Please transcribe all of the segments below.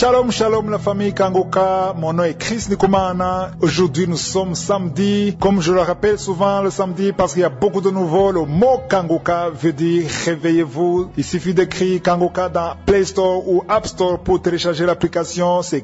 Shalom, shalom la famille Kangoka, mon nom est Chris Nikomana. Aujourd'hui nous sommes samedi, comme je le rappelle souvent le samedi parce qu'il y a beaucoup de nouveaux. Le mot Kangoka veut dire réveillez-vous. Il suffit d'écrire Kangoka dans Play Store ou App Store pour télécharger l'application. C'est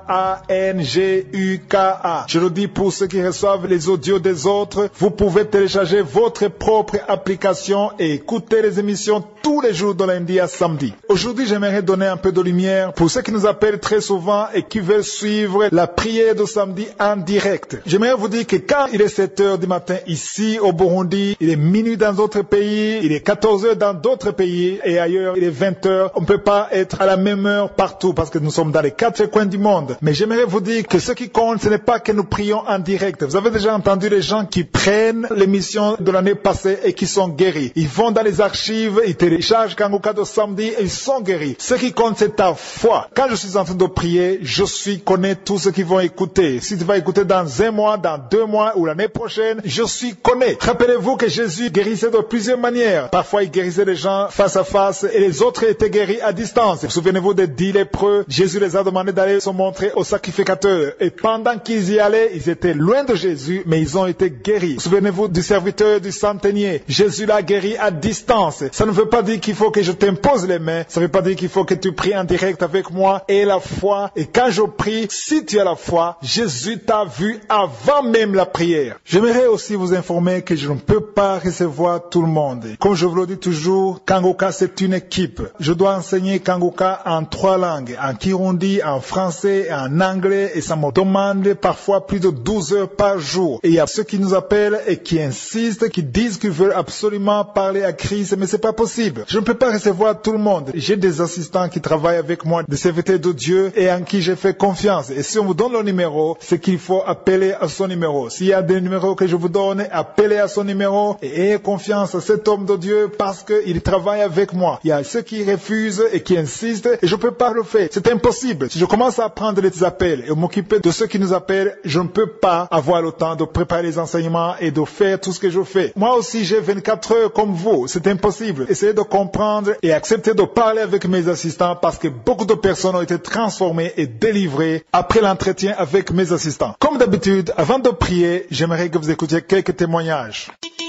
K-A-N-G-U-K-A. Je le dis pour ceux qui reçoivent les audios des autres, vous pouvez télécharger votre propre application et écouter les émissions tous les jours de lundi à samedi. Aujourd'hui j'aimerais donner un peu de lumière pour ceux qui nous appellent très souvent et qui veulent suivre la prière de samedi en direct. J'aimerais vous dire que quand il est 7 heures du matin ici au Burundi, il est minuit dans d'autres pays, il est 14 heures dans d'autres pays et ailleurs il est 20 heures. On ne peut pas être à la même heure partout parce que nous sommes dans les 4 coins du monde. Mais j'aimerais vous dire que ce qui compte, ce n'est pas que nous prions en direct. Vous avez déjà entendu les gens qui prennent l'émission de l'année passée et qui sont guéris. Ils vont dans les archives, ils téléchargent Kangoka de samedi et ils sont guéris. Ce qui compte, c'est ta foi. Quand je suis en train de prier, connais tous ceux qui vont écouter. Si tu vas écouter dans 1 mois, dans 2 mois ou l'année prochaine, connais. Rappelez-vous que Jésus guérissait de plusieurs manières. Parfois, il guérissait les gens face à face et les autres étaient guéris à distance. Souvenez-vous des 10 lépreux. Jésus les a demandé d'aller se montrer au sacrificateur. Et pendant qu'ils y allaient, ils étaient loin de Jésus, mais ils ont été guéris. Souvenez-vous du serviteur du centenier. Jésus l'a guéri à distance. Ça ne veut pas dire qu'il faut que je t'impose les mains. Ça ne veut pas dire qu'il faut que tu pries en direct avec moi. Et la foi, et quand je prie, si tu as la foi, Jésus t'a vu avant même la prière. J'aimerais aussi vous informer que je ne peux pas recevoir tout le monde. Comme je vous le dis toujours, Kangoka c'est une équipe. Je dois enseigner Kangoka en 3 langues, en Kirundi, en français et en anglais, et ça me demande parfois plus de 12 heures par jour. Et il y a ceux qui nous appellent et qui insistent, qui disent qu'ils veulent absolument parler à Christ, mais c'est pas possible. Je ne peux pas recevoir tout le monde. J'ai des assistants qui travaillent avec moi, des serviteurs de Dieu et en qui j'ai fait confiance. Et si on vous donne le numéro, c'est qu'il faut appeler à son numéro. S'il y a des numéros que je vous donne, appelez à son numéro et ayez confiance à cet homme de Dieu parce qu'il travaille avec moi. Il y a ceux qui refusent et qui insistent et je ne peux pas le faire. C'est impossible. Si je commence à prendre les appels et m'occuper de ceux qui nous appellent, je ne peux pas avoir le temps de préparer les enseignements et de faire tout ce que je fais. Moi aussi, j'ai 24 heures comme vous. C'est impossible. Essayez de comprendre et accepter de parler avec mes assistants parce que beaucoup de personnes ont été transformées et délivrées après l'entretien avec mes assistants. Comme d'habitude, avant de prier, j'aimerais que vous écoutiez quelques témoignages.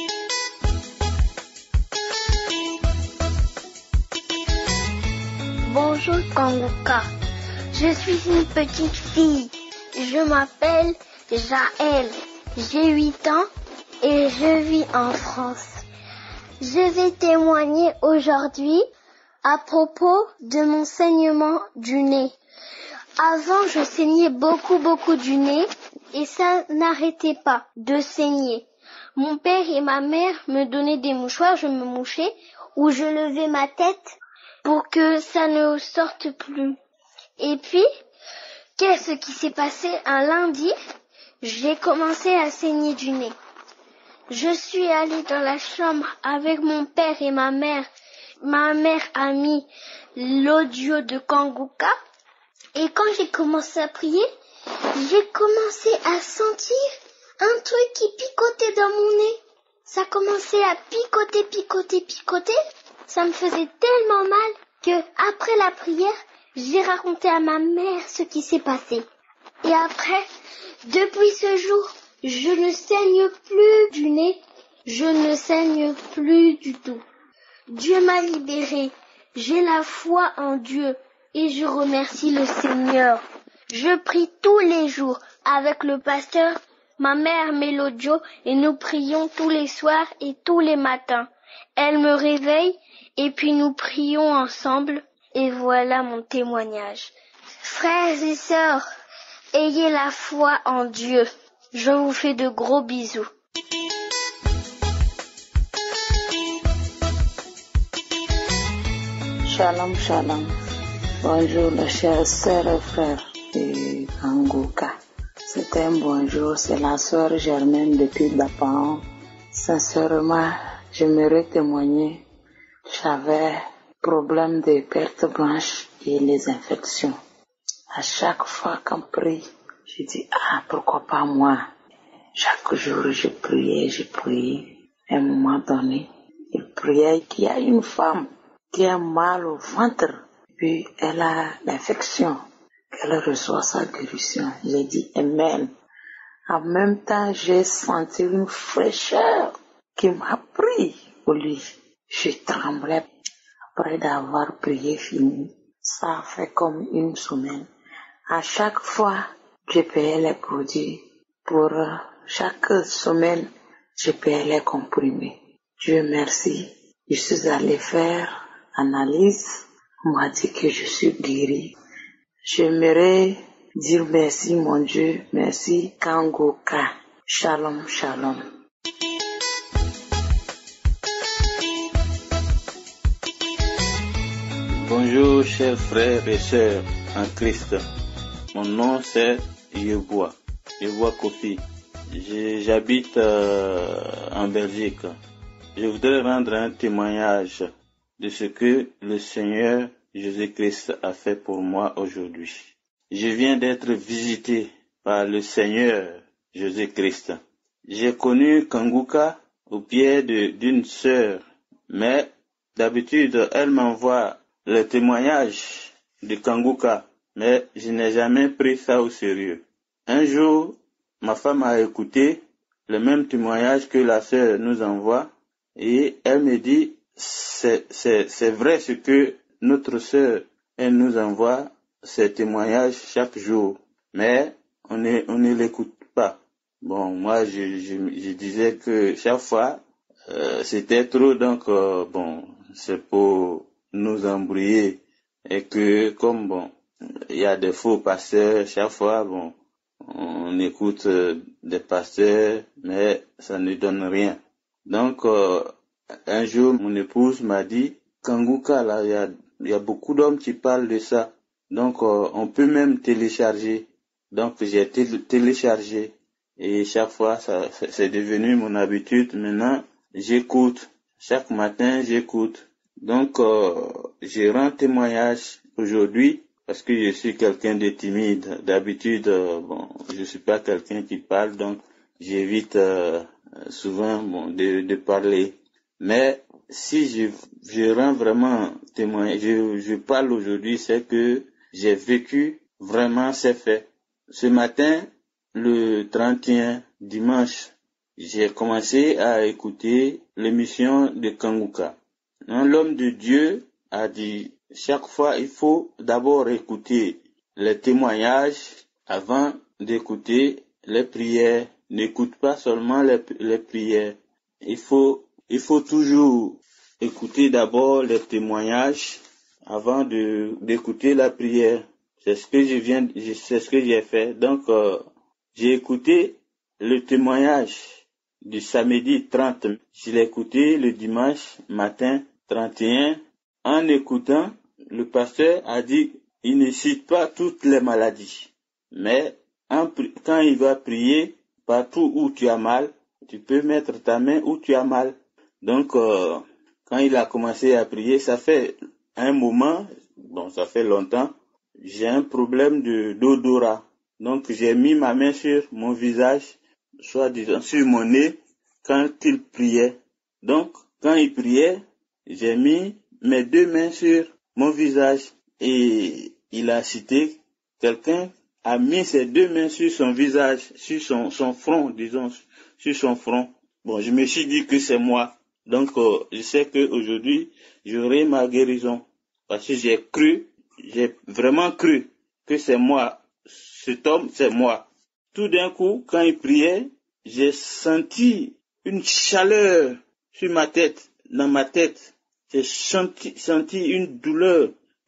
Bonjour Kangoka, je suis une petite fille. Je m'appelle Jaël, j'ai 8 ans et je vis en France. Je vais témoigner aujourd'hui à propos de mon saignement du nez. Avant, je saignais beaucoup du nez et ça n'arrêtait pas de saigner. Mon père et ma mère me donnaient des mouchoirs, je me mouchais ou je levais ma tête pour que ça ne sorte plus. Et puis, qu'est-ce qui s'est passé un lundi? J'ai commencé à saigner du nez. Je suis allée dans la chambre avec mon père et ma mère. Ma mère a mis l'audio de Kangoka. Et quand j'ai commencé à prier, j'ai commencé à sentir un truc qui picotait dans mon nez. Ça commençait à picoter. Ça me faisait tellement mal que après la prière, j'ai raconté à ma mère ce qui s'est passé. Et après, depuis ce jour, je ne saigne plus du nez. Je ne saigne plus du tout. Dieu m'a libérée. J'ai la foi en Dieu. Et je remercie le Seigneur. Je prie tous les jours avec le pasteur, ma mère Mélodie, et nous prions tous les soirs et tous les matins. Elle me réveille et puis nous prions ensemble et voilà mon témoignage. Frères et sœurs, ayez la foi en Dieu. Je vous fais de gros bisous. Shalom, shalom. Bonjour les chers sœurs et frères de Kangoka. C'est un bonjour, c'est la sœur Germaine depuis Dapan. Sincèrement, j'aimerais témoigner. J'avais problème de perte blanche et les infections. À chaque fois qu'on prie, je dis, pourquoi pas moi? Chaque jour, je priais. À un moment donné, il priait qu'il y a une femme qui a mal au ventre. Puis elle a l'infection. qu'elle reçoit sa guérison. J'ai dit Amen. En même temps, j'ai senti une fraîcheur qui m'a pris au lit. Je tremblais. Après d'avoir prié fini, ça a fait comme une semaine. À chaque fois, je payais les produits. Pour chaque semaine, je payais les comprimés. Dieu merci. Je suis allée faire analyse. On m'a dit que je suis guérie. J'aimerais dire merci mon Dieu, merci Kangoka. Shalom, shalom. Bonjour chers frères et sœurs en Christ. Mon nom c'est Yeboah Kofi. J'habite en Belgique. Je voudrais rendre un témoignage de ce que le Seigneur Jésus-Christ a fait pour moi aujourd'hui. Je viens d'être visité par le Seigneur Jésus-Christ. J'ai connu Kanguka au pied d'une sœur, mais d'habitude elle m'envoie le témoignage de Kanguka, mais je n'ai jamais pris ça au sérieux. Un jour, ma femme a écouté le même témoignage que la sœur nous envoie et elle me dit c'est vrai ce que notre sœur elle nous envoie ces témoignages chaque jour, mais on ne l'écoute pas. Bon, moi je disais que chaque fois c'était trop, donc bon, c'est pour nous embrouiller et que comme bon il y a des faux pasteurs chaque fois, bon on écoute des pasteurs mais ça ne donne rien. Donc un jour mon épouse m'a dit Kanguka là il y a beaucoup d'hommes qui parlent de ça, donc on peut même télécharger. Donc j'ai téléchargé et chaque fois c'est devenu mon habitude. Maintenant j'écoute, chaque matin j'écoute. Donc je rends témoignage aujourd'hui parce que je suis quelqu'un de timide. D'habitude bon je suis pas quelqu'un qui parle, donc j'évite souvent bon de parler. Mais si je rends vraiment témoignage, je parle aujourd'hui, c'est que j'ai vécu vraiment ces faits. Ce matin, le 31 dimanche, j'ai commencé à écouter l'émission de Kanguka. L'homme de Dieu a dit, chaque fois, il faut d'abord écouter les témoignages avant d'écouter les prières. N'écoute pas seulement les prières. Il faut toujours écouter d'abord les témoignages avant d'écouter la prière. C'est ce que c'est ce que j'ai fait. Donc, j'ai écouté le témoignage du samedi 30. Je l'ai écouté le dimanche matin 31. En écoutant, le pasteur a dit, il ne cite pas toutes les maladies. Mais, quand il va prier, partout où tu as mal, tu peux mettre ta main où tu as mal. Donc, quand il a commencé à prier, ça fait un moment, bon, ça fait longtemps, j'ai un problème d'odorat. Donc, j'ai mis ma main sur mon visage, soit disant sur mon nez, quand il priait. Donc, quand il priait, j'ai mis mes deux mains sur mon visage et il a cité, quelqu'un a mis ses deux mains sur son visage, sur son front, disons, sur son front. Bon, je me suis dit que c'est moi. Donc, je sais qu'aujourd'hui, j'aurai ma guérison. Parce que j'ai vraiment cru que c'est moi. Cet homme, c'est moi. Tout d'un coup, quand il priait, j'ai senti une chaleur sur ma tête, dans ma tête. J'ai senti une douleur,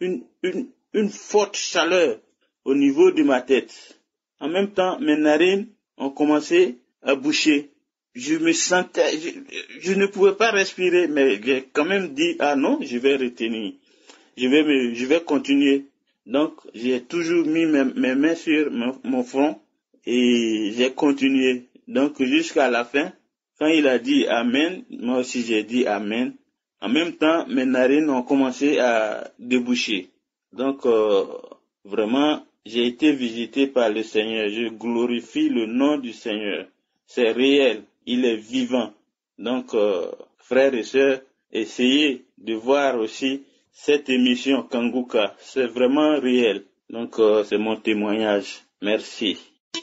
une forte chaleur au niveau de ma tête. En même temps, mes narines ont commencé à boucher. Je me sentais, je ne pouvais pas respirer, mais j'ai quand même dit, ah non, je vais retenir. Je vais continuer. Donc, j'ai toujours mis mes mains sur mon front et j'ai continué. Donc, jusqu'à la fin, quand il a dit Amen, moi aussi j'ai dit Amen. En même temps, mes narines ont commencé à déboucher. Donc, vraiment, j'ai été visité par le Seigneur. Je glorifie le nom du Seigneur. C'est réel. Il est vivant. Donc, frères et sœurs, essayez de voir aussi cette émission Kanguka. C'est vraiment réel. Donc, c'est mon témoignage. Merci.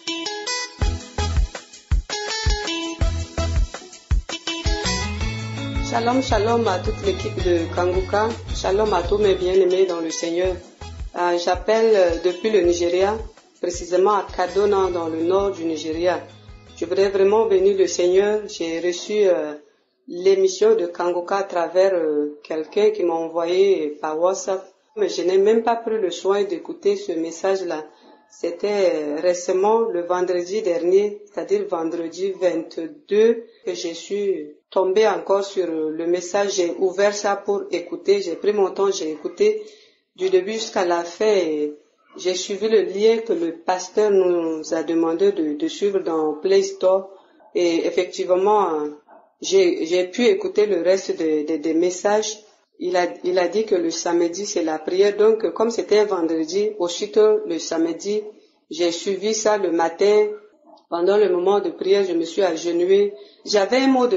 Shalom, shalom à toute l'équipe de Kanguka. Shalom à tous mes bien-aimés dans le Seigneur. J'appelle depuis le Nigeria, précisément à Kaduna, dans le nord du Nigeria. Je voudrais vraiment bénir le Seigneur. J'ai reçu l'émission de Kanguka à travers quelqu'un qui m'a envoyé par WhatsApp. Mais je n'ai même pas pris le soin d'écouter ce message-là. C'était récemment le vendredi dernier, c'est-à-dire vendredi 22, que je suis tombée encore sur le message. J'ai ouvert ça pour écouter. J'ai pris mon temps, j'ai écouté du début jusqu'à la fin. Et j'ai suivi le lien que le pasteur nous a demandé de suivre dans Play Store. Et effectivement, j'ai pu écouter le reste des messages. Il a dit que le samedi, c'est la prière. Donc, comme c'était un vendredi, aussitôt le samedi, j'ai suivi ça le matin. Pendant le moment de prière, je me suis agenouillée. J'avais un mot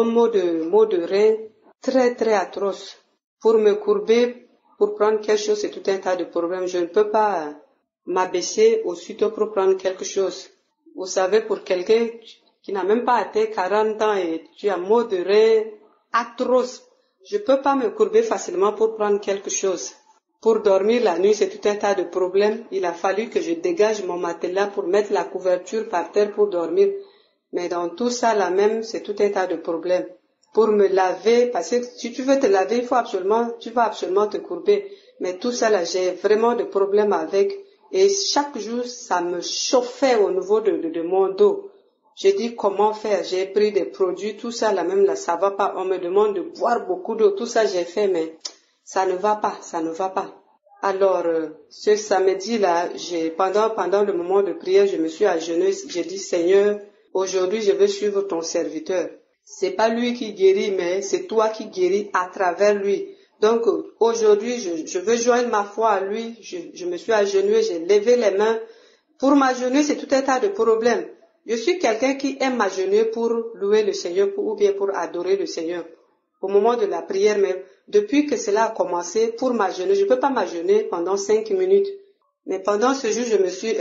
de rein très, très atroce. Pour me courber, pour prendre quelque chose, c'est tout un tas de problèmes. Je ne peux pas m'abaisser aussitôt pour prendre quelque chose. Vous savez, pour quelqu'un qui n'a même pas atteint 40 ans et tu as un mot de rein atroce, je peux pas me courber facilement pour prendre quelque chose. Pour dormir la nuit, c'est tout un tas de problèmes. Il a fallu que je dégage mon matelas pour mettre la couverture par terre pour dormir. Mais dans tout ça, là même, c'est tout un tas de problèmes. Pour me laver, parce que si tu veux te laver, tu vas absolument te courber. Mais tout ça, là, j'ai vraiment de problèmes avec. Et chaque jour, ça me chauffait au niveau de mon dos. J'ai dit comment faire, j'ai pris des produits, tout ça là même là, ça va pas. On me demande de boire beaucoup d'eau, tout ça j'ai fait, mais ça ne va pas. Alors, ce samedi là, pendant le moment de prière, je me suis agenouillée, j'ai dit Seigneur, aujourd'hui je veux suivre ton serviteur. C'est pas lui qui guérit, mais c'est toi qui guéris à travers lui. Donc aujourd'hui, je veux joindre ma foi à lui. Je me suis agenouillée, j'ai levé les mains. Pour m'agenouiller, c'est tout un tas de problèmes. Je suis quelqu'un qui aime m'agenouiller pour louer le Seigneur ou bien pour adorer le Seigneur. Au moment de la prière même, depuis que cela a commencé, pour m'agenouiller, je ne peux pas m'agenouiller pendant 5 minutes. Mais pendant ce jour,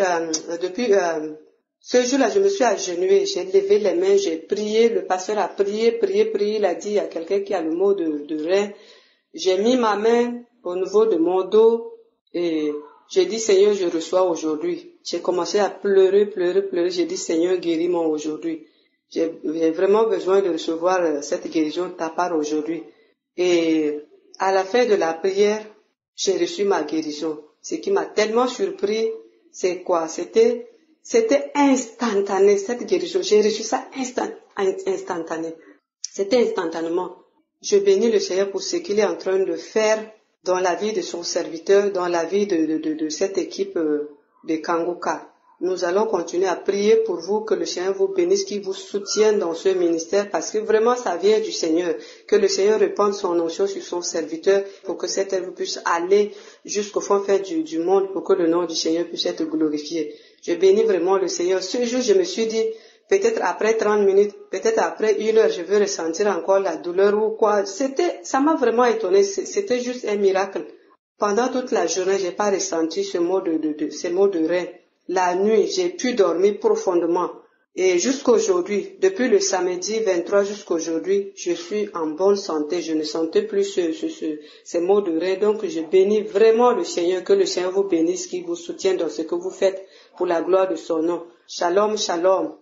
ce jour-là, je me suis agenouillée, j'ai levé les mains, j'ai prié, le pasteur a prié, il a dit à quelqu'un qui a le mot de rein, j'ai mis ma main au niveau de mon dos et j'ai dit Seigneur, je reçois aujourd'hui. J'ai commencé à pleurer. J'ai dit Seigneur, guéris-moi aujourd'hui. J'ai vraiment besoin de recevoir cette guérison de ta part aujourd'hui. Et à la fin de la prière, j'ai reçu ma guérison. Ce qui m'a tellement surpris, c'est quoi? C'était instantané, cette guérison. J'ai reçu ça instantané. C'était instantanément. Je bénis le Seigneur pour ce qu'il est en train de faire dans la vie de son serviteur, dans la vie de cette équipe de Kanguka. Nous allons continuer à prier pour vous, que le Seigneur vous bénisse, qu'il vous soutienne dans ce ministère, parce que vraiment ça vient du Seigneur. Que le Seigneur répande son onction sur son serviteur, pour que cette œuvre puisse aller jusqu'au fond fait du monde, pour que le nom du Seigneur puisse être glorifié. Je bénis vraiment le Seigneur. Ce jour, je me suis dit, peut-être après 30 minutes, peut-être après 1 heure, je vais ressentir encore la douleur ou quoi. Ça m'a vraiment étonné. C'était juste un miracle. Pendant toute la journée, j'ai pas ressenti ces mots de rein. La nuit, j'ai pu dormir profondément. Et jusqu'aujourd'hui, depuis le samedi 23 jusqu'aujourd'hui, je suis en bonne santé. Je ne sentais plus ces mots de rein. Donc, je bénis vraiment le Seigneur. Que le Seigneur vous bénisse, qu'il vous soutienne dans ce que vous faites pour la gloire de son nom. Shalom, shalom.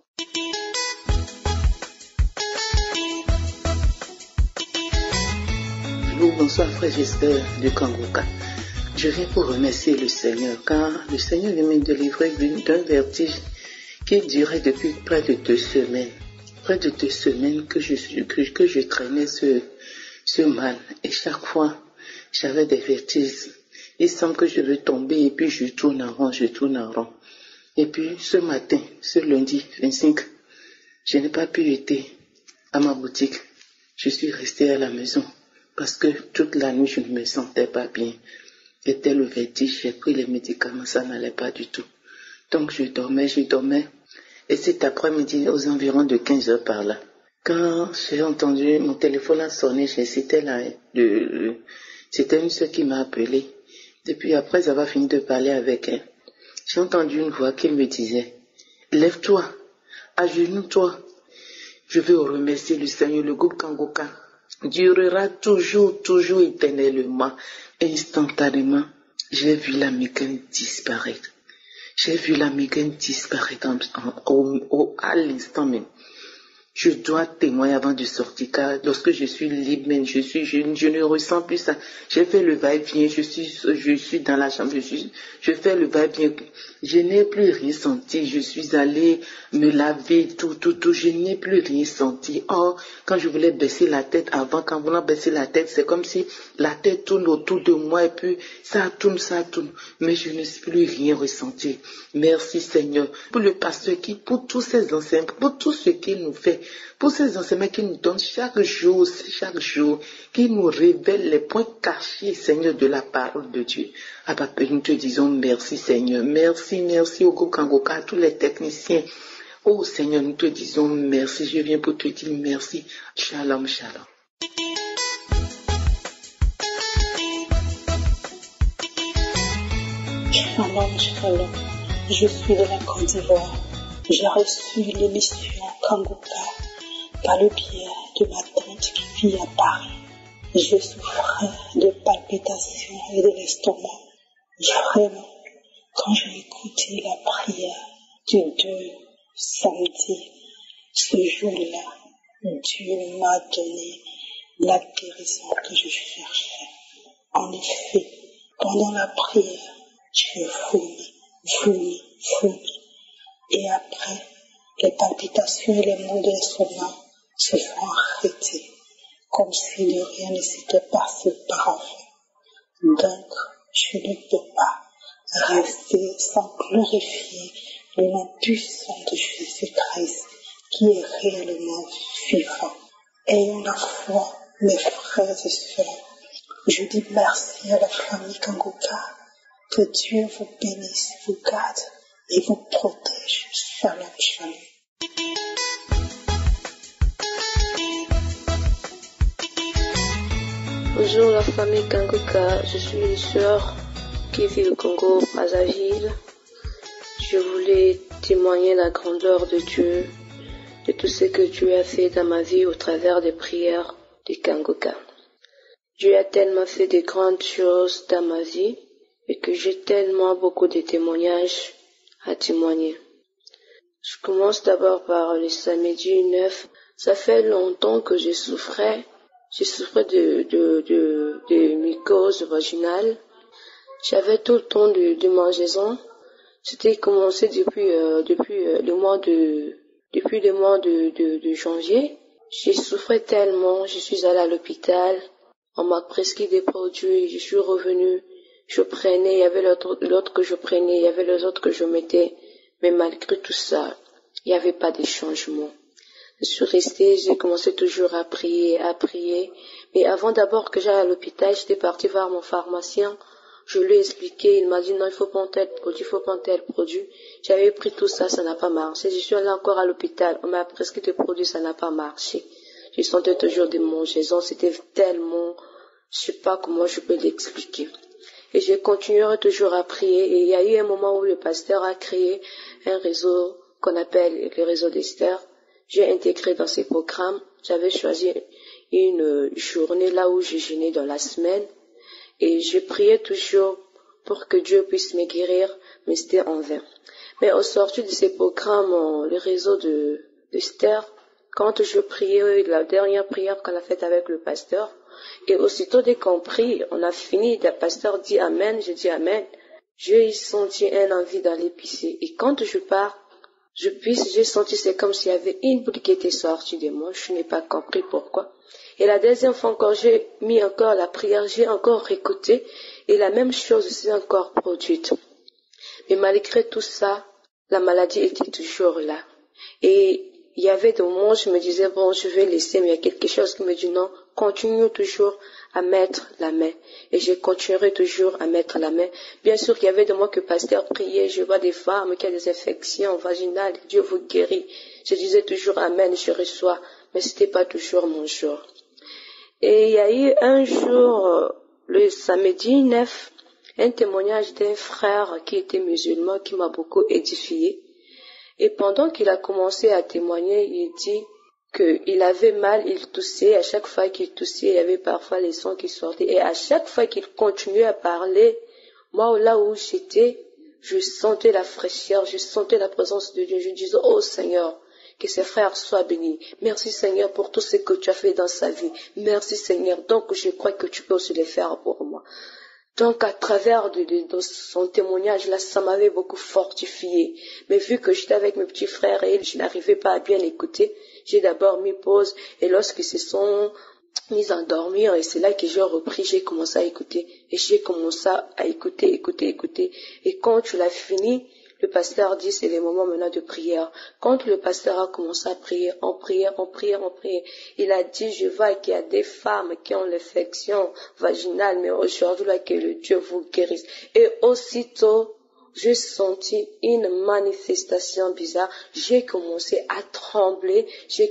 Bonsoir frère J'espère du Kanguka. Je viens pour remercier le Seigneur car le Seigneur m'a délivré d'un vertige qui durait depuis près de 2 semaines. Près de 2 semaines que je traînais ce mal et chaque fois j'avais des vertiges. Il semble que je veux tomber et puis je tourne en rond. Et puis ce matin, ce lundi 25, je n'ai pas pu être à ma boutique. Je suis resté à la maison. Parce que toute la nuit, je ne me sentais pas bien. C'était le vertige, j'ai pris les médicaments, ça n'allait pas du tout. Donc je dormais. Et cet après-midi, aux environs de 15 heures par là, quand j'ai entendu, mon téléphone a sonné, c'était une soeur qui m'a appelé Depuis, après avoir fini de parler avec elle, j'ai entendu une voix qui me disait, lève-toi, agenouille-toi. Je veux remercier le Seigneur, le groupe Kangoka durera toujours, toujours éternellement, instantanément. J'ai vu la migraine disparaître. J'ai vu la migraine disparaître à l'instant même. Je dois témoigner avant de sortir, car lorsque je suis libre, je ne ressens plus ça. J'ai fait le va-et-vient, je suis dans la chambre, je fais le va-et-vient. Je n'ai plus rien senti. Je suis allée me laver, tout, je n'ai plus rien senti. Oh, quand je voulais baisser la tête avant, quand voulant baisser la tête, c'est comme si la tête tourne autour de moi et puis ça tourne. Mais je ne suis plus rien ressenti. Merci Seigneur pour le pasteur pour tous ces enseignements, pour tout ce qu'il nous fait, pour ces enseignements qu'il nous donne chaque jour, qui nous révèle les points cachés, Seigneur, de la parole de Dieu. Ah papa, nous te disons merci Seigneur, merci au groupe Kangoka, à tous les techniciens. Oh Seigneur, nous te disons merci, je viens pour te dire merci. Shalom, shalom. Shalom. Je suis de la Côte d'Ivoire. J'ai reçu l'émission Kangoka par le biais de ma tante qui vit à Paris. Je souffrais de palpitations et de l'estomac. Vraiment, quand j'ai écouté la prière du 2 samedi, ce jour-là, Dieu m'a donné la guérison que je cherchais. En effet, pendant la prière, j'ai vomi. Et après, les palpitations et les maux de l'estomac se sont arrêtés, comme si de rien ne s'était passé auparavant. Donc, je ne peux pas rester sans glorifier le nom puissant de Jésus-Christ, qui est réellement vivant. Ayons la foi, mes frères et sœurs. Je dis merci à la famille Kangoka. Que Dieu vous bénisse, vous garde et vous protège. Shalom, shalom. Bonjour la famille Kangoka, je suis une sœur qui vit au Congo, Brazzaville. Je voulais témoigner la grandeur de Dieu, de tout ce que Dieu a fait dans ma vie au travers des prières des Kangoka. Dieu a tellement fait de grandes choses dans ma vie et que j'ai tellement beaucoup de témoignages à témoigner. Je commence d'abord par le samedi 9. Ça fait longtemps que je souffrais de mycose vaginale. J'avais tout le temps de mangeaison. C'était commencé depuis le mois de janvier. J'ai souffert tellement, je suis allée à l'hôpital. On m'a prescrit des produits, je suis revenue. Je prenais, il y avait l'autre que je prenais, il y avait les autres que je mettais. Mais malgré tout ça, il n'y avait pas de changement. Je suis restée, j'ai commencé toujours à prier. Mais avant d'abord que j'aille à l'hôpital, j'étais partie voir mon pharmacien. Je lui ai expliqué, il m'a dit non, il faut prendre tel produit. J'avais pris tout ça, ça n'a pas marché. Je suis allée encore à l'hôpital, on m'a prescrit des produits, ça n'a pas marché. Je sentais toujours des mangeaisons, c'était tellement, je sais pas comment je peux l'expliquer. Et je continuerai toujours à prier. Et il y a eu un moment où le pasteur a créé un réseau qu'on appelle le réseau d'Esther. J'ai intégré dans ces programmes. J'avais choisi une journée là où je jeûnais dans la semaine. Et je priais toujours pour que Dieu puisse me guérir, mais c'était en vain. Mais au sortir de ces programmes, le réseau d'Esther, quand je priais, la dernière prière qu'on a faite avec le pasteur, et aussitôt dès qu'on prie, on a fini, le pasteur dit Amen, je dis Amen. J'ai senti un envie d'aller pisser. Et quand je pars, je pisse, j'ai senti c'est comme s'il y avait une boule qui était sortie de moi. Je n'ai pas compris pourquoi. Et la deuxième fois encore, j'ai mis encore la prière, j'ai encore écouté, et la même chose s'est encore produite. Mais malgré tout ça, la maladie était toujours là. Et il y avait des moments, je me disais, bon, je vais laisser, mais il y a quelque chose qui me dit non, continue toujours à mettre la main. Et je continuerai toujours à mettre la main. Bien sûr qu'il y avait des moments que le pasteur priait, je vois des femmes qui ont des infections vaginales, Dieu vous guérit. Je disais toujours Amen, je reçois, mais c'était pas toujours mon jour. Et il y a eu un jour, le samedi 9, Un témoignage d'un frère qui était musulman, qui m'a beaucoup édifié. Et pendant qu'il a commencé à témoigner, il dit qu'il avait mal, il toussait. À chaque fois qu'il toussait, il y avait parfois les sons qui sortaient. Et à chaque fois qu'il continuait à parler, moi, là où j'étais, je sentais la fraîcheur, je sentais la présence de Dieu. Je disais, oh Seigneur, que ses frères soient bénis. Merci Seigneur pour tout ce que tu as fait dans sa vie. Merci Seigneur. Donc, je crois que tu peux aussi le faire pour moi. Donc, à travers de son témoignage, là, ça m'avait beaucoup fortifié. Mais vu que j'étais avec mes petits frères et je n'arrivais pas à bien écouter, j'ai d'abord mis pause. Et lorsqu'ils se sont mis à dormir, et c'est là que j'ai repris, j'ai commencé à écouter. Et j'ai commencé à écouter. Et quand tu l'as fini, le pasteur dit, c'est le moment maintenant de prière. Quand le pasteur a commencé à prier, on priait. Il a dit, je vois qu'il y a des femmes qui ont l'infection vaginale, mais aujourd'hui, là, que le Dieu vous guérisse. Et aussitôt, j'ai senti une manifestation bizarre. J'ai commencé à trembler. Je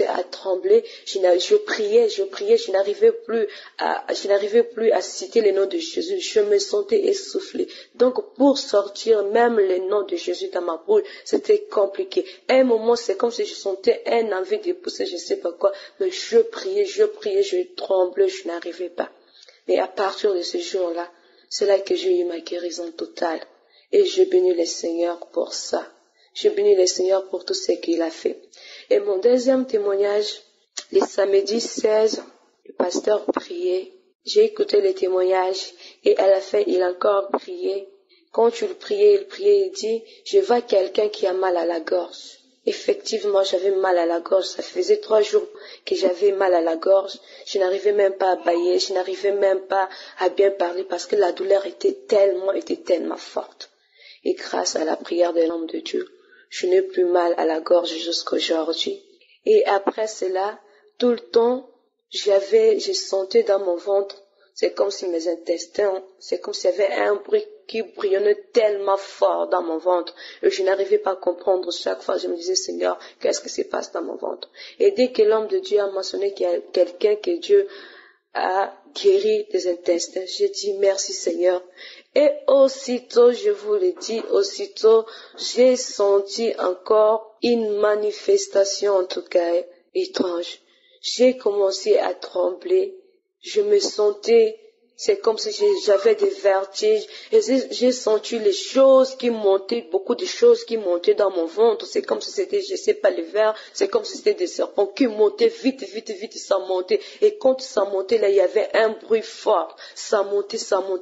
priais. Je n'arrivais plus à citer le nom de Jésus. Je me sentais essoufflée. Donc, pour sortir même le nom de Jésus dans ma bouche, c'était compliqué. À un moment, c'est comme si je sentais un envie de pousser, je sais pas quoi. Mais je priais, je tremblais, je n'arrivais pas. Mais à partir de ce jour-là, c'est là que j'ai eu ma guérison totale. Et je bénis le Seigneur pour ça. Je bénis le Seigneur pour tout ce qu'il a fait. Et mon deuxième témoignage, le samedi 16, le pasteur priait. J'ai écouté le témoignage et à la fin, il a encore prié. Quand il priait, il dit, je vois quelqu'un qui a mal à la gorge. Effectivement, j'avais mal à la gorge. Ça faisait 3 jours que j'avais mal à la gorge. Je n'arrivais même pas à bâiller. Je n'arrivais même pas à bien parler parce que la douleur était tellement forte. Et grâce à la prière de l'homme de Dieu, je n'ai plus mal à la gorge jusqu'aujourd'hui. Et après cela, tout le temps, je sentais dans mon ventre, c'est comme si mes intestins, c'est comme s'il y avait un bruit qui bouillonnait tellement fort dans mon ventre. Et je n'arrivais pas à comprendre. Chaque fois, je me disais, Seigneur, qu'est-ce qui se passe dans mon ventre? Et dès que l'homme de Dieu a mentionné qu'il y a quelqu'un que Dieu a guéri des intestins, j'ai dit merci Seigneur. Et aussitôt, je vous le dis, j'ai senti encore une manifestation, en tout cas étrange. J'ai commencé à trembler. Je me sentais, c'est comme si j'avais des vertiges. Et j'ai senti les choses qui montaient, beaucoup de choses qui montaient dans mon ventre. C'est comme si c'était, je sais pas, les vers. C'est comme si c'était des serpents qui montaient vite, ça montait. Et quand ça montait, là, il y avait un bruit fort. Ça montait.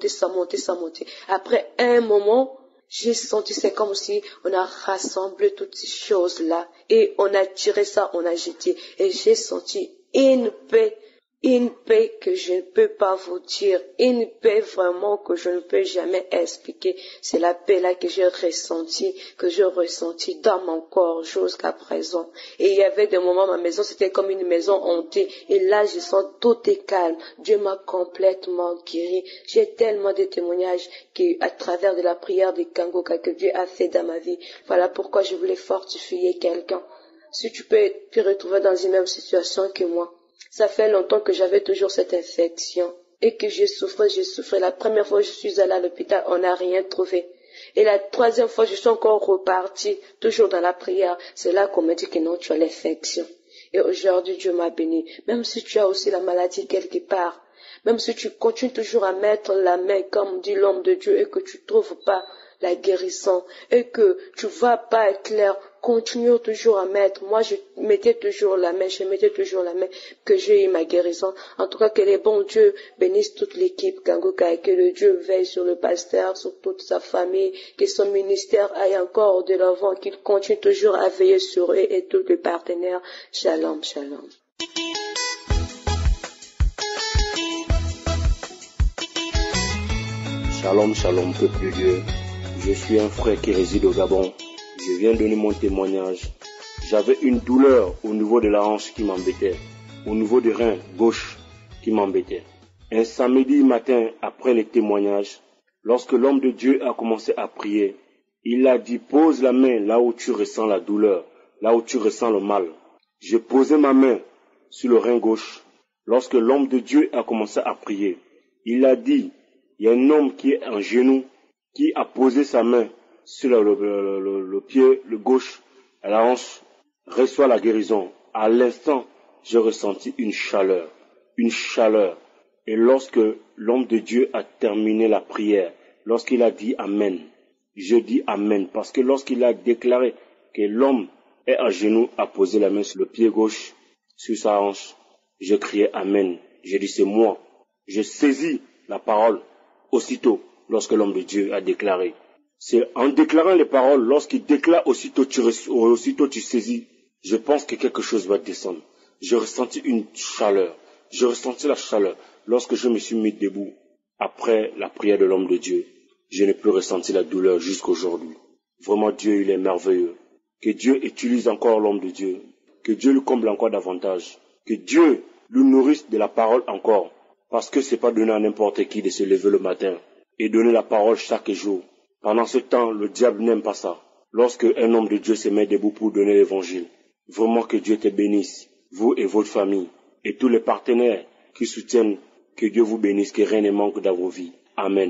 Après un moment, j'ai senti, c'est comme si on a rassemblé toutes ces choses-là. Et on a tiré ça, on a jeté. Et j'ai senti une paix que je ne peux pas vous dire, une paix vraiment que je ne peux jamais expliquer. C'est la paix-là que j'ai ressentie dans mon corps jusqu'à présent. Et il y avait des moments, ma maison, c'était comme une maison hantée. Et là, je sens tout est calme. Dieu m'a complètement guéri. J'ai tellement de témoignages à travers de la prière de Kangoka que Dieu a fait dans ma vie. Voilà pourquoi je voulais fortifier quelqu'un. Si tu peux te retrouver dans une même situation que moi. Ça fait longtemps que j'avais toujours cette infection et que je souffrais. La première fois, je suis allée à l'hôpital, on n'a rien trouvé. Et la troisième fois, je suis encore repartie, toujours dans la prière. C'est là qu'on me dit que non, tu as l'infection. Et aujourd'hui, Dieu m'a béni. Même si tu as aussi la maladie quelque part, même si tu continues toujours à mettre la main, comme dit l'homme de Dieu, et que tu ne trouves pas la guérison, et que tu ne vas pas être clair, continue toujours à mettre. Moi, je mettais toujours la main, que j'ai eu ma guérison. En tout cas, que les bons dieux bénissent toute l'équipe Kangoka et que le Dieu veille sur le pasteur, sur toute sa famille, que son ministère aille encore de l'avant, qu'il continue toujours à veiller sur eux et tous les partenaires. Shalom, shalom. Shalom, shalom, peuple de Dieu. Je suis un frère qui réside au Gabon. Je viens donner mon témoignage. J'avais une douleur au niveau de la hanche qui m'embêtait, au niveau du rein gauche qui m'embêtait. Un samedi matin, après le témoignage, lorsque l'homme de Dieu a commencé à prier, il a dit, pose la main là où tu ressens la douleur, là où tu ressens le mal. J'ai posé ma main sur le rein gauche. Lorsque l'homme de Dieu a commencé à prier, il a dit, Il y a un homme qui est en genou, qui a posé sa main sur le pied, le gauche, à la hanche, reçoit la guérison. À l'instant, j'ai ressenti une chaleur. Et lorsque l'homme de Dieu a terminé la prière, lorsqu'il a dit Amen, je dis Amen, parce que lorsqu'il a déclaré que l'homme est à genoux, a posé la main sur le pied gauche, sur sa hanche, je criais Amen. J'ai dit c'est moi. Je saisis la parole aussitôt lorsque l'homme de Dieu a déclaré. C'est en déclarant les paroles, lorsqu'il déclare aussitôt tu saisis. Je pense que quelque chose va descendre. J'ai ressenti une chaleur. J'ai ressenti la chaleur lorsque je me suis mis debout après la prière de l'homme de Dieu. Je n'ai plus ressenti la douleur jusqu'aujourd'hui. Vraiment, Dieu, il est merveilleux. Que Dieu utilise encore l'homme de Dieu. Que Dieu lui comble encore davantage. Que Dieu lui nourrisse de la parole encore. Parce que c'est pas donné à n'importe qui de se lever le matin et donner la parole chaque jour. Pendant ce temps, le diable n'aime pas ça. Lorsque un homme de Dieu se met debout pour donner l'évangile, vraiment que Dieu te bénisse, vous et votre famille, et tous les partenaires qui soutiennent, que Dieu vous bénisse, que rien ne manque dans vos vies. Amen.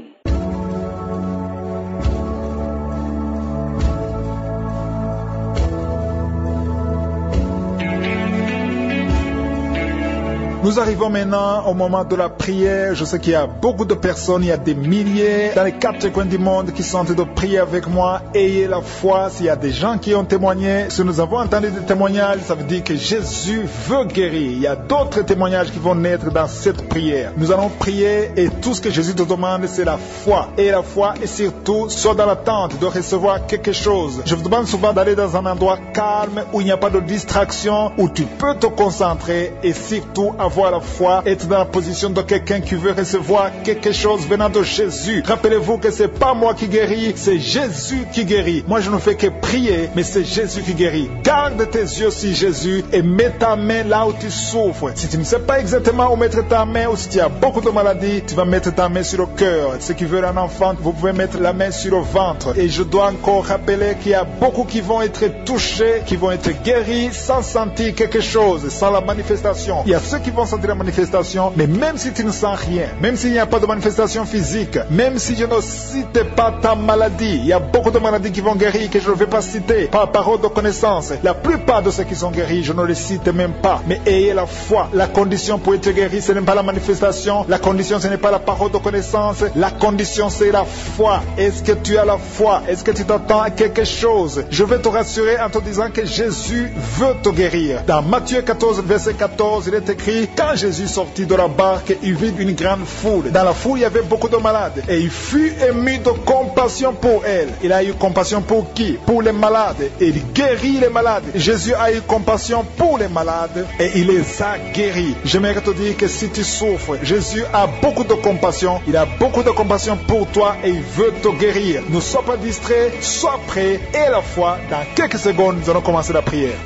Nous arrivons maintenant au moment de la prière. Je sais qu'il y a beaucoup de personnes, il y a des milliers dans les 4 coins du monde qui sont en train de prier avec moi. Ayez la foi. S'il y a des gens qui ont témoigné, si nous avons entendu des témoignages, ça veut dire que Jésus veut guérir. Il y a d'autres témoignages qui vont naître dans cette prière. Nous allons prier et tout ce que Jésus te demande, c'est la foi. Et la foi, et surtout, sois dans l'attente de recevoir quelque chose. Je vous demande souvent d'aller dans un endroit calme où il n'y a pas de distraction, où tu peux te concentrer et surtout avoir la foi, être dans la position de quelqu'un qui veut recevoir quelque chose venant de Jésus. Rappelez-vous que c'est pas moi qui guéris, c'est Jésus qui guérit. Moi je ne fais que prier, mais c'est Jésus qui guérit. Garde tes yeux sur Jésus et mets ta main là où tu souffres. Si tu ne sais pas exactement où mettre ta main, ou si tu as beaucoup de maladies, tu vas mettre ta main sur le cœur. Ceux qui veulent un enfant, vous pouvez mettre la main sur le ventre. Et je dois encore rappeler qu'il y a beaucoup qui vont être touchés, qui vont être guéris sans sentir quelque chose, sans la manifestation. Il y a ceux qui vont sentir la manifestation, mais même si tu ne sens rien, même s'il n'y a pas de manifestation physique, même si je ne cite pas ta maladie, il y a beaucoup de maladies qui vont guérir que je ne vais pas citer par parole de connaissance. La plupart de ceux qui sont guéris, je ne les cite même pas. Mais ayez la foi. La condition pour être guéri, ce n'est pas la manifestation. La condition, ce n'est pas la parole de connaissance. La condition, c'est la foi. Est-ce que tu as la foi? Est-ce que tu t'attends à quelque chose? Je vais te rassurer en te disant que Jésus veut te guérir. Dans Matthieu 14, verset 14, il est écrit: quand Jésus sortit de la barque, il vit une grande foule. Dans la foule, il y avait beaucoup de malades. Et il fut ému de compassion pour elles. Il a eu compassion pour qui? Pour les malades. Et il guérit les malades. Jésus a eu compassion pour les malades et il les a guéris. J'aimerais te dire que si tu souffres, Jésus a beaucoup de compassion. Il a beaucoup de compassion pour toi et il veut te guérir. Ne sois pas distrait, sois prêt et la foi. Dans quelques secondes, nous allons commencer la prière.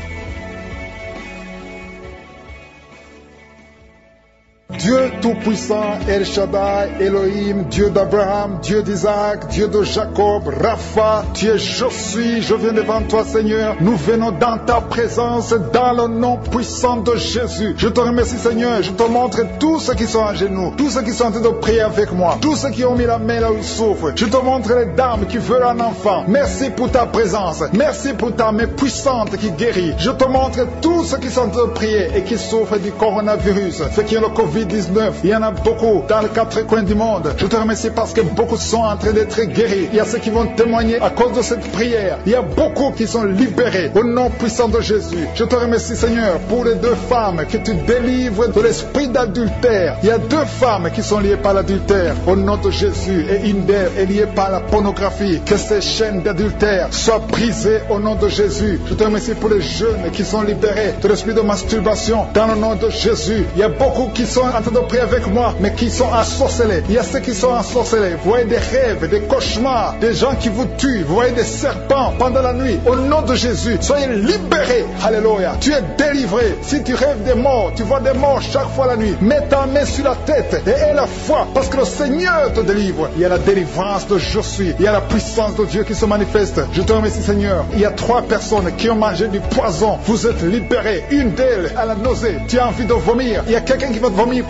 Dieu Tout-Puissant, El Shaddai, Elohim, Dieu d'Abraham, Dieu d'Isaac, Dieu de Jacob, Rapha, tu es je suis, je viens devant toi Seigneur, nous venons dans ta présence, dans le nom puissant de Jésus. Je te remercie Seigneur, je te montre tous ceux qui sont à genoux, tous ceux qui sont en train de prier avec moi, tous ceux qui ont mis la main là où ils souffrent. Je te montre les dames qui veulent un enfant. Merci pour ta présence, merci pour ta main puissante qui guérit. Je te montre tous ceux qui sont en train de prier et qui souffrent du coronavirus, ceux qui ont le Covid-19, il y en a beaucoup dans les 4 coins du monde. Je te remercie parce que beaucoup sont en train d'être guéris. Il y a ceux qui vont témoigner à cause de cette prière. Il y a beaucoup qui sont libérés au nom puissant de Jésus. Je te remercie Seigneur pour les 2 femmes que tu délivres de l'esprit d'adultère. Il y a 2 femmes qui sont liées par l'adultère au nom de Jésus et une d'elles est liée par la pornographie. Que ces chaînes d'adultère soient brisées au nom de Jésus. Je te remercie pour les jeunes qui sont libérés de l'esprit de masturbation dans le nom de Jésus. Il y a beaucoup qui sont en train de prier avec moi, mais qui sont ensorcelés. Il y a ceux qui sont ensorcelés. Vous voyez des rêves, des cauchemars, des gens qui vous tuent. Vous voyez des serpents pendant la nuit. Au nom de Jésus, soyez libérés. Alléluia. Tu es délivré. Si tu rêves des morts, tu vois des morts chaque fois la nuit. Mets ta main sur la tête et aie la foi, parce que le Seigneur te délivre. Il y a la délivrance de je suis. Il y a la puissance de Dieu qui se manifeste. Je te remercie Seigneur. Il y a 3 personnes qui ont mangé du poison. Vous êtes libérés. Une d'elles a la nausée. Tu as envie de vomir. Il y a quelqu'un qui va te vomir pendant la prière.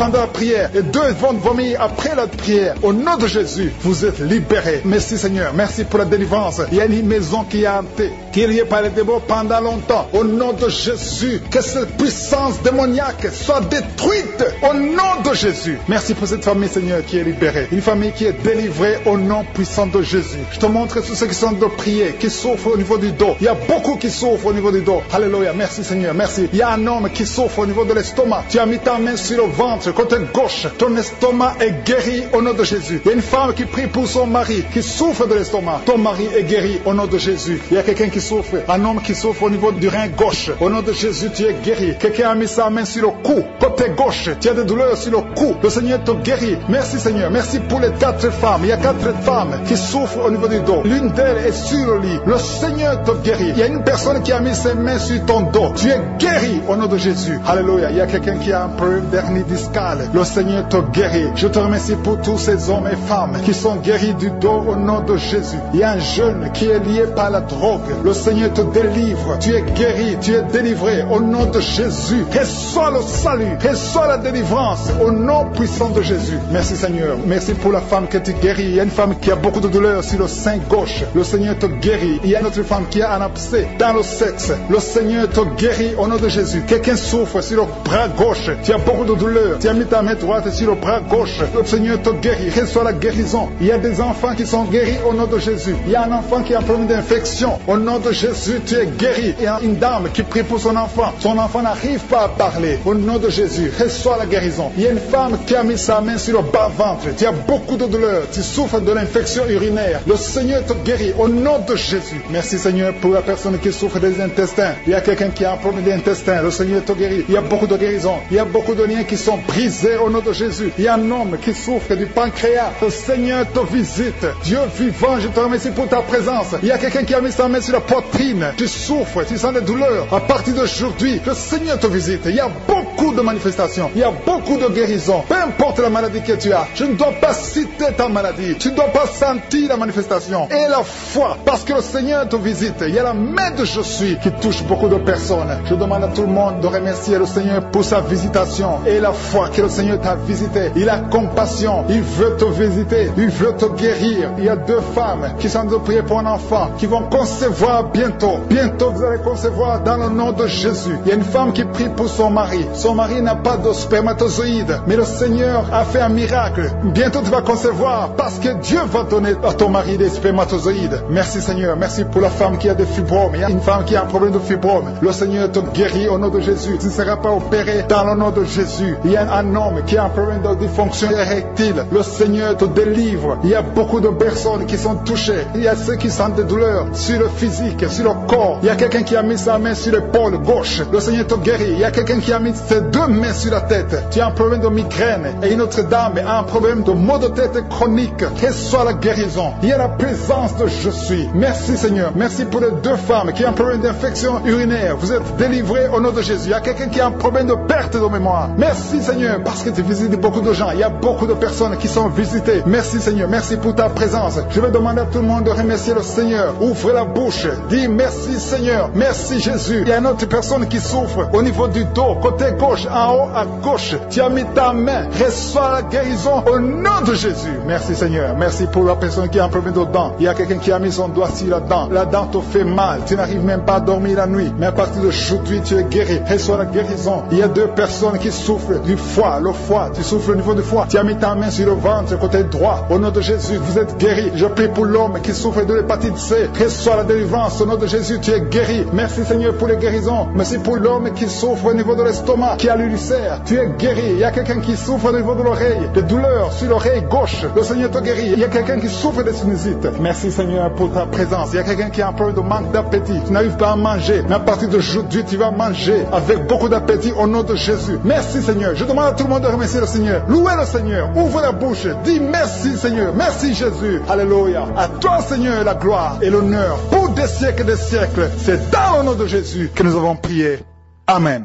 prière et 2 vont vomir après la prière. Au nom de Jésus, vous êtes libérés. Merci Seigneur, merci pour la délivrance. Il y a une maison qui a hanté, qui est liée par les démons pendant longtemps. Au nom de Jésus, que cette puissance démoniaque soit détruite au nom de Jésus. Merci pour cette famille Seigneur qui est libérée. Une famille qui est délivrée au nom puissant de Jésus. Je te montre tous ceux qui sont de prier, qui souffrent au niveau du dos. Il y a beaucoup qui souffrent au niveau du dos. Alléluia, merci Seigneur, merci. Il y a un homme qui souffre au niveau de l'estomac. Tu as mis ta main sur le ventre, côté gauche. Ton estomac est guéri au nom de Jésus. Il y a une femme qui prie pour son mari, qui souffre de l'estomac. Ton mari est guéri au nom de Jésus. Il y a quelqu'un qui souffre, un homme qui souffre au niveau du rein gauche. Au nom de Jésus, tu es guéri. Quelqu'un a mis sa main sur le cou, côté gauche. Tu as des douleurs sur le cou. Le Seigneur te guérit. Merci Seigneur. Merci pour les 4 femmes. Il y a 4 femmes qui souffrent au niveau du dos. L'une d'elles est sur le lit. Le Seigneur te guérit. Il y a une personne qui a mis ses mains sur ton dos. Tu es guéri au nom de Jésus. Alléluia. Il y a quelqu'un qui a un problème d'hernie discale. Le Seigneur te guérit. Je te remercie pour tous ces hommes et femmes qui sont guéris du dos au nom de Jésus. Il y a un jeune qui est lié par la drogue. Le Seigneur te délivre. Tu es guéri. Tu es délivré au nom de Jésus. Reçois le salut. Reçois la délivrance au nom puissant de Jésus. Merci Seigneur. Merci pour la femme que tu guéris. Il y a une femme qui a beaucoup de douleurs sur le sein gauche. Le Seigneur te guérit. Il y a une autre femme qui a un abcès dans le sexe. Le Seigneur te guérit au nom de Jésus. Quelqu'un souffre sur le bras gauche. Tu as beaucoup de douleurs. Tu as mis ta main droite sur le bras gauche. Le Seigneur te guérit. Reçois la guérison. Il y a des enfants qui sont guéris au nom de Jésus. Il y a un enfant qui a un problème d'infection. Au nom de Jésus, tu es guéri. Il y a une dame qui prie pour son enfant. Son enfant n'arrive pas à parler. Au nom de Jésus, reçois la guérison. Il y a une femme qui a mis sa main sur le bas-ventre. Tu as beaucoup de douleurs. Tu souffres de l'infection urinaire. Le Seigneur te guérit au nom de Jésus. Merci Seigneur pour la personne qui souffre des intestins. Il y a quelqu'un qui a un problème d'intestin. Le Seigneur te guérit. Il y a beaucoup de guérisons. Il y a beaucoup de liens qui sont brisés au nom de Jésus. Il y a un homme qui souffre du pancréas. Le Seigneur te visite. Dieu vivant, je te remercie pour ta présence. Il y a quelqu'un qui a mis sa main sur la poitrine. Tu souffres, tu sens des douleurs. À partir d'aujourd'hui, le Seigneur te visite. Il y a beaucoup de manifestations. Il y a beaucoup de guérisons. Peu importe la maladie que tu as, je ne dois pas citer ta maladie. Tu ne dois pas sentir la manifestation. Et la foi, parce que le Seigneur te visite. Il y a la main de Je suis qui touche beaucoup de personnes. Je demande à tout le monde de remercier le Seigneur pour sa visitation. Et la foi que le Seigneur t'a visité. Il a compassion. Il veut te visiter. Il veut te guérir. Il y a 2 femmes qui sont de prier pour un enfant, qui vont concevoir bientôt. Bientôt, vous allez concevoir dans le nom de Jésus. Il y a une femme qui prie pour son mari. Son mari n'a pas de spermatozoïdes, mais le Seigneur a fait un miracle. Bientôt, tu vas concevoir parce que Dieu va donner à ton mari des spermatozoïdes. Merci Seigneur. Merci pour la femme qui a des fibromes. Il y a une femme qui a un problème de fibromes. Le Seigneur te guérit au nom de Jésus. Tu ne seras pas opéré dans le nom de Jésus. Il y a un homme qui a un problème de dysfonction érectile. Le Seigneur te délivre. Il y a beaucoup de personnes qui sont touchées. Il y a ceux qui sentent des douleurs sur le physique, sur le corps. Il y a quelqu'un qui a mis sa main sur l'épaule gauche. Le Seigneur te guérit. Il y a quelqu'un qui a mis ses 2 mains sur la tête. Tu as un problème de migraine. Et une autre dame a un problème de maux de tête chronique. Reçois la guérison. Il y a la présence de Je suis. Merci Seigneur. Merci pour les 2 femmes qui ont un problème d'infection urinaire. Vous êtes délivrés au nom de Jésus. Il y a quelqu'un qui a un problème de perte de mémoire. Merci Seigneur parce que tu visites beaucoup de gens. Il y a beaucoup de personnes qui sont visitées. Merci Seigneur. Merci pour ta présence. Je vais demander à tout le monde de remercier le Seigneur. Ouvrez la bouche. Dis merci Seigneur. Merci Jésus. Il y a une autre personne qui souffre au niveau du dos, côté gauche, en haut à gauche. Tu as mis ta main. Reçois la guérison au nom de Jésus. Merci Seigneur. Merci pour la personne qui a un problème de dents. Il y a quelqu'un qui a mis son doigt sur la dent. La dent te fait mal. Tu n'arrives même pas à dormir la nuit. Mais à partir d'aujourd'hui, tu es guéri. Reçois la guérison. Il y a 2 personnes qui souffrent du foie. Le foie. Tu souffres au niveau du foie. Tu as mis ta main sur le ventre, côté droit. Au nom de Jésus, vous êtes guéri. Je prie pour l'homme qui souffre de l'hépatite C. Reçois la délivrance. Au nom de Jésus, tu es guéri. Merci Seigneur pour les guérisons. Merci pour l'homme qui souffre au niveau de l'estomac, qui a l'ulcère. Tu es guéri. Il y a quelqu'un qui souffre au niveau de l'oreille, des douleurs sur l'oreille gauche. Le Seigneur te guérit. Il y a quelqu'un qui souffre de sinusite. Merci Seigneur pour ta présence. Il y a quelqu'un qui a un problème de manque d'appétit. Tu n'arrives pas à manger. Mais à partir d'aujourd'hui, tu vas manger avec beaucoup d'appétit au nom de Jésus. Merci Seigneur. Je demande à tout le monde de remercier le Seigneur. Louez le Seigneur. Ouvre la bouche. Dis merci Seigneur. Merci Jésus. Alléluia. À toi Seigneur la gloire et l'honneur pour des siècles et des siècles. C'est dans le nom de Jésus que nous avons prié. Amen.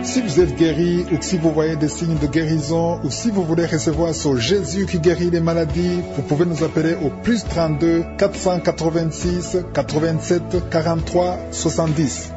Si vous êtes guéri ou si vous voyez des signes de guérison ou si vous voulez recevoir ce Jésus qui guérit les maladies, vous pouvez nous appeler au plus 32 486 87 43 70.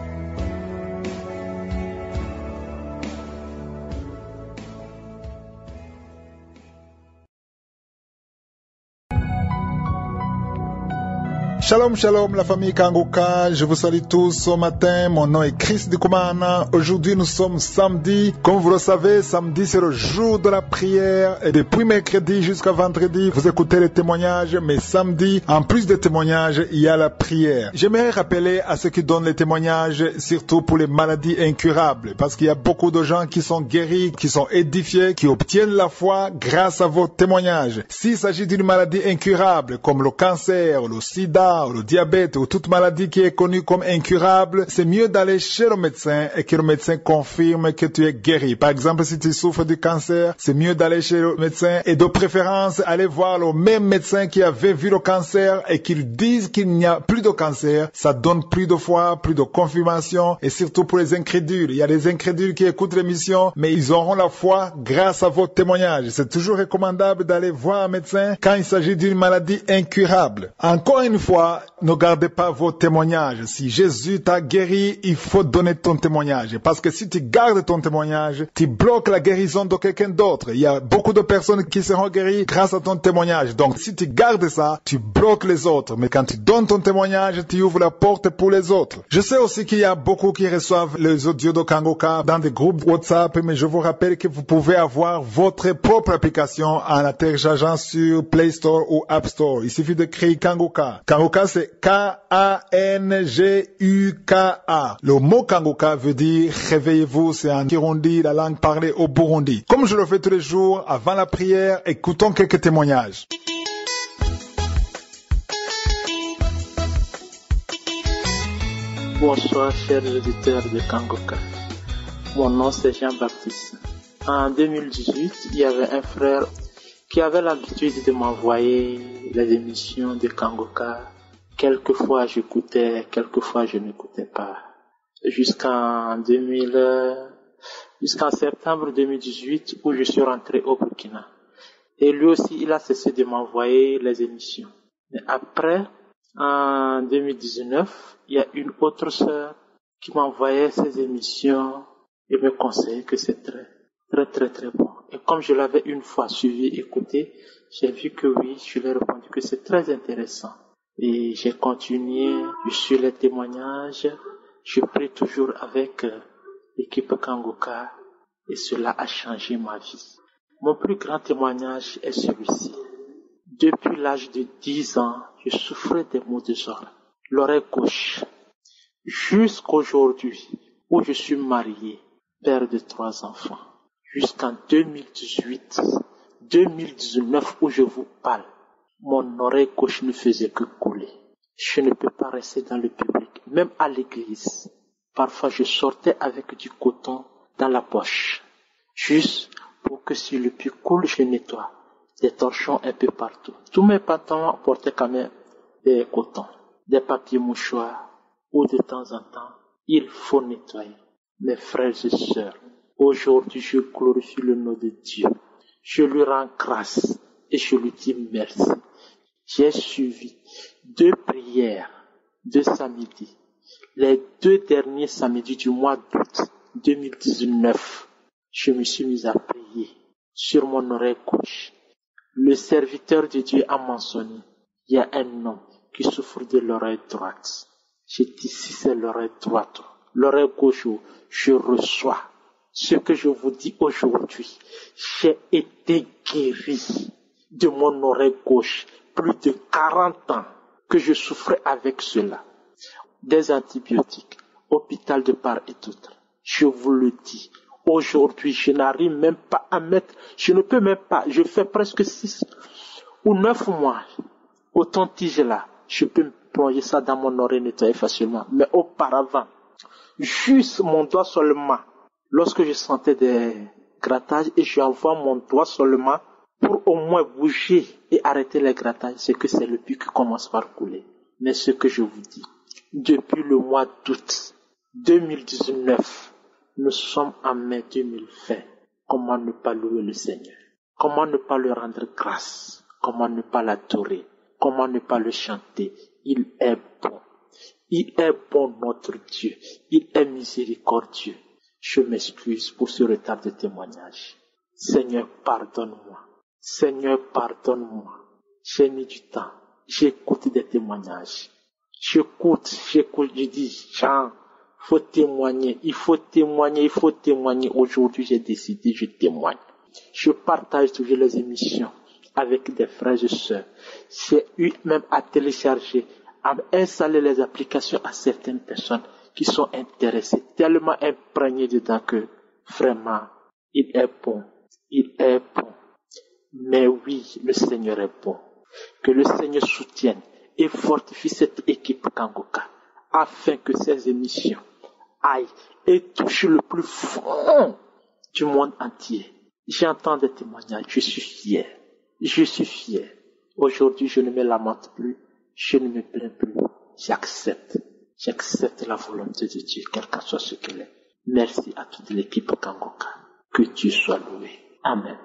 Shalom, shalom, la famille Kanguka. Je vous salue tous ce matin. Mon nom est Chris Dikumana. Aujourd'hui, nous sommes samedi. Comme vous le savez, samedi, c'est le jour de la prière. Et depuis mercredi jusqu'à vendredi, vous écoutez les témoignages. Mais samedi, en plus des témoignages, il y a la prière. J'aimerais rappeler à ceux qui donnent les témoignages, surtout pour les maladies incurables. Parce qu'il y a beaucoup de gens qui sont guéris, qui sont édifiés, qui obtiennent la foi grâce à vos témoignages. S'il s'agit d'une maladie incurable, comme le cancer, le sida, le diabète ou toute maladie qui est connue comme incurable, c'est mieux d'aller chez le médecin et que le médecin confirme que tu es guéri. Par exemple, si tu souffres du cancer, c'est mieux d'aller chez le médecin et de préférence aller voir le même médecin qui avait vu le cancer et qu'il dise qu'il n'y a plus de cancer. Ça donne plus de foi, plus de confirmation et surtout pour les incrédules. Il y a des incrédules qui écoutent l'émission, mais ils auront la foi grâce à vos témoignages. C'est toujours recommandable d'aller voir un médecin quand il s'agit d'une maladie incurable. Encore une fois, ne gardez pas vos témoignages. Si Jésus t'a guéri, il faut donner ton témoignage. Parce que si tu gardes ton témoignage, tu bloques la guérison de quelqu'un d'autre. Il y a beaucoup de personnes qui seront guéries grâce à ton témoignage. Donc, si tu gardes ça, tu bloques les autres. Mais quand tu donnes ton témoignage, tu ouvres la porte pour les autres. Je sais aussi qu'il y a beaucoup qui reçoivent les audios de Kanguka dans des groupes WhatsApp, mais je vous rappelle que vous pouvez avoir votre propre application en la téléchargeant sur Play Store ou App Store. Il suffit de créer Kanguka. Kanguka, c'est K-A-N-G-U-K-A. Le mot Kanguka veut dire réveillez-vous, c'est en Kirundi, la langue parlée au Burundi. Comme je le fais tous les jours, avant la prière, écoutons quelques témoignages. Bonsoir chers auditeurs de Kanguka. Mon nom c'est Jean-Baptiste. En 2018, il y avait un frère qui avait l'habitude de m'envoyer les émissions de Kanguka. Quelquefois j'écoutais, quelquefois je n'écoutais pas. Jusqu'en septembre 2018 où je suis rentré au Burkina. Et lui aussi, il a cessé de m'envoyer les émissions. Mais après, en 2019, il y a une autre sœur qui m'envoyait ces émissions et me conseillait que c'est très bon. Et comme je l'avais une fois suivi, écouté, j'ai vu que oui, je lui ai répondu que c'est très intéressant. Et j'ai continué, je suis les témoignages, je prie toujours avec l'équipe Kanguka et cela a changé ma vie. Mon plus grand témoignage est celui-ci. Depuis l'âge de 10 ans, je souffrais des maux de l'oreille gauche. Jusqu'aujourd'hui, où je suis marié, père de 3 enfants. Jusqu'en 2019 où je vous parle, mon oreille gauche ne faisait que couler. Je ne peux pas rester dans le public, même à l'église. Parfois, je sortais avec du coton dans la poche, juste pour que si le puits coule, je nettoie. Des torchons un peu partout. Tous mes pantalons portaient quand même des cotons, des papiers mouchoirs, ou de temps en temps, il faut nettoyer. Mes frères et sœurs, aujourd'hui, je glorifie le nom de Dieu. Je lui rends grâce et je lui dis merci. J'ai suivi 2 prières de samedi. Les 2 derniers samedis du mois d'août 2019, je me suis mis à prier sur mon oreille gauche. Le serviteur de Dieu a mentionné, il y a un homme qui souffre de l'oreille droite. J'ai dit, si c'est l'oreille droite, l'oreille gauche, je reçois. Ce que je vous dis aujourd'hui, j'ai été guéri de mon oreille gauche. Plus de 40 ans que je souffrais avec cela. Des antibiotiques, hôpital de part et d'autre. Je vous le dis, aujourd'hui, je n'arrive même pas à mettre, je ne peux même pas, je fais presque 6 ou 9 mois. Autant tige là, je peux plonger ça dans mon oreille nettoyer facilement. Mais auparavant, juste mon doigt seulement, lorsque je sentais des grattages et j'envoie mon doigt seulement pour au moins bouger et arrêter les grattages, c'est que c'est le puits qui commence par couler. Mais ce que je vous dis, depuis le mois d'août 2019, Nous sommes en mai 2020. Comment ne pas louer le Seigneur? Comment ne pas lui rendre grâce? Comment ne pas l'adorer? Comment ne pas le chanter? Il est bon. Il est bon, notre Dieu. Il est miséricordieux. Je m'excuse pour ce retard de témoignage. Seigneur, pardonne-moi. Seigneur, pardonne-moi. J'ai mis du temps. J'écoute des témoignages. J'écoute, je dis, Jean, il faut témoigner. Aujourd'hui, j'ai décidé, je témoigne. Je partage toujours les émissions avec des frères et sœurs. J'ai eu même à télécharger, à installer les applications à certaines personnes qui sont intéressées, tellement imprégnées dedans que, vraiment, il est bon. Mais oui, le Seigneur est bon. Que le Seigneur soutienne et fortifie cette équipe Kangoka, afin que ces émissions aillent et touchent le plus fond du monde entier. J'entends des témoignages, je suis fier. Aujourd'hui, je ne me lamente plus, je ne me plains plus. J'accepte la volonté de Dieu, quel que soit ce qu'elle est. Merci à toute l'équipe Kangoka. Que Dieu soit loué. Amen.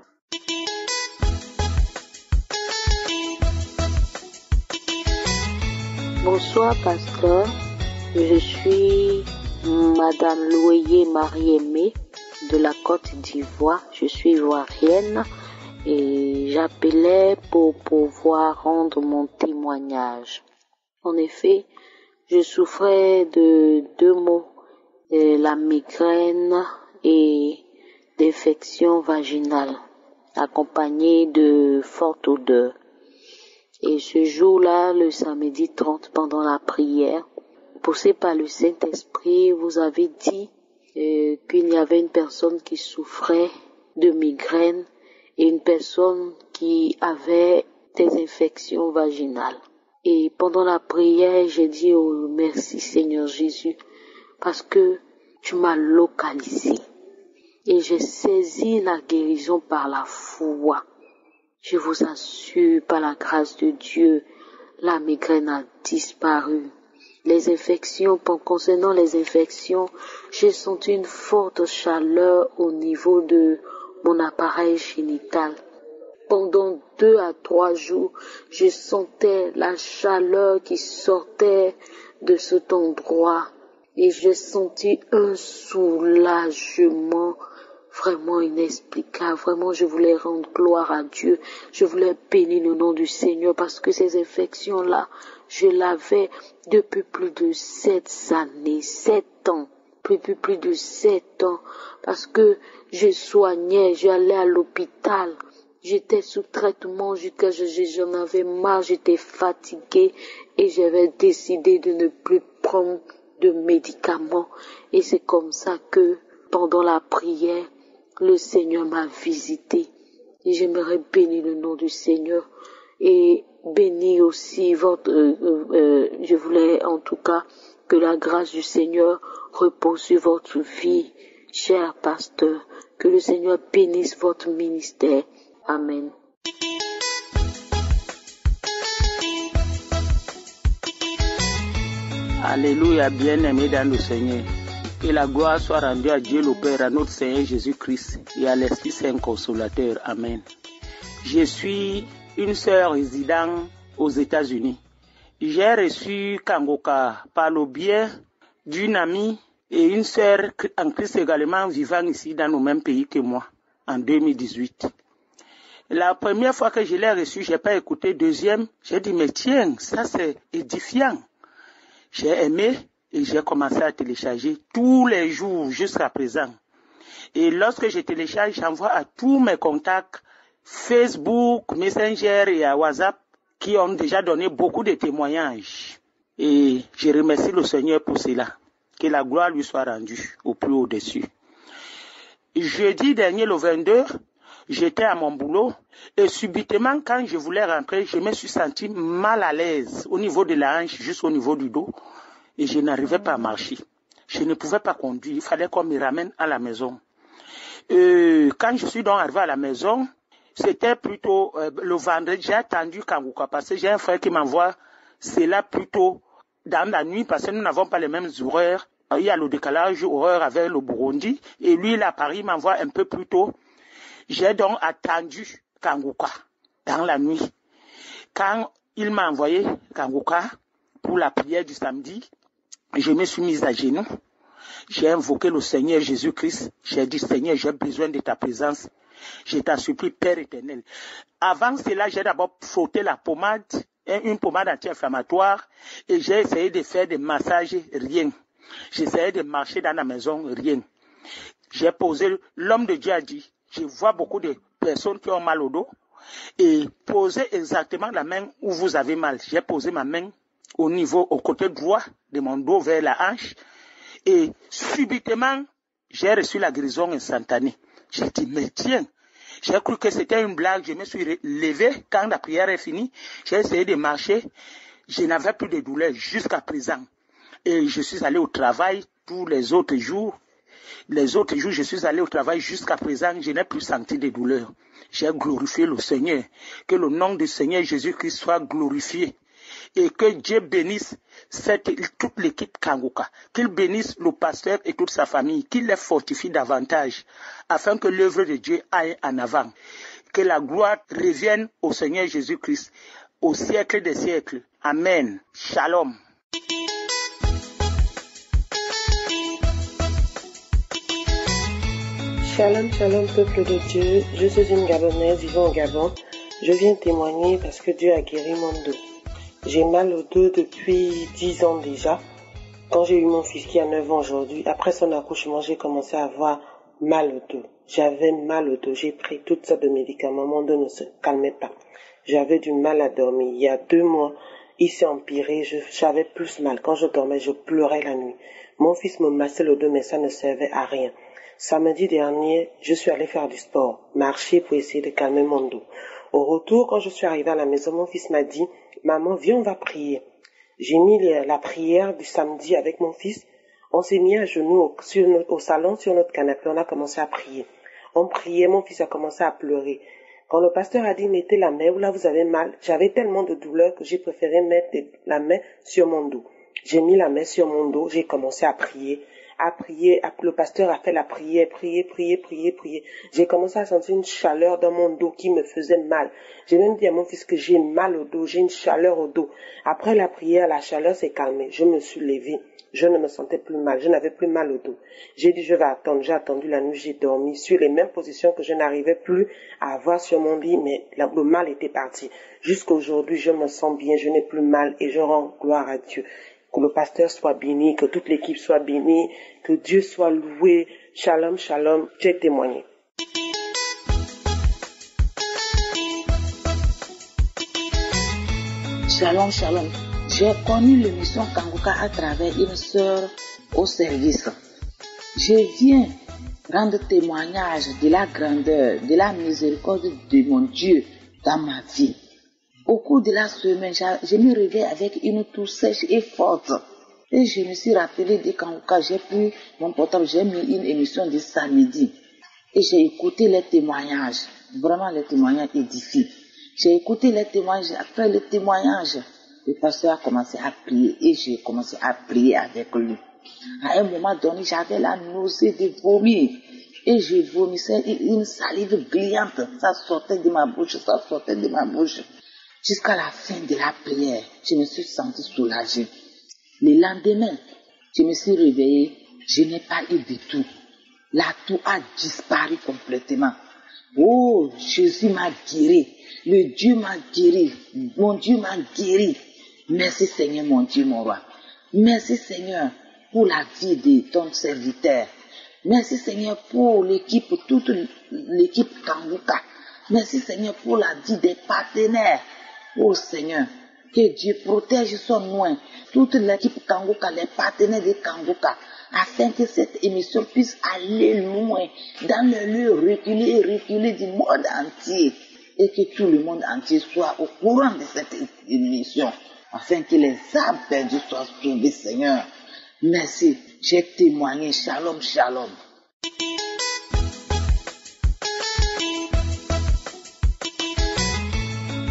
Bonsoir, pasteur. Je suis Madame Loyer Marie-Aimée de la Côte d'Ivoire. Je suis ivoirienne et j'appelais pour pouvoir rendre mon témoignage. En effet, je souffrais de deux maux, la migraine et d'infection vaginale, accompagnée de forte odeur. Et ce jour-là, le samedi 30, pendant la prière, poussé par le Saint-Esprit, vous avez dit qu'il y avait une personne qui souffrait de migraine et une personne qui avait des infections vaginales. Et pendant la prière, j'ai dit merci Seigneur Jésus, parce que tu m'as localisé. Et j'ai saisi la guérison par la foi. Je vous assure, par la grâce de Dieu, la migraine a disparu. Les infections, concernant les infections, j'ai senti une forte chaleur au niveau de mon appareil génital. Pendant 2 à 3 jours, je sentais la chaleur qui sortait de cet endroit et j'ai senti un soulagement vraiment inexplicable. Vraiment, je voulais rendre gloire à Dieu. Je voulais bénir le nom du Seigneur parce que ces infections-là, je l'avais depuis plus de 7 années, 7 ans. Depuis plus de 7 ans. Parce que je soignais, j'allais à l'hôpital. J'étais sous traitement jusqu'à j'en avais marre, j'étais fatiguée et j'avais décidé de ne plus prendre de médicaments. Et c'est comme ça que, pendant la prière, le Seigneur m'a visité. Et j'aimerais bénir le nom du Seigneur et bénir aussi je voulais en tout cas que la grâce du Seigneur repose sur votre vie, cher pasteur. Que le Seigneur bénisse votre ministère. Amen. Alléluia, bien-aimés dans le Seigneur. Que la gloire soit rendue à Dieu le Père, à notre Seigneur Jésus-Christ et à l'Esprit Saint Consolateur. Amen. Je suis une sœur résidant aux États-Unis. J'ai reçu Kangoka par le biais d'une amie et une sœur en Christ également vivant ici dans le même pays que moi, en 2018. La première fois que je l'ai reçu, je n'ai pas écouté. Deuxième, j'ai dit, mais tiens, ça c'est édifiant. J'ai aimé et j'ai commencé à télécharger tous les jours jusqu'à présent. Et lorsque je télécharge, j'envoie à tous mes contacts, Facebook, Messenger et à WhatsApp, qui ont déjà donné beaucoup de témoignages. Et je remercie le Seigneur pour cela. Que la gloire lui soit rendue au plus au-dessus. Jeudi dernier, le 22, j'étais à mon boulot et subitement, quand je voulais rentrer, je me suis senti mal à l'aise au niveau de la hanche, juste au niveau du dos. Et je n'arrivais pas à marcher. Je ne pouvais pas conduire. Il fallait qu'on me ramène à la maison. Quand je suis donc arrivé à la maison, c'était plutôt le vendredi. J'ai attendu Kangoka parce que j'ai un frère qui m'envoie cela plutôt dans la nuit parce que nous n'avons pas les mêmes horaires Il y a le décalage horaire avec le Burundi. Et lui, là, Paris m'envoie un peu plus tôt. J'ai donc attendu Kanguka dans la nuit. Quand il m'a envoyé Kanguka pour la prière du samedi, je me suis mise à genoux. J'ai invoqué le Seigneur Jésus-Christ. J'ai dit, Seigneur, j'ai besoin de ta présence. Je t'en supplie, Père éternel. Avant cela, j'ai d'abord frotté la pommade, une pommade anti-inflammatoire, et j'ai essayé de faire des massages, rien. J'essayais de marcher dans la maison, rien. J'ai posé, l'homme de Dieu a dit, je vois beaucoup de personnes qui ont mal au dos, et posez exactement la main où vous avez mal. J'ai posé ma main au côté droit de mon dos vers la hanche, et subitement, j'ai reçu la guérison instantanée. J'ai dit, mais tiens, j'ai cru que c'était une blague. Je me suis levé quand la prière est finie. J'ai essayé de marcher. Je n'avais plus de douleur jusqu'à présent. Et je suis allé au travail tous les autres jours. Les autres jours, je suis allé au travail jusqu'à présent. Je n'ai plus senti de douleur. J'ai glorifié le Seigneur. Que le nom du Seigneur Jésus-Christ soit glorifié. Et que Dieu bénisse toute l'équipe Kanguka, qu'il bénisse le pasteur et toute sa famille, qu'il les fortifie davantage, afin que l'œuvre de Dieu aille en avant. Que la gloire revienne au Seigneur Jésus-Christ, au siècle des siècles. Amen. Shalom. Shalom, shalom, peuple de Dieu. Je suis une Gabonaise vivant au Gabon. Je viens témoigner parce que Dieu a guéri mon dos. J'ai mal au dos depuis 10 ans déjà. Quand j'ai eu mon fils qui a 9 ans aujourd'hui, après son accouchement, j'ai commencé à avoir mal au dos. J'avais mal au dos. J'ai pris toutes sortes de médicaments. Mon dos ne se calmait pas. J'avais du mal à dormir. Il y a 2 mois, il s'est empiré. J'avais plus mal. Quand je dormais, je pleurais la nuit. Mon fils me massait le dos, mais ça ne servait à rien. Samedi dernier, je suis allée faire du sport, marcher pour essayer de calmer mon dos. Au retour, quand je suis arrivée à la maison, mon fils m'a dit, « Maman, viens, on va prier. » J'ai mis la prière du samedi avec mon fils. On s'est mis à genoux au salon sur notre canapé. On a commencé à prier. On priait, mon fils a commencé à pleurer. Quand le pasteur a dit, « Mettez la main où là vous avez mal », j'avais tellement de douleur que j'ai préféré mettre la main sur mon dos. J'ai mis la main sur mon dos, j'ai commencé à prier. Le pasteur a fait la prière, prier. J'ai commencé à sentir une chaleur dans mon dos qui me faisait mal. J'ai même dit à mon fils que j'ai mal au dos, j'ai une chaleur au dos. Après la prière, la chaleur s'est calmée. Je me suis levée, je ne me sentais plus mal, je n'avais plus mal au dos. J'ai dit je vais attendre, j'ai attendu la nuit, j'ai dormi sur les mêmes positions que je n'arrivais plus à avoir sur mon lit, mais le mal était parti. Jusqu'à aujourd'hui, je me sens bien, je n'ai plus mal et je rends gloire à Dieu. Que le pasteur soit béni, que toute l'équipe soit bénie, que Dieu soit loué. Shalom, shalom, j'ai témoigné. Shalom, shalom. J'ai connu l'émission Kanguka à travers une sœur au service. Je viens rendre témoignage de la grandeur, de la miséricorde de mon Dieu dans ma vie. Au cours de la semaine, je me réveille avec une toux sèche et forte. Et je me suis rappelé de Kanguka, j'ai pris mon portable, j'ai mis une émission de samedi. Et j'ai écouté les témoignages. Vraiment, les témoignages édifient. J'ai écouté les témoignages. Après les témoignages, le pasteur a commencé à prier. Et j'ai commencé à prier avec lui. À un moment donné, j'avais la nausée de vomir. Et je vomissais une salive glissante. Ça sortait de ma bouche, Jusqu'à la fin de la prière, je me suis sentie soulagée. Le lendemain, je me suis réveillée, je n'ai pas eu de toux. La toux a disparu complètement. Oh, Jésus m'a guéri. Le Dieu m'a guéri. Mon Dieu m'a guéri. Merci Seigneur, mon Dieu, mon roi. Merci Seigneur pour la vie de ton serviteur. Merci Seigneur pour l'équipe, toute l'équipe Kanguka. Merci Seigneur pour la vie des partenaires. Oh Seigneur, que Dieu protège son nom, toute l'équipe Kanguka, les partenaires de Kanguka, afin que cette émission puisse aller loin, dans le lieu reculé du monde entier, et que tout le monde entier soit au courant de cette émission, afin que les âmes perdues soient sauvées, Seigneur. Merci, j'ai témoigné. Shalom, shalom.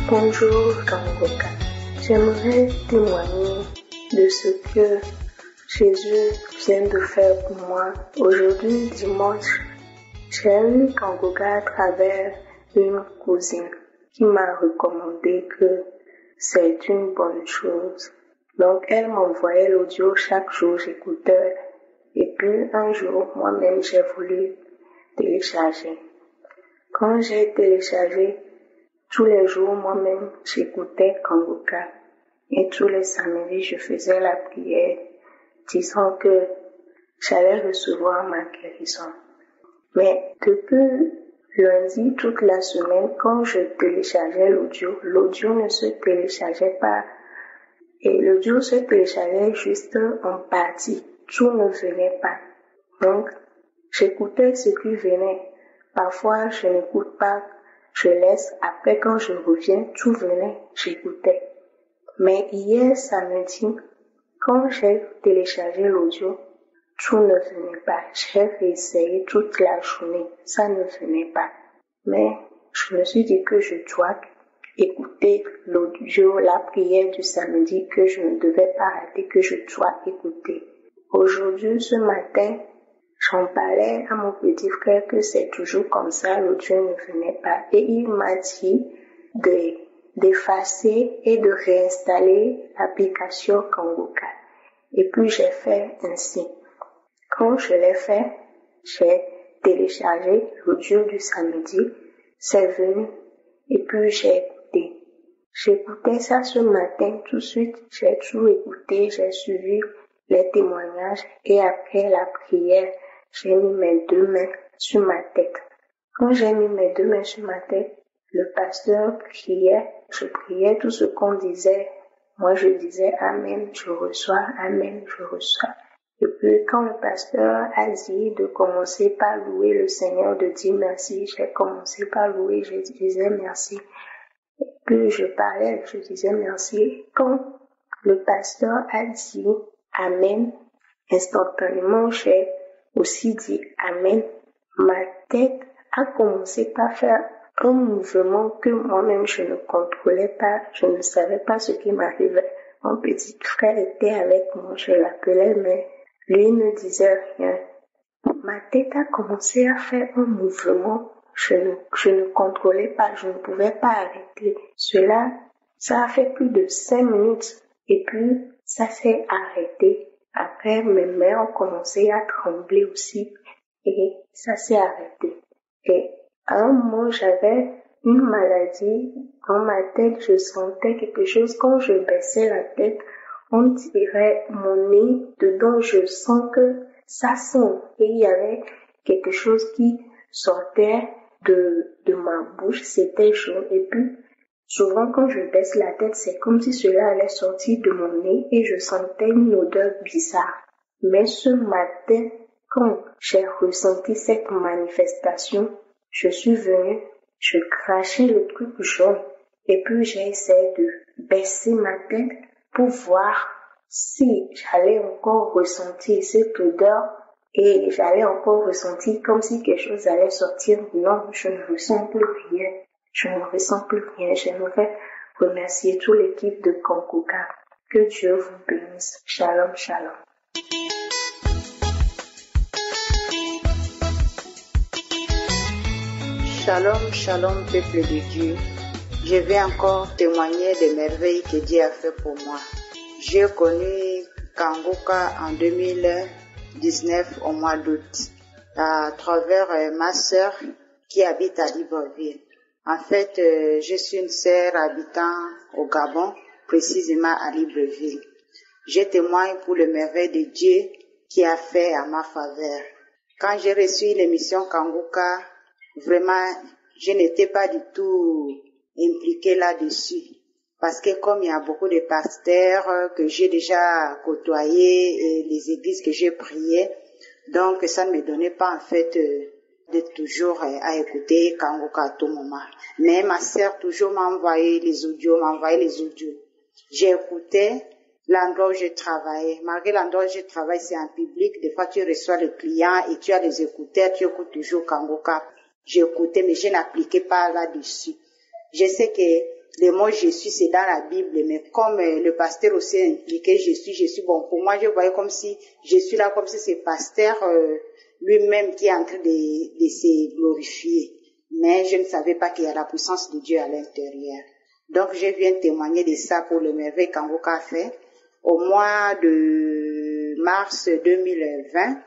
Bonjour Kanguka, j'aimerais témoigner de ce que Jésus vient de faire pour moi. Aujourd'hui, dimanche, j'ai eu Kangoka à travers une cousine qui m'a recommandé que c'est une bonne chose. Donc, elle m'envoyait l'audio chaque jour, j'écoutais. Et puis, un jour, moi-même, j'ai voulu télécharger. Quand j'ai téléchargé, tous les jours, moi-même, j'écoutais Kangoka. Et tous les samedis, je faisais la prière, disant que j'allais recevoir ma guérison. Mais depuis lundi, toute la semaine, quand je téléchargeais l'audio ne se téléchargeait pas. Et l'audio se téléchargeait juste en partie. Tout ne venait pas. Donc, j'écoutais ce qui venait. Parfois, je n'écoute pas, je laisse. Après, quand je reviens, tout venait, j'écoutais. Mais hier, samedi, quand j'ai téléchargé l'audio, tout ne venait pas. J'ai essayé toute la journée, ça ne venait pas. Mais je me suis dit que je dois écouter l'audio, la prière du samedi, que je ne devais pas rater, que je dois écouter. Aujourd'hui, ce matin, j'en parlais à mon petit frère que c'est toujours comme ça, l'audio ne venait pas. Et il m'a dit d'effacer et de réinstaller l'application Kangoka. Et puis j'ai fait ainsi. Quand je l'ai fait, j'ai téléchargé l'audio du samedi, c'est venu, et puis j'ai écouté. J'écoutais ça ce matin, tout de suite, j'ai tout écouté, j'ai suivi les témoignages, et après la prière, j'ai mis mes 2 mains sur ma tête. Quand j'ai mis mes 2 mains sur ma tête, le pasteur priait, je priais tout ce qu'on disait. Moi, je disais Amen, je reçois, Amen, je reçois. Et puis, quand le pasteur a dit de commencer par louer le Seigneur, de dire merci, j'ai commencé par louer, je disais merci. Et puis, je parlais, je disais merci. Quand le pasteur a dit Amen, instantanément, j'ai aussi dit Amen. Ma tête a commencé par faire un mouvement que moi-même je ne contrôlais pas, je ne savais pas ce qui m'arrivait. Mon petit frère était avec moi, je l'appelais, mais lui ne disait rien. Ma tête a commencé à faire un mouvement, je ne contrôlais pas, je ne pouvais pas arrêter. Ça a fait plus de 5 minutes et puis ça s'est arrêté. Après, mes mains ont commencé à trembler aussi et ça s'est arrêté. Et à un moment, j'avais une maladie dans ma tête, je sentais quelque chose. Quand je baissais la tête, on tirait mon nez dedans, je sens que ça sent. Et il y avait quelque chose qui sortait de ma bouche, c'était jaune. Et puis, souvent quand je baisse la tête, c'est comme si cela allait sortir de mon nez et je sentais une odeur bizarre. Mais ce matin, quand j'ai ressenti cette manifestation, je suis venue, je crachais le truc jaune et puis j'ai essayé de baisser ma tête pour voir si j'allais encore ressentir cette odeur et j'allais encore ressentir comme si quelque chose allait sortir. Non, je ne ressens plus rien. Je ne ressens plus rien. J'aimerais remercier toute l'équipe de Kangoka. Que Dieu vous bénisse. Shalom, shalom. Shalom, shalom, peuple de Dieu. Je vais encore témoigner des merveilles que Dieu a fait pour moi. J'ai connu Kangoka en 2019 au mois d'août à travers ma sœur qui habite à Libreville. En fait, je suis une sœur habitant au Gabon, précisément à Libreville. Je témoigne pour le merveille de Dieu qui a fait à ma faveur. Quand j'ai reçu l'émission Kangoka, vraiment, je n'étais pas du tout impliquée là-dessus. Parce que comme il y a beaucoup de pasteurs que j'ai déjà côtoyés et les églises que j'ai priées, donc ça ne me donnait pas en fait de toujours à écouter Kangoka à tout moment. Mais ma sœur toujours m'a envoyé les audios. J'ai écouté l'endroit où je travaillais. Malgré l'endroit où je travaille, c'est en public. Des fois, tu reçois le client et tu as les écouteurs, tu écoutes toujours Kangoka. J'ai écouté, mais je n'appliquais pas là-dessus. Je sais que Le mot je suis, c'est dans la Bible, mais comme le pasteur aussi a impliqué je suis, bon, pour moi, je voyais comme si je suis là, comme si c'est pasteur lui-même qui est en train de se glorifier. Mais je ne savais pas qu'il y a la puissance de Dieu à l'intérieur. Donc, je viens témoigner de ça pour le merveille qu'Angoka a fait. Au mois de mars 2020,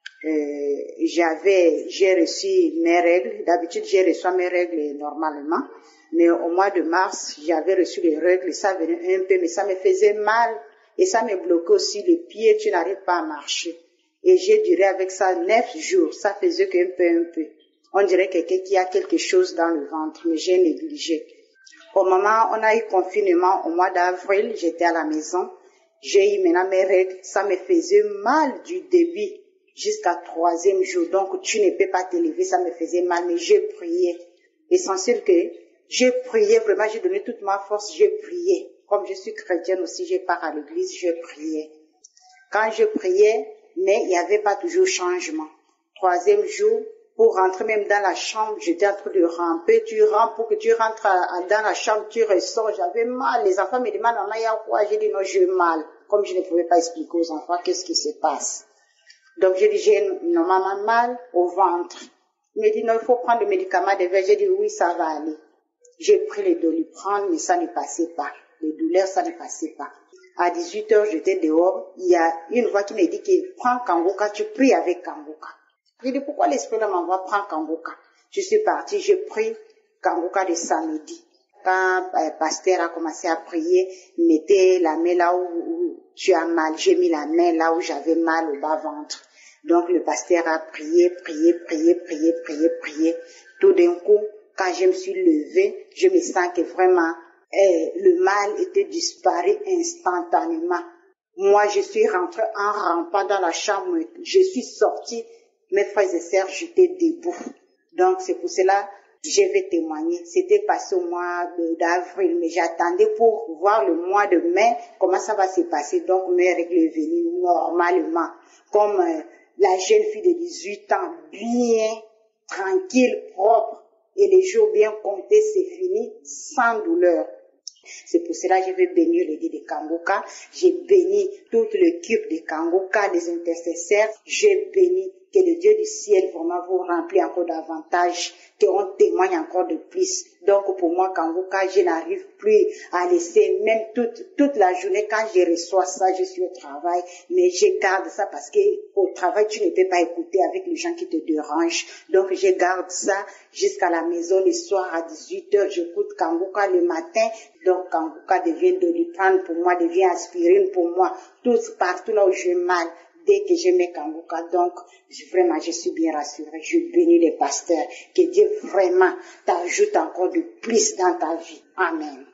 j'ai reçu mes règles. D'habitude, je reçois mes règles normalement. Mais au mois de mars, j'avais reçu les règles. Ça venait un peu, mais ça me faisait mal. Et ça me bloquait aussi les pieds. Tu n'arrives pas à marcher. Et j'ai duré avec ça 9 jours. Ça faisait qu'un peu. On dirait quelqu'un qui a quelque chose dans le ventre, mais j'ai négligé. Au moment où on a eu confinement, au mois d'avril, j'étais à la maison. J'ai eu maintenant mes règles. Ça me faisait mal du début jusqu'à 3e jour. Donc, tu ne peux pas te lever, ça me faisait mal, mais j'ai prié. L'essentiel que j'ai prié, vraiment, j'ai donné toute ma force, j'ai prié. Comme je suis chrétienne aussi, je pars à l'église, je priais. Quand je priais, mais il n'y avait pas toujours changement. 3e jour, pour rentrer même dans la chambre, j'étais en train de ramper, tu rampes pour que tu rentres dans la chambre, tu ressors, j'avais mal. Les enfants me demandent, maman, il y a quoi? J'ai dit non, j'ai mal. Comme je ne pouvais pas expliquer aux enfants qu'est-ce qui se passe. Donc j'ai dit, j'ai normalement mal au ventre. Il me dit, non, il faut prendre le médicament de verre. J'ai dit, oui, ça va aller. J'ai pris les Doliprane, mais ça ne passait pas. Les douleurs, ça ne passait pas. À 18h, j'étais dehors. Il y a une voix qui me dit que prends Kangoka, tu pries avec Kangoka. J'ai dit, pourquoi l'esprit là m'envoie prendre Kangoka? Je suis partie, j'ai pris Kangoka le samedi. Quand le pasteur a commencé à prier, mettez la main là où tu as mal. J'ai mis la main là où j'avais mal au bas-ventre. Donc le pasteur a prié. Tout d'un coup, quand je me suis levée, je me sens que vraiment le mal était disparu instantanément. Moi, je suis rentrée en rampant dans la chambre. Je suis sortie. Mes frères et sœurs, j'étais debout. Donc, c'est pour cela que je vais témoigner. C'était passé au mois d'avril, mais j'attendais pour voir le mois de mai, comment ça va se passer. Donc, mes règles sont venues normalement. Comme la jeune fille de 18 ans, bien, tranquille, propre, et les jours bien comptés, c'est fini, sans douleur. C'est pour cela que je vais bénir l'église de Kangoka. J'ai béni toute l'équipe de Kangoka, les intercesseurs. J'ai béni que le Dieu du ciel vraiment vous remplit encore davantage, qu'on témoigne encore de plus. Donc pour moi, Kangoka, je n'arrive plus à laisser, même toute la journée, quand je reçois ça, je suis au travail, mais je garde ça parce que au travail, tu ne peux pas écouter avec les gens qui te dérangent. Donc je garde ça jusqu'à la maison le soir à 18h, j'écoute Kangoka le matin. Donc Kangoka devient Doliprane pour moi, devient aspirine pour moi, tout partout là où j'ai mal. Dès que je mets Kangoka, donc vraiment je suis bien rassurée. Je bénis les pasteurs. Que Dieu vraiment t'ajoute encore de plus dans ta vie. Amen.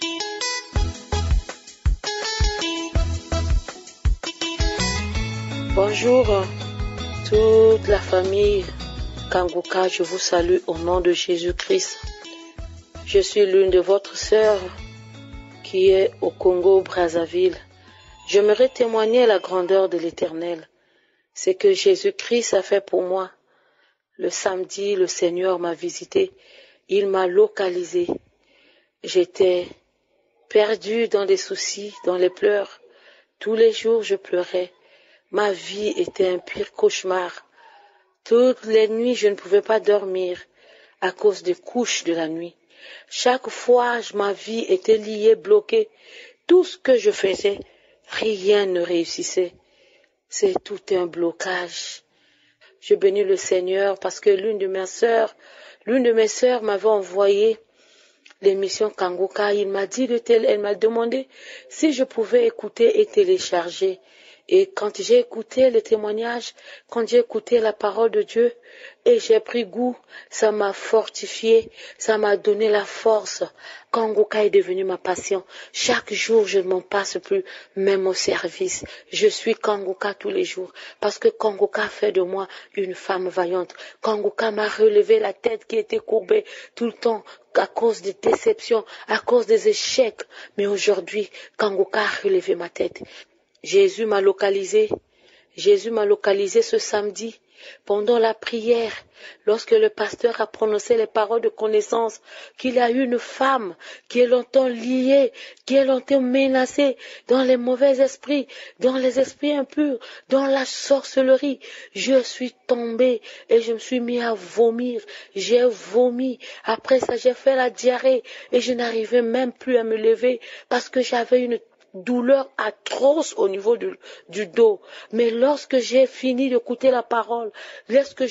Bonjour toute la famille Kangoka, je vous salue au nom de Jésus-Christ. Je suis l'une de votre sœurs qui est au Congo-Brazzaville. J'aimerais témoigner la grandeur de l'Éternel. C'est que Jésus-Christ a fait pour moi. Le samedi, le Seigneur m'a visité. Il m'a localisé. J'étais perdue dans des soucis, dans les pleurs. Tous les jours, je pleurais. Ma vie était un pire cauchemar. Toutes les nuits, je ne pouvais pas dormir à cause des couches de la nuit. Chaque fois, ma vie était liée, bloquée. Tout ce que je faisais, rien ne réussissait. C'est tout un blocage. Je bénis le Seigneur parce que l'une de mes sœurs m'avait envoyé l'émission Kangoka. Elle m'a demandé si je pouvais écouter et télécharger. Et quand j'ai écouté les témoignages, quand j'ai écouté la parole de Dieu, et j'ai pris goût, ça m'a fortifié, ça m'a donné la force. Kangoka est devenu ma passion. Chaque jour, je ne m'en passe plus, même au service. Je suis Kangoka tous les jours, parce que Kangoka fait de moi une femme vaillante. Kangoka m'a relevé la tête qui était courbée tout le temps, à cause des déceptions, à cause des échecs. Mais aujourd'hui, Kangoka a relevé ma tête. Jésus m'a localisé ce samedi. pendant la prière, lorsque le pasteur a prononcé les paroles de connaissance, qu'il a eu une femme qui est longtemps liée, qui est longtemps menacée dans les mauvais esprits, dans les esprits impurs, dans la sorcellerie. Je suis tombée et je me suis mis à vomir. J'ai vomi. Après ça, j'ai fait la diarrhée et je n'arrivais même plus à me lever parce que j'avais une douleur atroce au niveau du dos. Mais lorsque j'ai fini d'écouter la parole, lorsque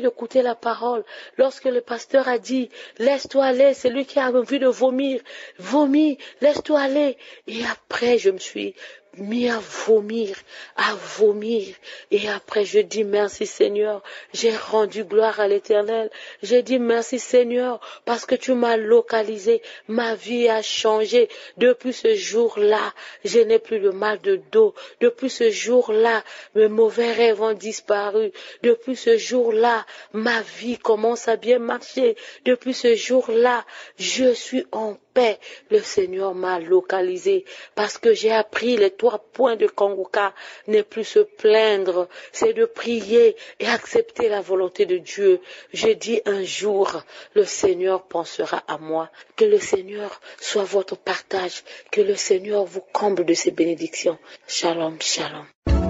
le pasteur a dit, laisse-toi aller, c'est lui qui a envie de vomir, vomis, laisse-toi aller. Et après, je me suis mis à vomir, et après je dis merci Seigneur, j'ai rendu gloire à l'Éternel, j'ai dit merci Seigneur, parce que tu m'as localisé, ma vie a changé, depuis ce jour-là, je n'ai plus de mal de dos, depuis ce jour-là, mes mauvais rêves ont disparu, depuis ce jour-là, ma vie commence à bien marcher, depuis ce jour-là, je suis en paix, le Seigneur m'a localisé, parce que j'ai appris les 3 points de Kanguka, n'est plus se plaindre, c'est de prier et accepter la volonté de Dieu. Je dis un jour, le Seigneur pensera à moi, que le Seigneur soit votre partage, que le Seigneur vous comble de ses bénédictions. Shalom, shalom.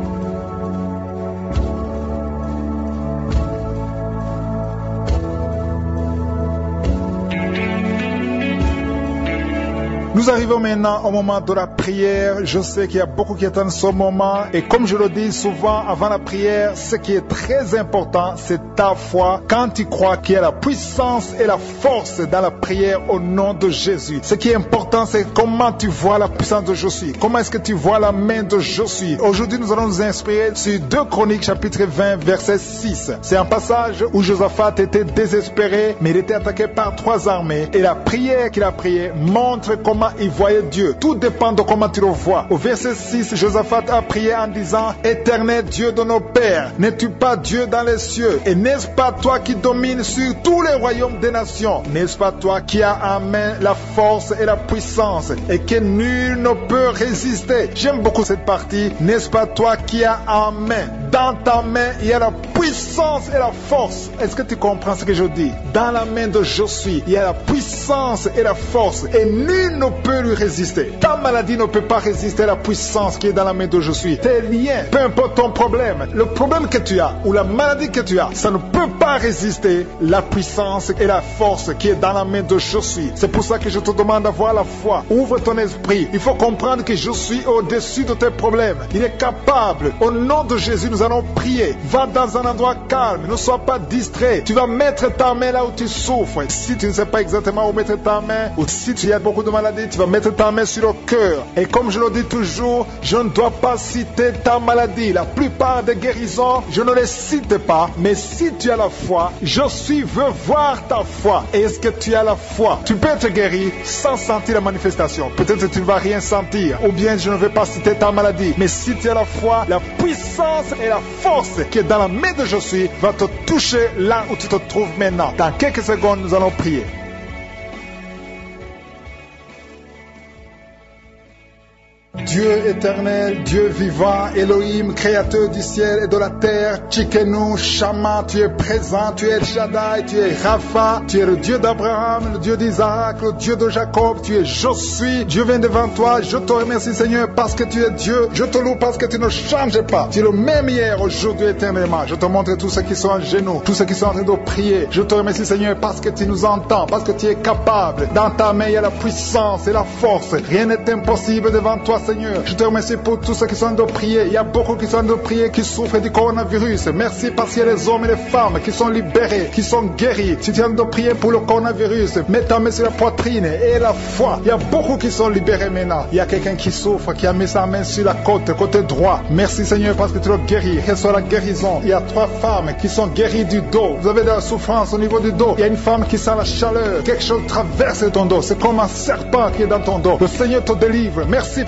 Nous arrivons maintenant au moment de la prière. Je sais qu'il y a beaucoup qui attendent ce moment. Et comme je le dis souvent avant la prière, ce qui est très important, c'est ta foi. Quand tu crois qu'il y a la puissance et la force dans la prière au nom de Jésus. Ce qui est important, c'est comment tu vois la puissance de Je suis. Comment est-ce que tu vois la main de Je suis. Aujourd'hui, nous allons nous inspirer sur 2 Chroniques chapitre 20, verset 6. C'est un passage où Josaphat était désespéré, mais il était attaqué par 3 armées. Et la prière qu'il a priée montre comment il voyait Dieu. Tout dépend de comment tu le vois. Au verset 6, Josaphat a prié en disant, Éternel Dieu de nos pères, n'es-tu pas Dieu dans les cieux? Et n'est-ce pas toi qui domines sur tous les royaumes des nations? N'est-ce pas toi qui as en main la force et la puissance et que nul ne peut résister? J'aime beaucoup cette partie. N'est-ce pas toi qui as en main? Dans ta main, il y a la puissance et la force. Est-ce que tu comprends ce que je dis? Dans la main de Je suis, il y a la puissance et la force et nul ne peut lui résister. Ta maladie ne peut pas résister à la puissance qui est dans la main de Je suis. Tes liens, peu importe ton problème, le problème que tu as ou la maladie que tu as, ça ne peut pas résister la puissance et la force qui est dans la main de Je suis. C'est pour ça que je te demande d'avoir la foi. Ouvre ton esprit. Il faut comprendre que Je suis au-dessus de tes problèmes. Il est capable. Au nom de Jésus, nous allons prier. Va dans un endroit calme. Ne sois pas distrait. Tu vas mettre ta main là où tu souffres. Si tu ne sais pas exactement où mettre ta main, ou si tu as beaucoup de maladies, tu vas mettre ta main sur le cœur. Et comme je le dis toujours, je ne dois pas citer ta maladie. La plupart des guérisons, je ne les cite pas. Mais si tu as la foi, Je suis veux voir ta foi. Et est-ce que tu as la foi? Tu peux être guéri sans sentir la manifestation. Peut-être que tu ne vas rien sentir. Ou bien je ne vais pas citer ta maladie. Mais si tu as la foi, la puissance et la force qui est dans la main de Je suis va te toucher là où tu te trouves maintenant. Dans quelques secondes, nous allons prier. Dieu éternel, Dieu vivant, Elohim, créateur du ciel et de la terre, Tchikenu, Shama, tu es présent, tu es El Shaddai, tu es Rapha, tu es le Dieu d'Abraham, le Dieu d'Isaac, le Dieu de Jacob, tu es Je suis, Dieu vient devant toi, je te remercie Seigneur parce que tu es Dieu, je te loue parce que tu ne changes pas, tu es le même hier, aujourd'hui, éternellement, je te montre tous ceux qui sont à genoux, tous ceux qui sont en train de prier, je te remercie Seigneur parce que tu nous entends, parce que tu es capable, dans ta main il y a la puissance et la force, rien n'est impossible devant toi Seigneur. Je te remercie pour tous ceux qui sont en train de prier. Il y a beaucoup qui sont en train de prier, qui souffrent du coronavirus. Merci parce qu'il y a les hommes et les femmes qui sont libérés, qui sont guéris. Si tu es en train de prier pour le coronavirus, mets ta main sur la poitrine et la foi. Il y a beaucoup qui sont libérés maintenant. Il y a quelqu'un qui souffre, qui a mis sa main sur la côté droit. Merci Seigneur parce que tu l'as guéri. Reçois la guérison. Il y a 3 femmes qui sont guéries du dos. Vous avez de la souffrance au niveau du dos. Il y a une femme qui sent la chaleur. Quelque chose traverse ton dos. C'est comme un serpent qui est dans ton dos. Le Seigneur te délivre. Merci pour ta prière.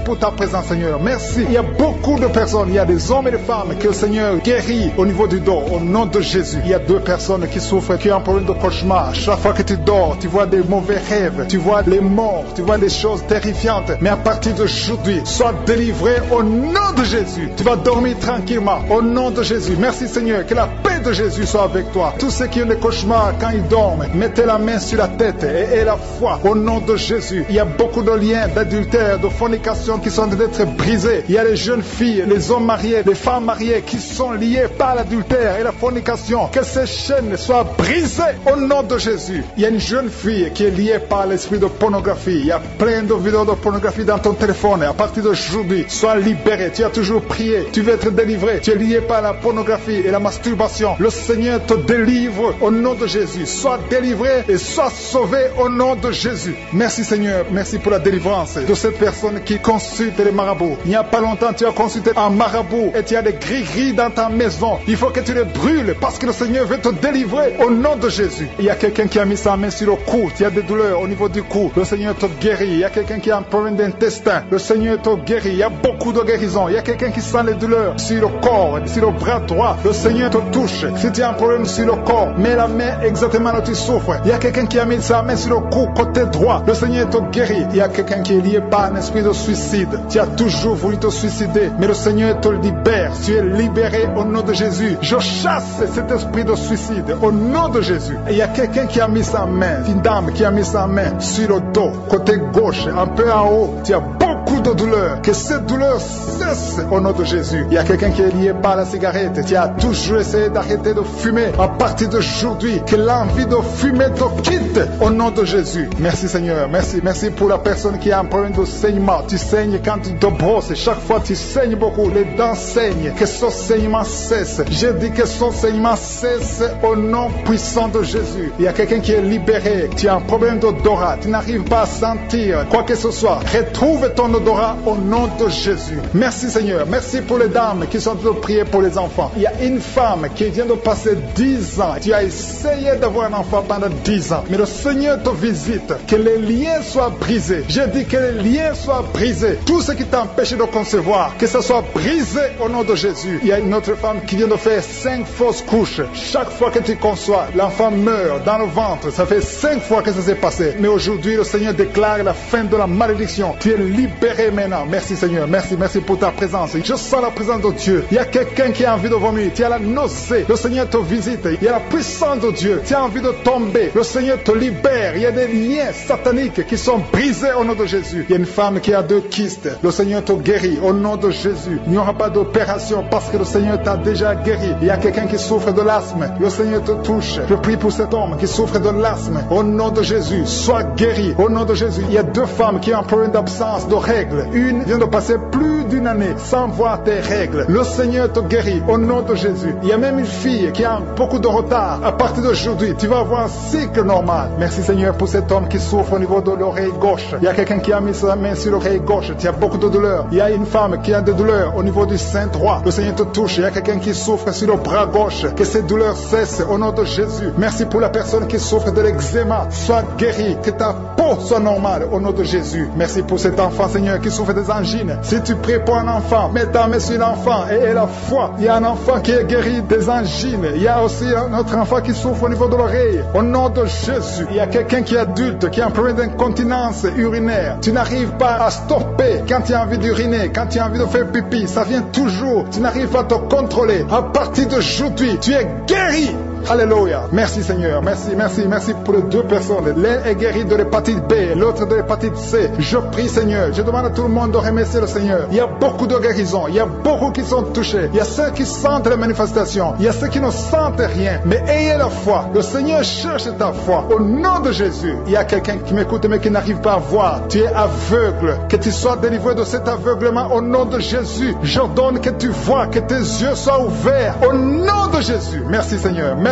présence, Seigneur. Merci. Il y a beaucoup de personnes, il y a des hommes et des femmes que le Seigneur guérit au niveau du dos, au nom de Jésus. Il y a 2 personnes qui souffrent, qui ont un problème de cauchemar. Chaque fois que tu dors, tu vois des mauvais rêves, tu vois les morts, tu vois des choses terrifiantes. Mais à partir d'aujourd'hui, sois délivré au nom de Jésus. Tu vas dormir tranquillement au nom de Jésus. Merci Seigneur, que la paix de Jésus soit avec toi. Tous ceux qui ont des cauchemars quand ils dorment, mettez la main sur la tête et la foi au nom de Jésus. Il y a beaucoup de liens d'adultère, de fornication qui sont en train d'être brisés. Il y a les jeunes filles, les hommes mariés, les femmes mariées qui sont liés par l'adultère et la fornication. Que ces chaînes soient brisées au nom de Jésus. Il y a une jeune fille qui est liée par l'esprit de pornographie. Il y a plein de vidéos de pornographie dans ton téléphone. À partir d'aujourd'hui, sois libéré. Tu as toujours prié. Tu veux être délivré. Tu es lié par la pornographie et la masturbation. Le Seigneur te délivre au nom de Jésus. Sois délivré et sois sauvé au nom de Jésus. Merci Seigneur. Merci pour la délivrance de cette personne qui consulte les marabouts. Il n'y a pas longtemps, tu as consulté un marabout et tu as des gris-gris dans ta maison. Il faut que tu les brûles parce que le Seigneur veut te délivrer au nom de Jésus. Il y a quelqu'un qui a mis sa main sur le cou. Tu as des douleurs au niveau du cou. Le Seigneur te guérit. Il y a quelqu'un qui a un problème d'intestin. Le Seigneur te guérit. Il y a beaucoup de guérisons. Il y a quelqu'un qui sent les douleurs sur le corps, sur le bras droit. Le Seigneur te touche. Si tu as un problème sur le corps, mets la main exactement là où tu souffres. Il y a quelqu'un qui a mis sa main sur le cou, côté droit. Le Seigneur te guérit. Il y a quelqu'un qui est lié par un esprit de suicide. Tu as toujours voulu te suicider, mais le Seigneur te libère. Tu es libéré au nom de Jésus. Je chasse cet esprit de suicide au nom de Jésus. Et il y a quelqu'un qui a mis sa main, une dame qui a mis sa main sur le dos, côté gauche, un peu en haut. Tu as beaucoup de douleur. Que cette douleur cesse au nom de Jésus. Il y a quelqu'un qui est lié par la cigarette. Tu as toujours essayé d'arrêter de fumer. À partir d'aujourd'hui, que l'envie de fumer te quitte au nom de Jésus. Merci Seigneur. Merci. Merci pour la personne qui a un problème de saignement. Tu saignes quand tu te brosses. Chaque fois tu saignes beaucoup. Les dents saignent. Que ce saignement cesse. Je dis que ce saignement cesse au nom puissant de Jésus. Il y a quelqu'un qui est libéré. Tu as un problème d'odorat. Tu n'arrives pas à sentir quoi que ce soit. Retrouve ton odorat au nom de Jésus. Merci Seigneur. Merci pour les dames qui sont en train de prier pour les enfants. Il y a une femme qui vient de passer 10 ans. Tu as essayé d'avoir un enfant pendant 10 ans. Mais le Seigneur te visite. Que les liens soient brisés. Je dis que les liens soient brisés. Tout ce qui t'empêche de concevoir, que ça soit brisé au nom de Jésus. Il y a une autre femme qui vient de faire 5 fausses couches. Chaque fois que tu conçois, l'enfant meurt dans le ventre. Ça fait 5 fois que ça s'est passé. Mais aujourd'hui, le Seigneur déclare la fin de la malédiction. Tu es libéré maintenant. Merci Seigneur. Merci pour ta présence. Je sens la présence de Dieu. Il y a quelqu'un qui a envie de vomir. Tu as la nausée. Le Seigneur te visite. Il y a la puissance de Dieu. Tu as envie de tomber. Le Seigneur te libère. Il y a des liens sataniques qui sont brisés au nom de Jésus. Il y a une femme qui a 2 kystes. Le Seigneur te guérit au nom de Jésus. Il n'y aura pas d'opération parce que le Seigneur t'a déjà guéri. Il y a quelqu'un qui souffre de l'asthme. Le Seigneur te touche. Je prie pour cet homme qui souffre de l'asthme. Au nom de Jésus, sois guéri. Au nom de Jésus. Il y a 2 femmes qui ont un problème d'absence de règles. Une vient de passer plus d'une année sans voir tes règles. Le Seigneur te guérit au nom de Jésus. Il y a même une fille qui a beaucoup de retard. À partir d'aujourd'hui, tu vas avoir un cycle normal. Merci Seigneur pour cet homme qui souffre au niveau de l'oreille gauche. Il y a quelqu'un qui a mis sa main sur l'oreille gauche. Tu as beaucoup de douleurs. Il y a une femme qui a des douleurs au niveau du sein droit. Le Seigneur te touche. Il y a quelqu'un qui souffre sur le bras gauche. Que ces douleurs cessent au nom de Jésus. Merci pour la personne qui souffre de l'eczéma. Sois guéri. Que ta peau soit normale au nom de Jésus. Merci pour cet enfant Seigneur qui souffre des angines. Si tu pries pour un enfant, mets ta main sur l'enfant et la foi. Il y a un enfant qui est guéri des angines. Il y a aussi un autre enfant qui souffre au niveau de l'oreille. Au nom de Jésus. Il y a quelqu'un qui est adulte, qui a un problème d'incontinence urinaire. Tu n'arrives pas à stopper quand tu as envie d'uriner, quand tu as envie de faire pipi. Ça vient toujours. Tu n'arrives pas à te contrôler. À partir d'aujourd'hui, tu es guéri. Alléluia. Merci Seigneur. Merci pour les 2 personnes. L'un est guéri de l'hépatite B, l'autre de l'hépatite C. Je prie Seigneur. Je demande à tout le monde de remercier le Seigneur. Il y a beaucoup de guérisons. Il y a beaucoup qui sont touchés. Il y a ceux qui sentent les manifestations. Il y a ceux qui ne sentent rien. Mais ayez la foi. Le Seigneur cherche ta foi. Au nom de Jésus. Il y a quelqu'un qui m'écoute mais qui n'arrive pas à voir. Tu es aveugle. Que tu sois délivré de cet aveuglement au nom de Jésus. J'ordonne que tu vois, que tes yeux soient ouverts. Au nom de Jésus. Merci Seigneur. Merci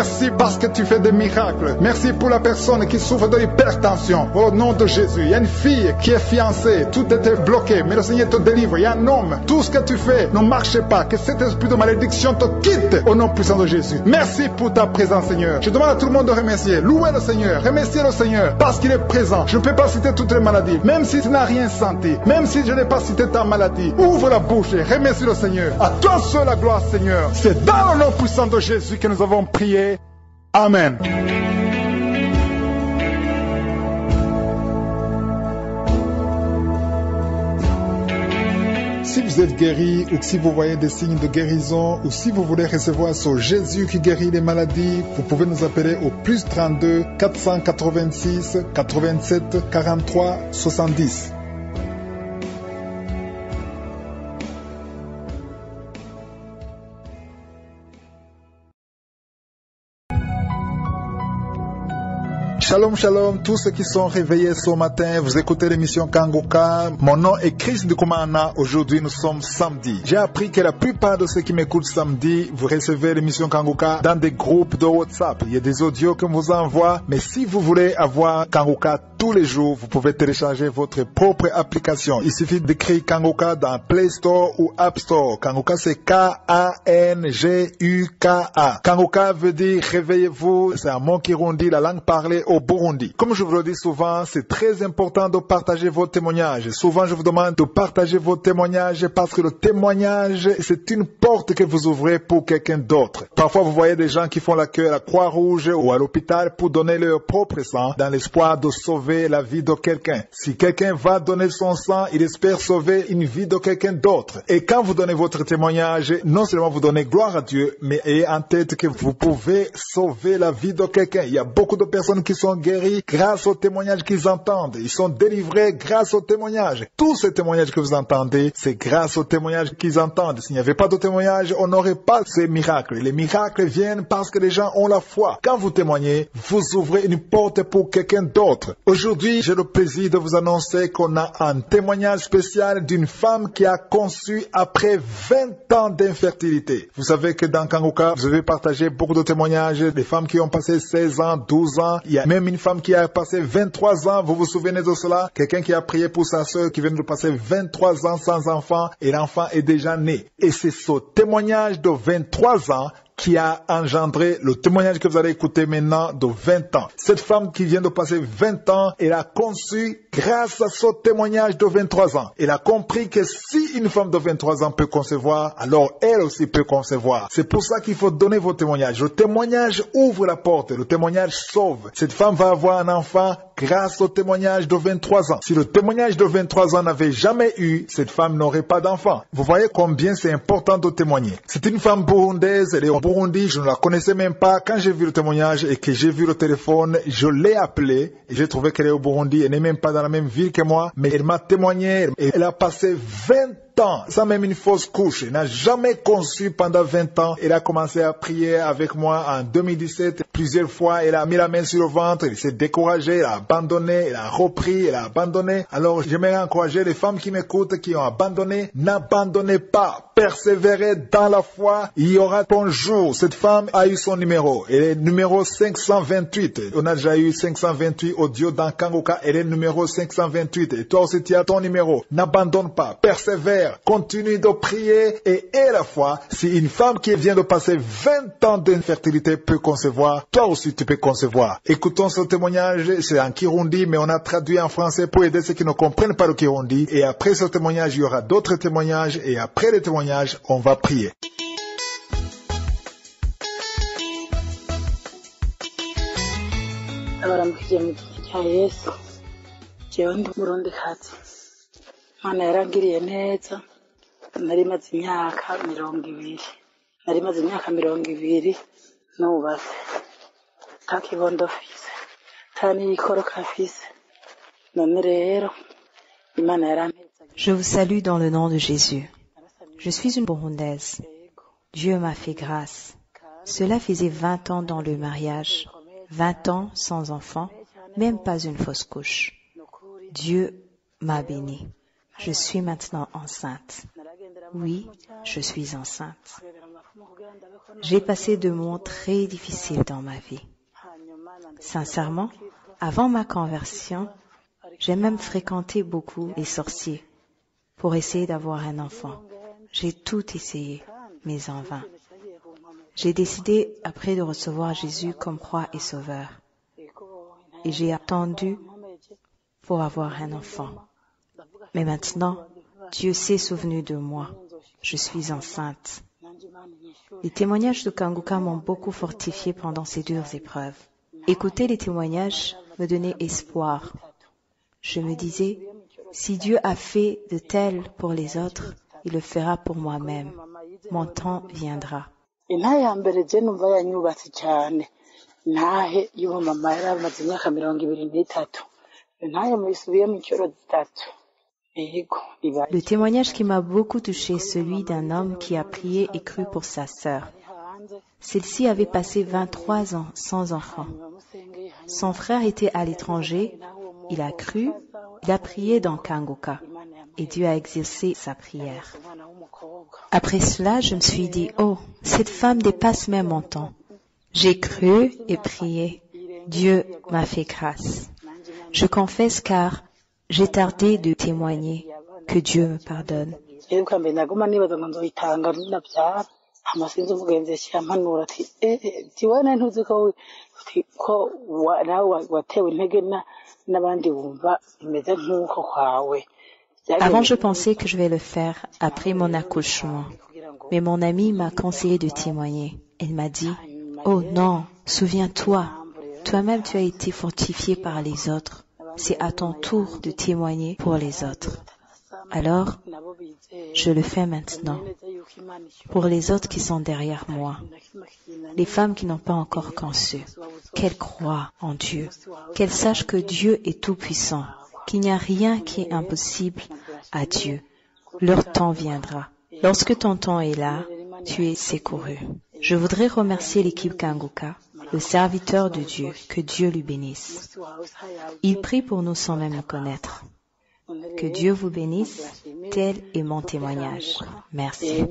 Merci parce que tu fais des miracles. Merci pour la personne qui souffre de l'hypertension. Au nom de Jésus, il y a une fille qui est fiancée. Tout était bloqué, mais le Seigneur te délivre. Il y a un homme. Tout ce que tu fais ne marche pas. Que cet esprit de malédiction te quitte au nom puissant de Jésus. Merci pour ta présence, Seigneur. Je demande à tout le monde de remercier. Louez le Seigneur. Remerciez le Seigneur parce qu'il est présent. Je ne peux pas citer toutes les maladies. Même si tu n'as rien senti. Même si je n'ai pas cité ta maladie. Ouvre la bouche et remercie le Seigneur. À toi seul la gloire, Seigneur. C'est dans le nom puissant de Jésus que nous avons prié. Amen. Si vous êtes guéri ou si vous voyez des signes de guérison ou si vous voulez recevoir ce Jésus qui guérit les maladies, vous pouvez nous appeler au plus 32 486 87 43 70. Shalom, shalom, tous ceux qui sont réveillés ce matin, vous écoutez l'émission Kangoka. Mon nom est Chris Ndukumana. Aujourd'hui, nous sommes samedi. J'ai appris que la plupart de ceux qui m'écoutent samedi, vous recevez l'émission Kangoka dans des groupes de WhatsApp. Il y a des audios que vous envoie. Mais si vous voulez avoir Kangoka tous les jours, vous pouvez télécharger votre propre application. Il suffit d'écrire Kangoka dans Play Store ou App Store. Kangoka, c'est K-A-N-G-U-K-A. Kangoka veut dire réveillez-vous. C'est un mot kirundi, la langue parlée au Burundi. Comme je vous le dis souvent, c'est très important de partager vos témoignages. Souvent, je vous demande de partager vos témoignages parce que le témoignage, c'est une porte que vous ouvrez pour quelqu'un d'autre. Parfois, vous voyez des gens qui font la queue à la Croix-Rouge ou à l'hôpital pour donner leur propre sang dans l'espoir de sauver la vie de quelqu'un. Si quelqu'un va donner son sang, il espère sauver une vie de quelqu'un d'autre. Et quand vous donnez votre témoignage, non seulement vous donnez gloire à Dieu, mais ayez en tête que vous pouvez sauver la vie de quelqu'un. Il y a beaucoup de personnes qui sont guéris grâce aux témoignages qu'ils entendent. Ils sont délivrés grâce aux témoignages. Tous ces témoignages que vous entendez, c'est grâce aux témoignages qu'ils entendent. S'il n'y avait pas de témoignages, on n'aurait pas ces miracles. Les miracles viennent parce que les gens ont la foi. Quand vous témoignez, vous ouvrez une porte pour quelqu'un d'autre. Aujourd'hui, j'ai le plaisir de vous annoncer qu'on a un témoignage spécial d'une femme qui a conçu après 20 ans d'infertilité. Vous savez que dans Kangoka, vous avez partagé beaucoup de témoignages des femmes qui ont passé 16 ans, 12 ans. Il y a même une femme qui a passé 23 ans, vous vous souvenez de cela? Quelqu'un qui a prié pour sa sœur qui vient de passer 23 ans sans enfant et l'enfant est déjà né. Et c'est ce témoignage de 23 ans qui a engendré le témoignage que vous allez écouter maintenant de 20 ans. Cette femme qui vient de passer 20 ans, elle a conçu grâce à ce témoignage de 23 ans. Elle a compris que si une femme de 23 ans peut concevoir, alors elle aussi peut concevoir. C'est pour ça qu'il faut donner vos témoignages. Le témoignage ouvre la porte, le témoignage sauve. Cette femme va avoir un enfant grâce au témoignage de 23 ans. Si le témoignage de 23 ans n'avait jamais eu, cette femme n'aurait pas d'enfant. Vous voyez combien c'est important de témoigner. C'est une femme burundaise, elle est au Burundi, je ne la connaissais même pas. Quand j'ai vu le témoignage et que j'ai vu le téléphone, je l'ai appelée et j'ai trouvé qu'elle est au Burundi. Elle n'est même pas dans la même ville que moi, mais elle m'a témoigné. Elle a passé 20 ans, sans même une fausse couche. Elle n'a jamais conçu pendant 20 ans. Elle a commencé à prier avec moi en 2017. Plusieurs fois, elle a mis la main sur le ventre, elle s'est découragée, elle a abandonné, elle a repris, elle a abandonné. Alors, j'aimerais encourager les femmes qui m'écoutent, qui ont abandonné, n'abandonnez pas. Persévérez dans la foi. Il y aura ton jour. Cette femme a eu son numéro. Elle est numéro 528. On a déjà eu 528 audio dans Kangoka. Elle est numéro 528. Et toi aussi, tu as ton numéro. N'abandonne pas. Persévère. Continue de prier et aie la foi. Si une femme qui vient de passer 20 ans d'infertilité peut concevoir, toi aussi tu peux concevoir. Écoutons ce témoignage. C'est en Kirundi, mais on a traduit en français pour aider ceux qui ne comprennent pas le Kirundi. Et après ce témoignage, il y aura d'autres témoignages. Et après les témoignages, on va prier. abaramukije mu gihe cya Yesu jewe ndi Murundikazi Mana yarangiriye neza nari maze imyaka 20 nubatse takibondo fise tani ikoroka fise none rero Imana yarampeza. Je vous salue dans le nom de Jésus. Je suis une Burundaise. Dieu m'a fait grâce. Cela faisait 20 ans dans le mariage, 20 ans sans enfant, même pas une fausse couche. Dieu m'a bénie. Je suis maintenant enceinte. Oui, je suis enceinte. J'ai passé de moments très difficiles dans ma vie. Sincèrement, avant ma conversion, j'ai même fréquenté beaucoup les sorciers pour essayer d'avoir un enfant. J'ai tout essayé, mais en vain. J'ai décidé après de recevoir Jésus comme roi et sauveur. Et j'ai attendu pour avoir un enfant. Mais maintenant, Dieu s'est souvenu de moi. Je suis enceinte. Les témoignages de Kanguka m'ont beaucoup fortifié pendant ces dures épreuves. Écouter les témoignages me donnait espoir. Je me disais, si Dieu a fait de tel pour les autres, il le fera pour moi-même. Mon temps viendra. Le témoignage qui m'a beaucoup touché est celui d'un homme qui a prié et cru pour sa sœur. Celle-ci avait passé 23 ans sans enfant. Son frère était à l'étranger, il a cru, il a prié dans Kanguka et Dieu a exaucé sa prière. Après cela, je me suis dit, oh, cette femme dépasse même mon temps. J'ai cru et prié. Dieu m'a fait grâce. Je confesse car j'ai tardé de témoigner. Que Dieu me pardonne. Avant, je pensais que je vais le faire après mon accouchement. Mais mon amie m'a conseillé de témoigner. Elle m'a dit, oh non, souviens-toi, toi-même tu as été fortifié par les autres. C'est à ton tour de témoigner pour les autres. Alors, je le fais maintenant. Pour les autres qui sont derrière moi, les femmes qui n'ont pas encore conçu, qu'elles croient en Dieu, qu'elles sachent que Dieu est tout-puissant, qu'il n'y a rien qui est impossible à Dieu. Leur temps viendra. Lorsque ton temps est là, tu es secouru. Je voudrais remercier l'équipe Kanguka, le serviteur de Dieu, que Dieu lui bénisse. Il prie pour nous sans même le connaître. Que Dieu vous bénisse, tel est mon témoignage. Merci.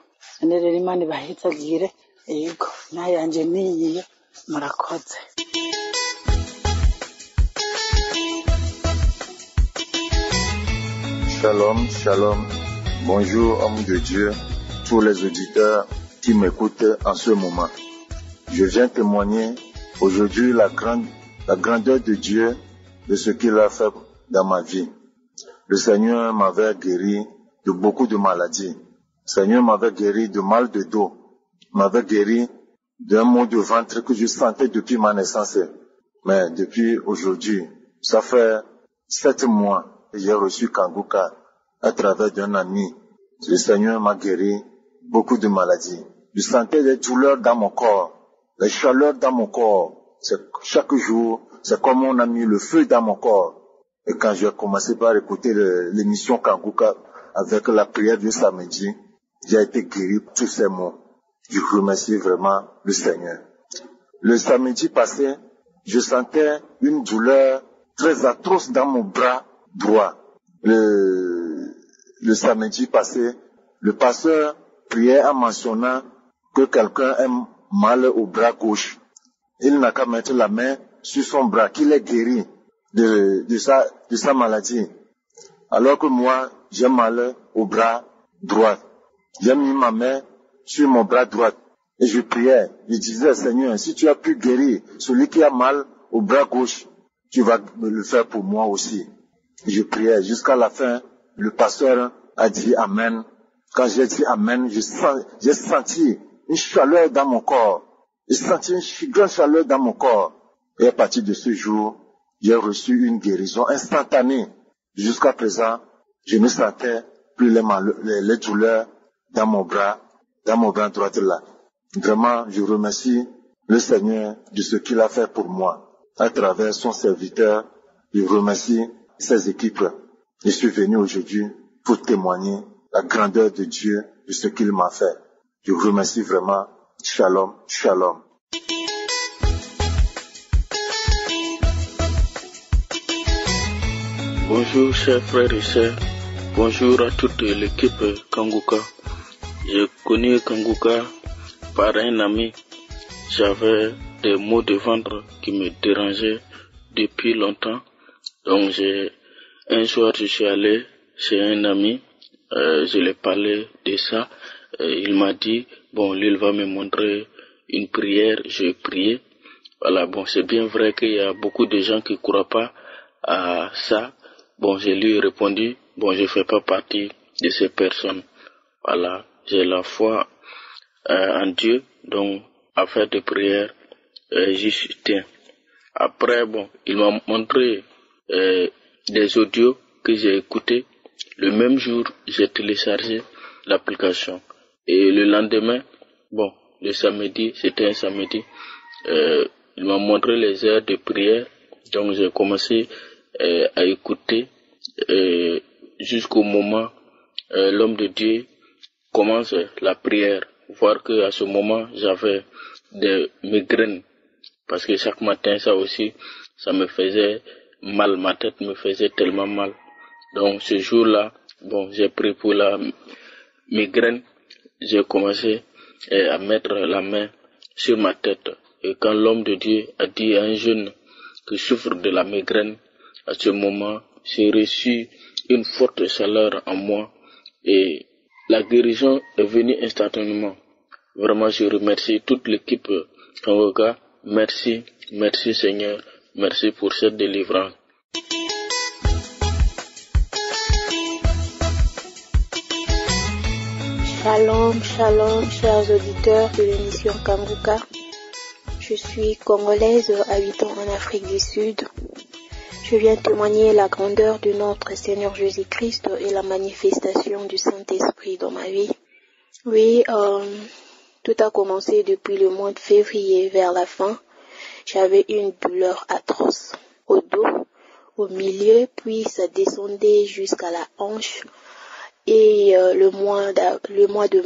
Shalom, shalom. Bonjour, homme de Dieu, tous les auditeurs qui m'écoutent en ce moment. Je viens témoigner aujourd'hui la grandeur de Dieu, de ce qu'il a fait dans ma vie. Le Seigneur m'avait guéri de beaucoup de maladies. Le Seigneur m'avait guéri de mal de dos, m'avait guéri d'un maux de ventre que je sentais depuis ma naissance. Mais depuis aujourd'hui, ça fait 7 mois que j'ai reçu Kanguka à travers d'un ami. Le Seigneur m'a guéri beaucoup de maladies. Je sentais des douleurs dans mon corps, les chaleurs dans mon corps. Chaque jour, c'est comme on a mis le feu dans mon corps. Et quand j'ai commencé par écouter l'émission Kanguka avec la prière du samedi, j'ai été guéri de tous ces maux. Je remercie vraiment le Seigneur. Le samedi passé, je sentais une douleur très atroce dans mon bras droit. Le samedi passé, le pasteur priait en mentionnant que quelqu'un a mal au bras gauche. Il n'a qu'à mettre la main sur son bras, qu'il est guéri de sa maladie. Alors que moi, j'ai mal au bras droit. J'ai mis ma main sur mon bras droit et je priais. Je disais, Seigneur, si tu as pu guérir celui qui a mal au bras gauche, tu vas me le faire pour moi aussi. Et je priais jusqu'à la fin. Le pasteur a dit Amen. Quand j'ai dit Amen, j'ai senti une chaleur dans mon corps. J'ai senti une grande chaleur dans mon corps. Et à partir de ce jour, j'ai reçu une guérison instantanée. Jusqu'à présent, je ne sentais plus les douleurs dans mon bras droit là. Vraiment, je remercie le Seigneur de ce qu'il a fait pour moi. À travers son serviteur, je remercie ses équipes. Je suis venu aujourd'hui pour témoigner la grandeur de Dieu, de ce qu'il m'a fait. Je vous remercie vraiment. Shalom, shalom. Bonjour chers frères et sœurs, bonjour à toute l'équipe Kanguka. J'ai connu Kanguka par un ami. J'avais des maux de ventre qui me dérangeaient depuis longtemps. Donc un soir, je suis allé chez un ami, je lui ai parlé de ça. Il m'a dit, bon, lui, il va me montrer une prière. J'ai prié. Voilà, bon, c'est bien vrai qu'il y a beaucoup de gens qui ne croient pas à ça. Bon, je lui ai répondu, bon, je ne fais pas partie de ces personnes. Voilà, j'ai la foi en Dieu, donc, à faire des prières, j'y tiens. Après, bon, il m'a montré des audios que j'ai écoutés. Le même jour, j'ai téléchargé l'application. Et le lendemain, bon, le samedi, c'était un samedi, il m'a montré les heures de prière. Donc, j'ai commencé à écouter jusqu'au moment l'homme de Dieu commence la prière. Voir que à ce moment, j'avais des migraines. Parce que chaque matin, ça aussi, ça me faisait mal. Ma tête me faisait tellement mal. Donc, ce jour-là, bon, j'ai pris pour la migraine. J'ai commencé à mettre la main sur ma tête. Et quand l'homme de Dieu a dit à un jeune qui souffre de la migraine, à ce moment, j'ai reçu une forte chaleur en moi et la guérison est venue instantanément. Vraiment, je remercie toute l'équipe Kangoka. Merci, merci Seigneur, merci pour cette délivrance. Shalom, shalom, chers auditeurs de l'émission Kangoka. Je suis congolaise habitant en Afrique du Sud. Je viens témoigner la grandeur de notre Seigneur Jésus-Christ et la manifestation du Saint-Esprit dans ma vie. Oui, tout a commencé depuis le mois de février vers la fin. J'avais une douleur atroce au dos, au milieu, puis ça descendait jusqu'à la hanche. Et le mois de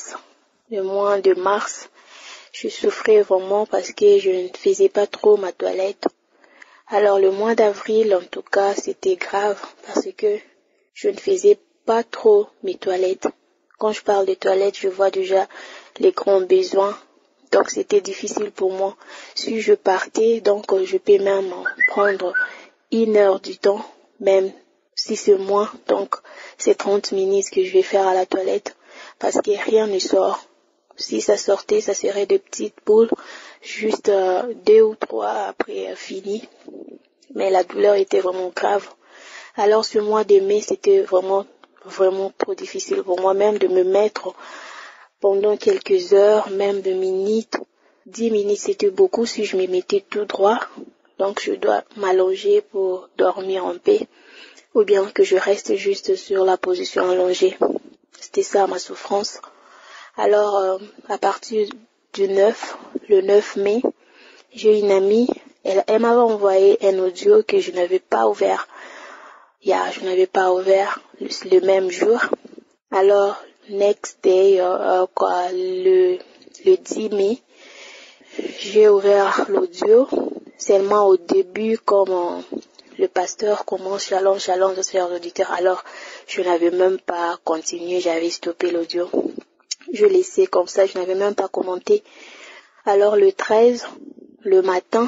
mars, je souffrais vraiment parce que je ne faisais pas trop ma toilette. Alors le mois d'avril, en tout cas, c'était grave parce que je ne faisais pas trop mes toilettes. Quand je parle de toilettes, je vois déjà les grands besoins. Donc c'était difficile pour moi. Si je partais, donc je peux même prendre 1 heure du temps, même si c'est moins. Donc c'est 30 minutes que je vais faire à la toilette parce que rien ne sort. Si ça sortait, ça serait de petites boules, juste 2 ou 3 après fini. Mais la douleur était vraiment grave. Alors ce mois de mai, c'était vraiment trop difficile pour moi, même de me mettre pendant quelques heures, même de minutes. 10 minutes, c'était beaucoup si je me mettais tout droit. Donc je dois m'allonger pour dormir en paix. Ou bien que je reste juste sur la position allongée. C'était ça ma souffrance. Alors, à partir du 9 mai, j'ai une amie, elle m'avait envoyé un audio que je n'avais pas ouvert. Je n'avais pas ouvert le même jour. Alors, next day, le 10 mai, j'ai ouvert l'audio. Seulement au début, comme le pasteur commence shalom, shalom, chers auditeurs. Alors, je n'avais même pas continué, j'avais stoppé l'audio. Je laissais comme ça, je n'avais même pas commenté. Alors le 13, le matin,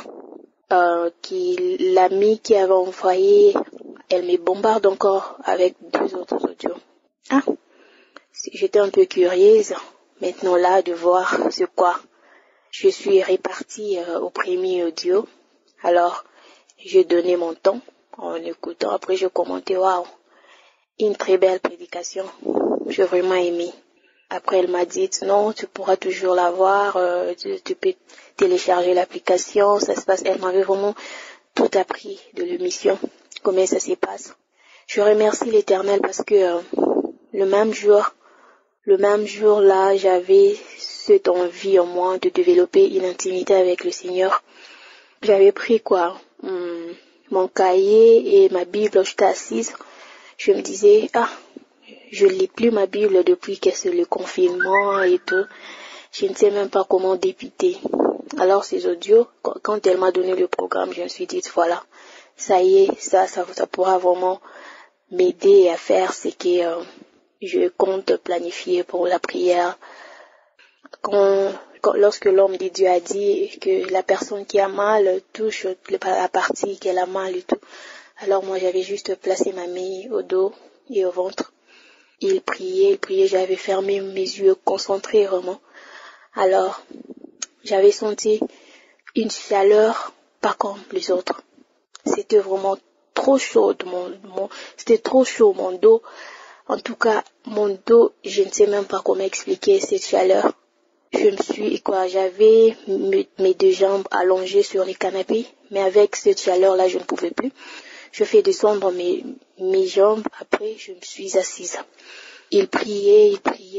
l'amie qui avait envoyé, elle me bombarde encore avec 2 autres audios. J'étais un peu curieuse maintenant là de voir c'est quoi. Je suis répartie au premier audio. Alors j'ai donné mon temps en écoutant. Après je commentais, waouh, une très belle prédication. J'ai vraiment aimé. Après, elle m'a dit, non, tu pourras toujours la voir, tu peux télécharger l'application, ça se passe. Elle m'avait vraiment tout appris de l'émission, comment ça se passe. Je remercie l'Éternel parce que le même jour là, j'avais cette envie en moi de développer une intimité avec le Seigneur. J'avais pris mon cahier et ma Bible, j'étais assise. Je me disais, je ne lis plus ma Bible depuis que c'est le confinement et tout. Je ne sais même pas comment débuter. Alors ces audios, quand elle m'a donné le programme, je me suis dit, voilà, ça y est, ça pourra vraiment m'aider à faire ce que je compte planifier pour la prière. Quand lorsque l'homme de Dieu a dit que la personne qui a mal touche la partie qu'elle a mal et tout. Alors moi j'avais juste placé ma main au dos et au ventre. Il priait, j'avais fermé mes yeux, concentré vraiment. Alors j'avais senti une chaleur pas comme les autres. C'était vraiment trop chaud, c'était trop chaud mon dos. En tout cas, mon dos, je ne sais même pas comment expliquer cette chaleur. J'avais mes deux jambes allongées sur les canapés, mais avec cette chaleur-là, je ne pouvais plus. Je fais descendre mes jambes, après je me suis assise. Il priait,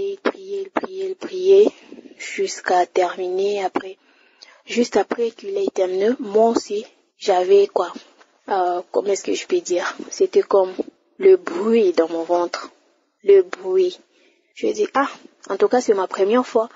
jusqu'à terminer. Juste après qu'il ait terminé, moi aussi, j'avais comment est-ce que je peux dire? C'était comme le bruit dans mon ventre. Le bruit. Je dis, en tout cas, c'est ma première fois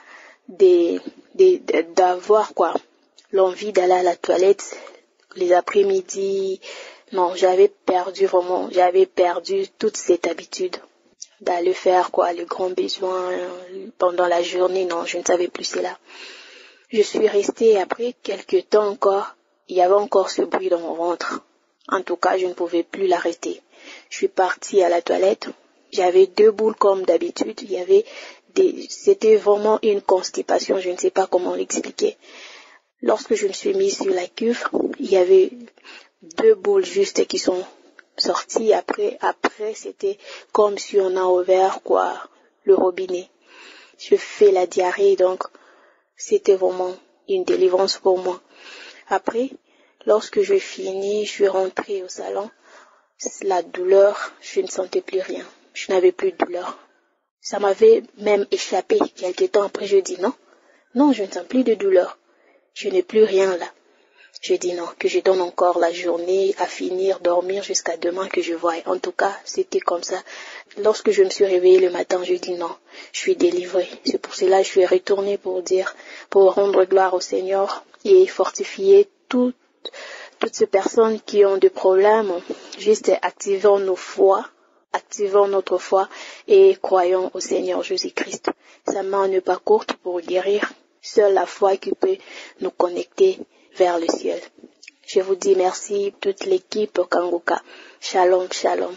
d'avoir l'envie d'aller à la toilette les après-midi. Non, j'avais perdu toute cette habitude d'aller faire les grands besoins pendant la journée. Non, je ne savais plus cela. Je suis restée après quelques temps encore. Il y avait encore ce bruit dans mon ventre. En tout cas, je ne pouvais plus l'arrêter. Je suis partie à la toilette. J'avais 2 boules comme d'habitude. C'était vraiment une constipation. Je ne sais pas comment l'expliquer. Lorsque je me suis mise sur la cuve, il y avait 2 boules juste qui sont sorties. Après, c'était comme si on a ouvert le robinet. Je fais la diarrhée, donc c'était vraiment une délivrance pour moi. Après, lorsque je finis, je suis rentrée au salon. La douleur, je ne sentais plus rien. Je n'avais plus de douleur. Ça m'avait même échappé. Quelques temps après, je dis non, je ne sens plus de douleur. Je n'ai plus rien là. Je dis non, que je donne encore la journée à finir, dormir jusqu'à demain que je voie. En tout cas, c'était comme ça. Lorsque je me suis réveillée le matin, je dis non, je suis délivrée. C'est pour cela que je suis retournée pour rendre gloire au Seigneur et fortifier toutes ces personnes qui ont des problèmes. Juste activons notre foi et croyons au Seigneur Jésus-Christ. Sa main n'est pas courte pour guérir. Seule la foi qui peut nous connecter vers le ciel. Je vous dis merci, toute l'équipe Kanguka. Shalom, shalom.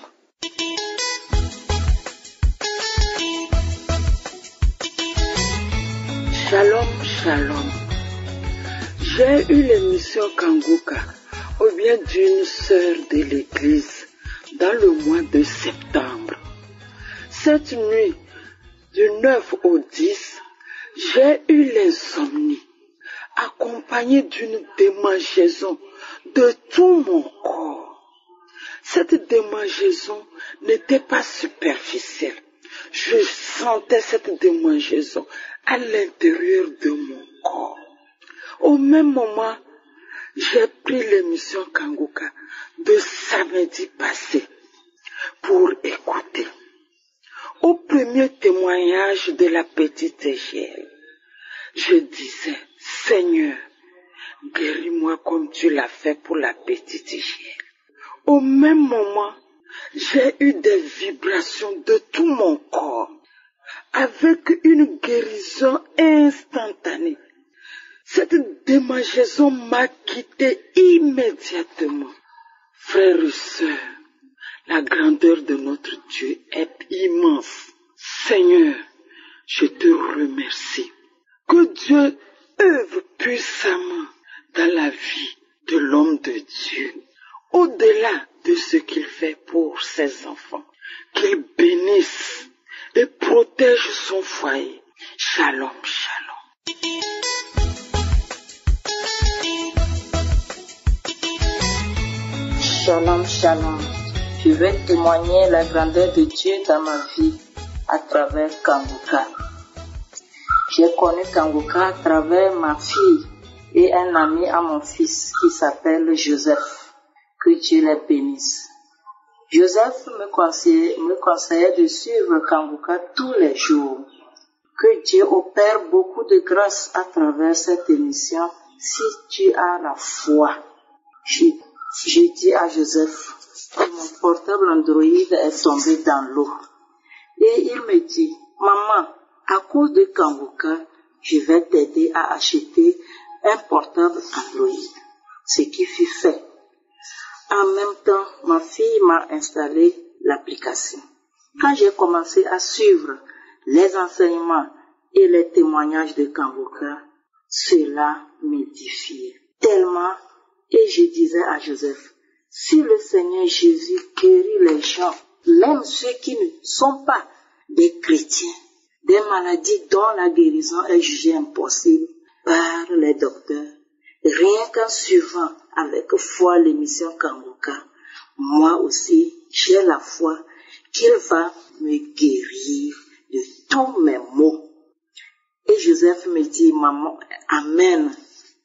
Shalom, shalom. J'ai eu l'émission Kanguka au bien d'une sœur de l'église dans le mois de septembre. Cette nuit, du 9 au 10, j'ai eu l'insomnie, accompagnée d'une démangeaison de tout mon corps. Cette démangeaison n'était pas superficielle. Je sentais cette démangeaison à l'intérieur de mon corps. Au même moment, j'ai pris l'émission Kanguka de samedi passé pour écouter. Au premier témoignage de la petite Égèle, je disais, Seigneur, guéris-moi comme tu l'as fait pour la petite Égèle. Au même moment, j'ai eu des vibrations de tout mon corps, avec une guérison instantanée. Cette démangeaison m'a quitté immédiatement. Frères et sœurs, la grandeur de notre Dieu est immense. Seigneur, je te remercie. Que Dieu œuvre puissamment dans la vie de l'homme de Dieu, au-delà de ce qu'il fait pour ses enfants. Qu'il bénisse et protège son foyer. Shalom, shalom. Shalom, shalom. Je vais témoigner la grandeur de Dieu dans ma vie à travers Kanguka. J'ai connu Kanguka à travers ma fille et un ami à mon fils qui s'appelle Joseph. Que Dieu les bénisse. Joseph me conseillait de suivre Kanguka tous les jours. Que Dieu opère beaucoup de grâce à travers cette émission si tu as la foi. J'ai dit à Joseph que mon portable Android est tombé dans l'eau. Et il me dit, maman, à cause de Kanguka, je vais t'aider à acheter un portable Android. Ce qui fut fait. En même temps, ma fille m'a installé l'application. Quand j'ai commencé à suivre les enseignements et les témoignages de Kangoka, cela m'édifiait tellement, et je disais à Joseph, si le Seigneur Jésus guérit les gens, même ceux qui ne sont pas des chrétiens, des maladies dont la guérison est jugée impossible par les docteurs, rien qu'en suivant avec foi l'émission Kangoka, moi aussi j'ai la foi qu'il va me guérir de tous mes maux. Et Joseph me dit, maman, amen,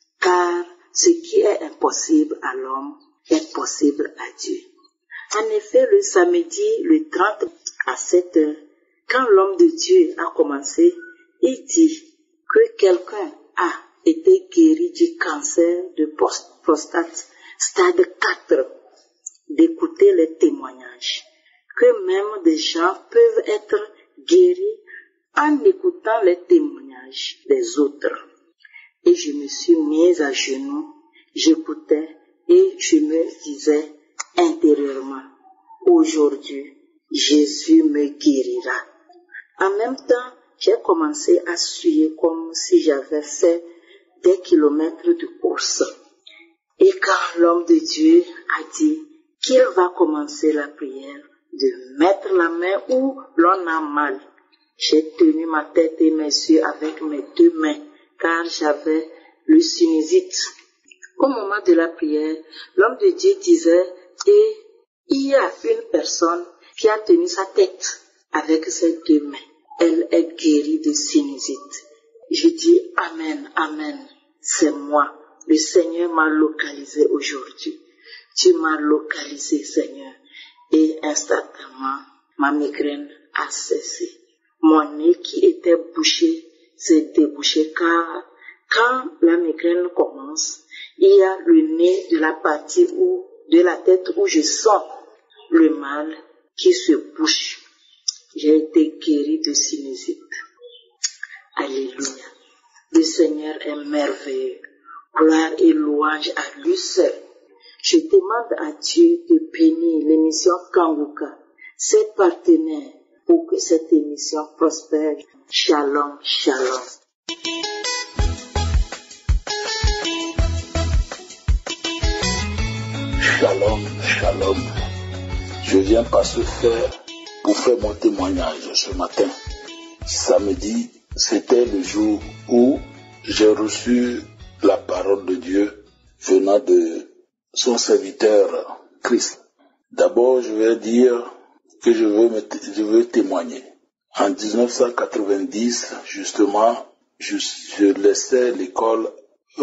car ce qui est impossible à l'homme est possible à Dieu. En effet, le samedi, le 30 à 7 heures, quand l'homme de Dieu a commencé, il dit que quelqu'un a été guéri du cancer de prostate, stade 4, d'écouter les témoignages, que même des gens peuvent être guéris en écoutant les témoignages des autres. Et je me suis mise à genoux, j'écoutais et je me disais intérieurement, aujourd'hui, Jésus me guérira. En même temps, j'ai commencé à suer comme si j'avais fait des kilomètres de course. Et quand l'homme de Dieu a dit qu'il va commencer la prière, de mettre la main où l'on a mal, j'ai tenu ma tête et mes yeux avec mes deux mains, car j'avais le sinusite. Au moment de la prière, l'homme de Dieu disait, et il y a une personne qui a tenu sa tête avec ses deux mains. Elle est guérie de sinusite. Je dis, amen, amen, c'est moi. Le Seigneur m'a localisé aujourd'hui. Tu m'as localisé, Seigneur. Et instantanément, ma migraine a cessé. Mon nez qui était bouché s'est débouché, car quand la migraine commence, il y a le nez de la partie de la tête où je sens le mal qui se bouche. J'ai été guéri de sinusite. Alléluia. Le Seigneur est merveilleux. Gloire et louange à lui seul. Je demande à Dieu de bénir l'émission Kangoka, ses partenaires, pour que cette émission prospère. Shalom, shalom. Shalom, shalom. Je viens par ce faire pour faire mon témoignage ce matin. Samedi, c'était le jour où j'ai reçu la parole de Dieu venant de son serviteur Christ. D'abord, je vais dire que je veux témoigner. En 1990, justement, je laissais l'école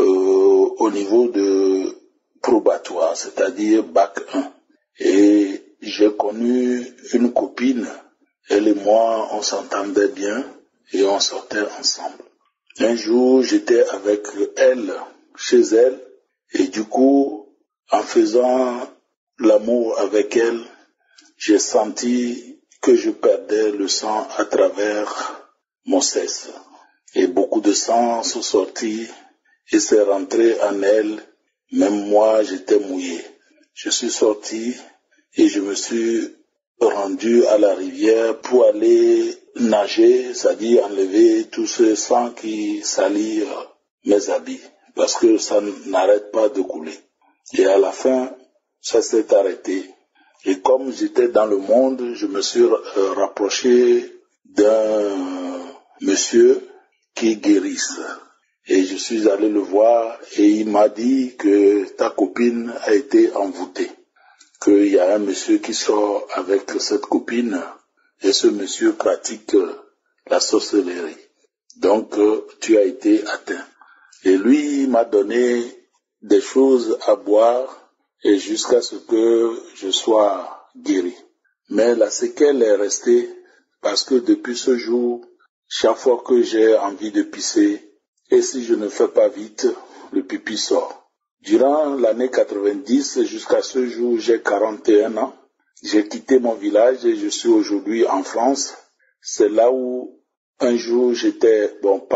au niveau de probatoire, c'est-à-dire bac 1. Et j'ai connu une copine, elle et moi, on s'entendait bien et on sortait ensemble. Un jour, j'étais avec elle, chez elle, et du coup, en faisant l'amour avec elle, j'ai senti que je perdais le sang à travers mon sexe. Et beaucoup de sang sont sortis et c'est rentré en elle. Même moi, j'étais mouillé. Je suis sorti et je me suis rendu à la rivière pour aller nager, c'est-à-dire enlever tout ce sang qui salit mes habits, parce que ça n'arrête pas de couler. Et à la fin, ça s'est arrêté. Et comme j'étais dans le monde, je me suis rapproché d'un monsieur qui guérisse. Et je suis allé le voir et il m'a dit que ta copine a été envoûtée. Qu'il y a un monsieur qui sort avec cette copine et ce monsieur pratique la sorcellerie. Donc tu as été atteint. Et lui il m'a donné des choses à boire et jusqu'à ce que je sois guéri. Mais la séquelle est restée parce que depuis ce jour, chaque fois que j'ai envie de pisser, et si je ne fais pas vite, le pipi sort. Durant l'année 90, jusqu'à ce jour, j'ai 41 ans. J'ai quitté mon village et je suis aujourd'hui en France. C'est là où un jour, j'étais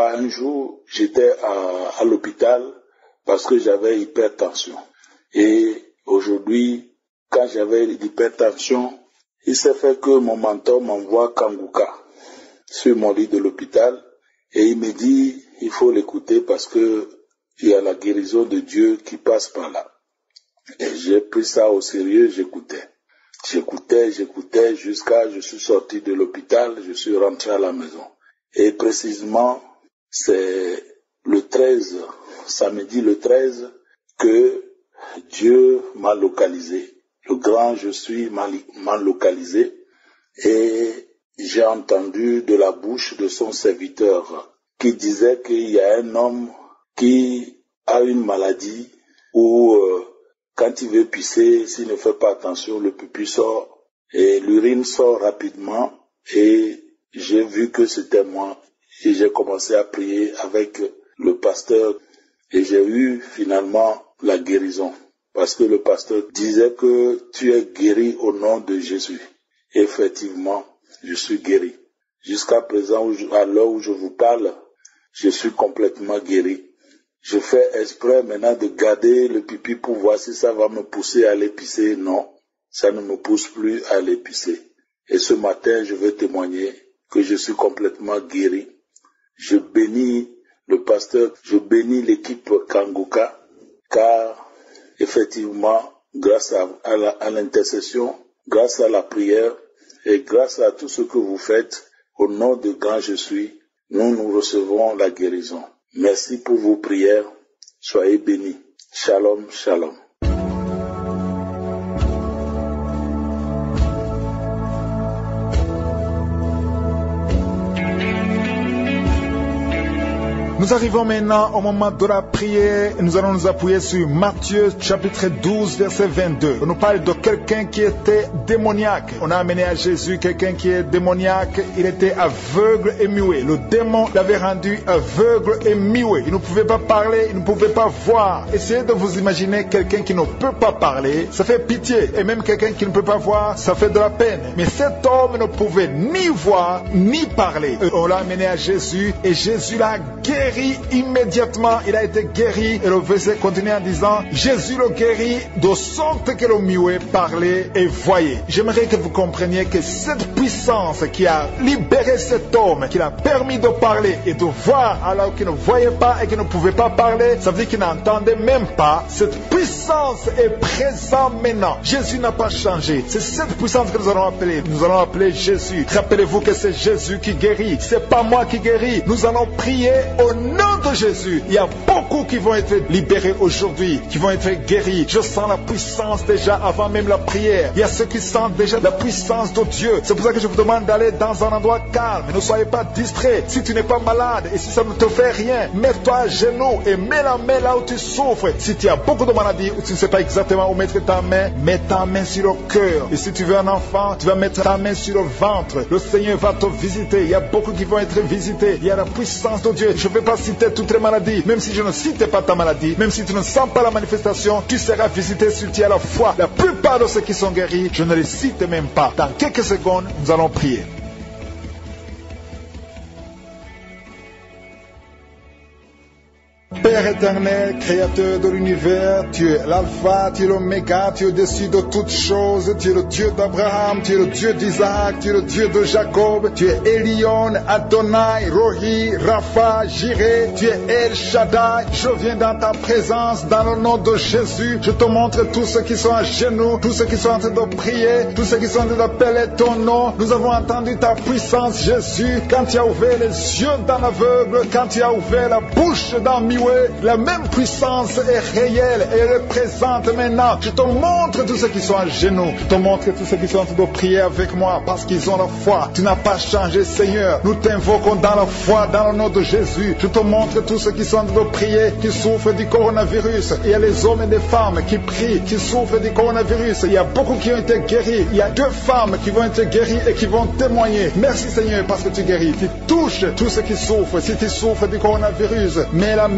à l'hôpital parce que j'avais hypertension. Et aujourd'hui, quand j'avais l'hypertension, il s'est fait que mon mentor m'envoie Kanguka sur mon lit de l'hôpital et il me dit, il faut l'écouter parce que il y a la guérison de Dieu qui passe par là. Et j'ai pris ça au sérieux, j'écoutais jusqu'à je suis sorti de l'hôpital, je suis rentré à la maison. Et précisément, c'est le 13, samedi le 13, que Dieu m'a localisé. Le grand je suis m'a localisé et j'ai entendu de la bouche de son serviteur qui disait qu'il y a un homme qui a une maladie où quand il veut pisser, s'il ne fait pas attention, le pipi sort et l'urine sort rapidement et j'ai vu que c'était moi et j'ai commencé à prier avec le pasteur et j'ai eu finalement la guérison parce que le pasteur disait que tu es guéri au nom de Jésus. Et effectivement, je suis guéri. Jusqu'à présent, à l'heure où je vous parle, je suis complètement guéri. Je fais exprès maintenant de garder le pipi pour voir si ça va me pousser à aller pisser. Non, ça ne me pousse plus à aller pisser. Et ce matin, je vais témoigner que je suis complètement guéri. Je bénis le pasteur, je bénis l'équipe Kanguka, car effectivement, grâce à l'intercession, grâce à la prière et grâce à tout ce que vous faites, au nom de grand je suis, nous recevons la guérison. Merci pour vos prières. Soyez bénis. Shalom, shalom. Nous arrivons maintenant au moment de la prière et nous allons nous appuyer sur Matthieu chapitre 12 verset 22. On nous parle de quelqu'un qui était démoniaque. On a amené à Jésus quelqu'un qui est démoniaque. Il était aveugle et muet. Le démon l'avait rendu aveugle et muet. Il ne pouvait pas parler, il ne pouvait pas voir. Essayez de vous imaginer quelqu'un qui ne peut pas parler. Ça fait pitié. Et même quelqu'un qui ne peut pas voir, ça fait de la peine. Mais cet homme ne pouvait ni voir ni parler. On l'a amené à Jésus et Jésus l'a guéri. Immédiatement, il a été guéri et le verset continue en disant Jésus le guérit de sorte que le muet parlait et voyait. J'aimerais que vous compreniez que cette puissance qui a libéré cet homme, qui l'a permis de parler et de voir alors qu'il ne voyait pas et qu'il ne pouvait pas parler, ça veut dire qu'il n'entendait même pas. Cette puissance est présente maintenant. Jésus n'a pas changé. C'est cette puissance que nous allons appeler. Nous allons appeler Jésus. Rappelez-vous que c'est Jésus qui guérit. C'est pas moi qui guéris. Nous allons prier au nom de Jésus. Il y a beaucoup qui vont être libérés aujourd'hui, qui vont être guéris. Je sens la puissance déjà avant même la prière. Il y a ceux qui sentent déjà la puissance de Dieu. C'est pour ça que je vous demande d'aller dans un endroit calme. Ne soyez pas distrait. Si tu n'es pas malade et si ça ne te fait rien, mets-toi à genoux et mets la main là où tu souffres. Si tu as beaucoup de maladies ou tu ne sais pas exactement où mettre ta main, mets ta main sur le cœur. Et si tu veux un enfant, tu vas mettre ta main sur le ventre. Le Seigneur va te visiter. Il y a beaucoup qui vont être visités. Il y a la puissance de Dieu. Je ne vais pas citer toutes les maladies, même si je ne cite pas ta maladie, même si tu ne sens pas la manifestation, tu seras visité si tu as la foi. La plupart de ceux qui sont guéris, je ne les cite même pas. Dans quelques secondes, nous allons prier. Père éternel, créateur de l'univers, tu es l'alpha, tu es l'oméga, tu es au-dessus de toutes choses, tu es le Dieu d'Abraham, tu es le Dieu d'Isaac, tu es le Dieu de Jacob, tu es Elion, Adonai, Rohi, Rapha, Jireh, tu es El Shaddai. Je viens dans ta présence, dans le nom de Jésus. Je te montre tous ceux qui sont à genoux, tous ceux qui sont en train de prier, tous ceux qui sont en train d'appeler ton nom. Nous avons entendu ta puissance, Jésus, quand tu as ouvert les yeux dans l'aveugle, quand tu as ouvert la bouche dans le muet. La même puissance est réelle et elle est présente maintenant. Je te montre tous ceux qui sont à genoux. Je te montre tous ceux qui sont en train de prier avec moi parce qu'ils ont la foi. Tu n'as pas changé, Seigneur. Nous t'invoquons dans la foi, dans le nom de Jésus. Je te montre tous ceux qui sont en train de prier, qui souffrent du coronavirus. Il y a les hommes et les femmes qui prient, qui souffrent du coronavirus. Il y a beaucoup qui ont été guéris. Il y a 2 femmes qui vont être guéries et qui vont témoigner. Merci, Seigneur, parce que tu guéris. Tu touches tous ceux qui souffrent. Si tu souffres du coronavirus, mets la main sur le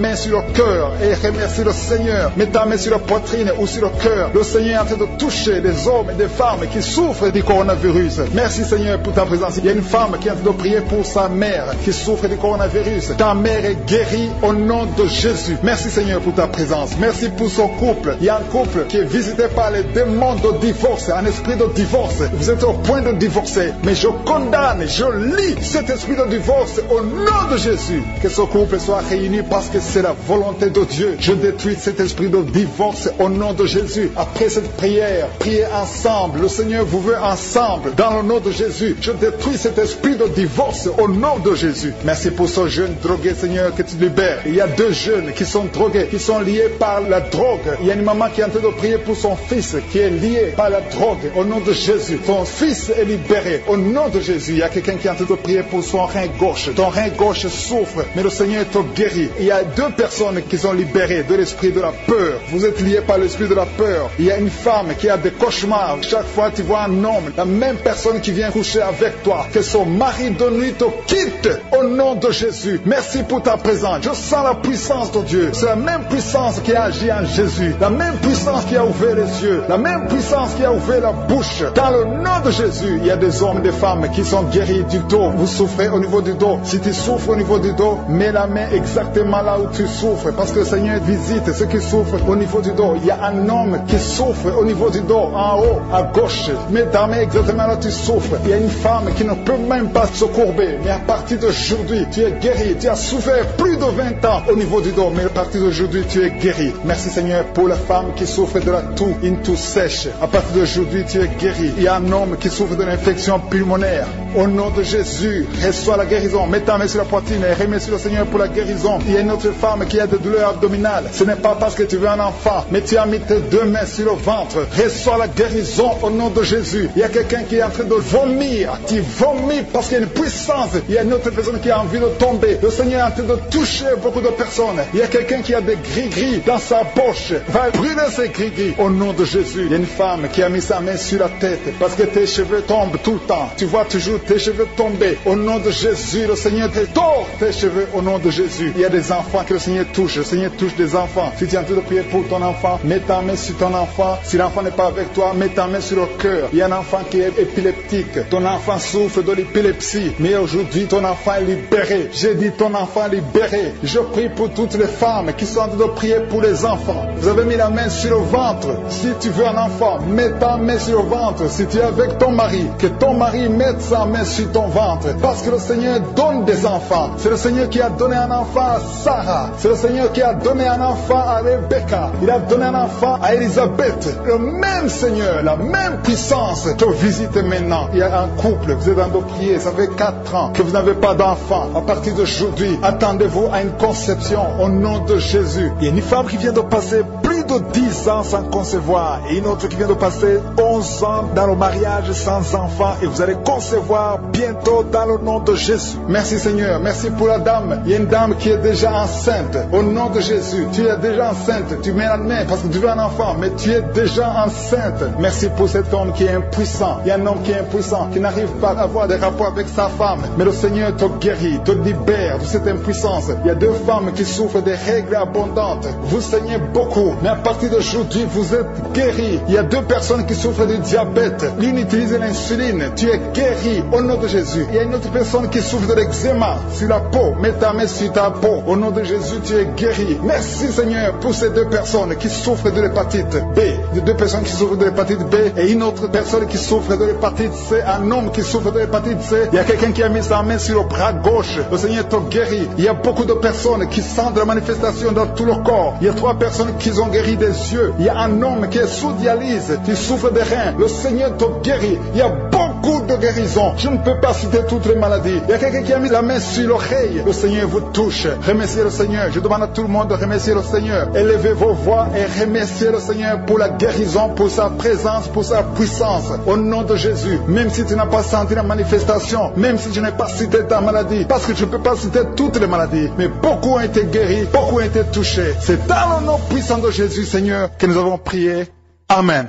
cœur et remercie le Seigneur. Mets ta main sur la poitrine ou sur le cœur. Le Seigneur est en train de toucher des hommes et des femmes qui souffrent du coronavirus. Merci Seigneur pour ta présence. Il y a une femme qui est en train de prier pour sa mère qui souffre du coronavirus. Ta mère est guérie au nom de Jésus. Merci Seigneur pour ta présence. Merci pour son couple. Il y a un couple qui est visité par les démons de divorce, un esprit de divorce. Vous êtes au point de divorcer, mais je condamne, je lis cet esprit de divorce au nom de Jésus. Que ce couple soit réuni parce que c'est la volonté de Dieu. Je détruis cet esprit de divorce au nom de Jésus. Après cette prière, priez ensemble. Le Seigneur vous veut ensemble. Dans le nom de Jésus, je détruis cet esprit de divorce au nom de Jésus. Merci pour ce jeune drogué, Seigneur, que tu libères. Il y a 2 jeunes qui sont drogués, qui sont liés par la drogue. Il y a une maman qui est en train de prier pour son fils qui est lié par la drogue au nom de Jésus. Ton fils est libéré au nom de Jésus. Il y a quelqu'un qui est en train de prier pour son rein gauche. Ton rein gauche souffre, mais le Seigneur te guérit. Il y a 2 personnes qui sont libérées de l'esprit de la peur. Vous êtes liés par l'esprit de la peur. Il y a une femme qui a des cauchemars. Chaque fois tu vois un homme, la même personne qui vient coucher avec toi, que son mari de nuit te quitte au nom de Jésus. Merci pour ta présence. Je sens la puissance de Dieu. C'est la même puissance qui a agi en Jésus. La même puissance qui a ouvert les yeux. La même puissance qui a ouvert la bouche. Dans le nom de Jésus, il y a des hommes et des femmes qui sont guéris du dos. Vous souffrez au niveau du dos. Si tu souffres au niveau du dos, mets la main exactement là où tu souffres. Parce que le Seigneur visite ceux qui souffrent au niveau du dos. Il y a un homme qui souffre au niveau du dos, en haut, à gauche. Mets ta main exactement là où tu souffres. Il y a une femme qui ne peut même pas se courber. Mais à partir d'aujourd'hui, tu es guéri. Tu as souffert plus de 20 ans au niveau du dos. Mais à partir d'aujourd'hui, tu es guéri. Merci Seigneur pour la femme qui souffre de la toux, une toux sèche. À partir d'aujourd'hui, tu es guéri. Il y a un homme qui souffre de l'infection pulmonaire. Au nom de Jésus, reçois la guérison. Mets ta main sur la poitrine et remercie le Seigneur pour la guérison. Il y a une autre femme qui a des douleurs abdominales. Ce n'est pas parce que tu veux un enfant, mais tu as mis tes 2 mains sur le ventre. Reçois la guérison au nom de Jésus. Il y a quelqu'un qui est en train de vomir. Tu vomis parce qu'il y a une puissance. Il y a une autre personne qui a envie de tomber. Le Seigneur est en train de toucher beaucoup de personnes. Il y a quelqu'un qui a des gris-gris dans sa poche. Va brûler ces gris-gris au nom de Jésus. Il y a une femme qui a mis sa main sur la tête parce que tes cheveux tombent tout le temps. Tu vois toujours tes cheveux tomber. Au nom de Jésus, le Seigneur te tord tes cheveux au nom de Jésus. Il y a des enfants que le Seigneur touche. Le Seigneur touche des enfants. Si tu es en train de prier pour ton enfant, mets ta main sur ton enfant. Si l'enfant n'est pas avec toi, mets ta main sur le cœur. Il y a un enfant qui est épileptique. Ton enfant souffre de l'épilepsie. Mais aujourd'hui, ton enfant est libéré. J'ai dit ton enfant est libéré. Je prie pour toutes les femmes qui sont en train de prier pour les enfants. Vous avez mis la main sur le ventre. Si tu veux un enfant, mets ta main sur le ventre. Si tu es avec ton mari, que ton mari mette sa main sur ton ventre. Parce que le Seigneur donne des enfants. C'est le Seigneur qui a donné un enfant à Sarah. C'est le Seigneur qui a donné un enfant à Rebecca. Il a donné un enfant à Elisabeth. Le même Seigneur, la même puissance te visite maintenant. Il y a un couple, vous êtes en train de prier, ça fait 4 ans que vous n'avez pas d'enfant. À partir d'aujourd'hui, attendez-vous à une conception au nom de Jésus. Il y a une femme qui vient de passer plus de 10 ans sans concevoir et une autre qui vient de passer 11 ans dans le mariage sans enfant et vous allez concevoir bientôt dans le nom de Jésus. Merci Seigneur, merci pour la dame. Il y a une dame qui est déjà enceinte. Au nom de Jésus, tu es déjà enceinte. Tu mets la main parce que tu veux un enfant, mais tu es déjà enceinte. Merci pour cet homme qui est impuissant. Il y a un homme qui est impuissant, qui n'arrive pas à avoir des rapports avec sa femme. Mais le Seigneur te guérit, te libère de cette impuissance. Il y a 2 femmes qui souffrent des règles abondantes. Vous saignez beaucoup, mais à partir d'aujourd'hui, vous êtes guéris. Il y a 2 personnes qui souffrent du diabète. L'une utilise l'insuline. Tu es guéri au nom de Jésus. Il y a une autre personne qui souffre de l'eczéma sur la peau. Mets ta main sur ta peau. Au nom de Jésus, tu es guéri. Merci Seigneur pour ces 2 personnes qui souffrent de l'hépatite B. 2 personnes qui souffrent de l'hépatite B et une autre personne qui souffre de l'hépatite C. Un homme qui souffre de l'hépatite C. Il y a quelqu'un qui a mis sa main sur le bras gauche. Le Seigneur te guérit. Il y a beaucoup de personnes qui sentent la manifestation dans tout le corps. Il y a 3 personnes qui ont guéri des yeux. Il y a un homme qui est sous dialyse, qui souffre des reins. Le Seigneur te guérit. Il y a beaucoup de guérisons. Je ne peux pas citer toutes les maladies. Il y a quelqu'un qui a mis la main sur l'oreille. Le Seigneur vous touche. Remerciez le Seigneur. Je demande à tout le monde de remercier le Seigneur. Élevez vos voix et remerciez le Seigneur pour la guérison, pour sa présence, pour sa puissance. Au nom de Jésus, même si tu n'as pas senti la manifestation, même si je n'ai pas cité ta maladie, parce que je ne peux pas citer toutes les maladies, mais beaucoup ont été guéris, beaucoup ont été touchés. C'est dans le nom puissant de Jésus, Seigneur, que nous avons prié. Amen.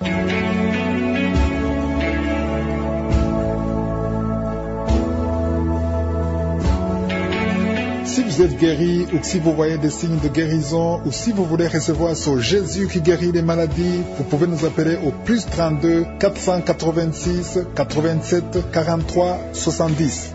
Si vous êtes guéri ou si vous voyez des signes de guérison ou si vous voulez recevoir ce Jésus qui guérit les maladies, vous pouvez nous appeler au plus 32 486 87 43 70.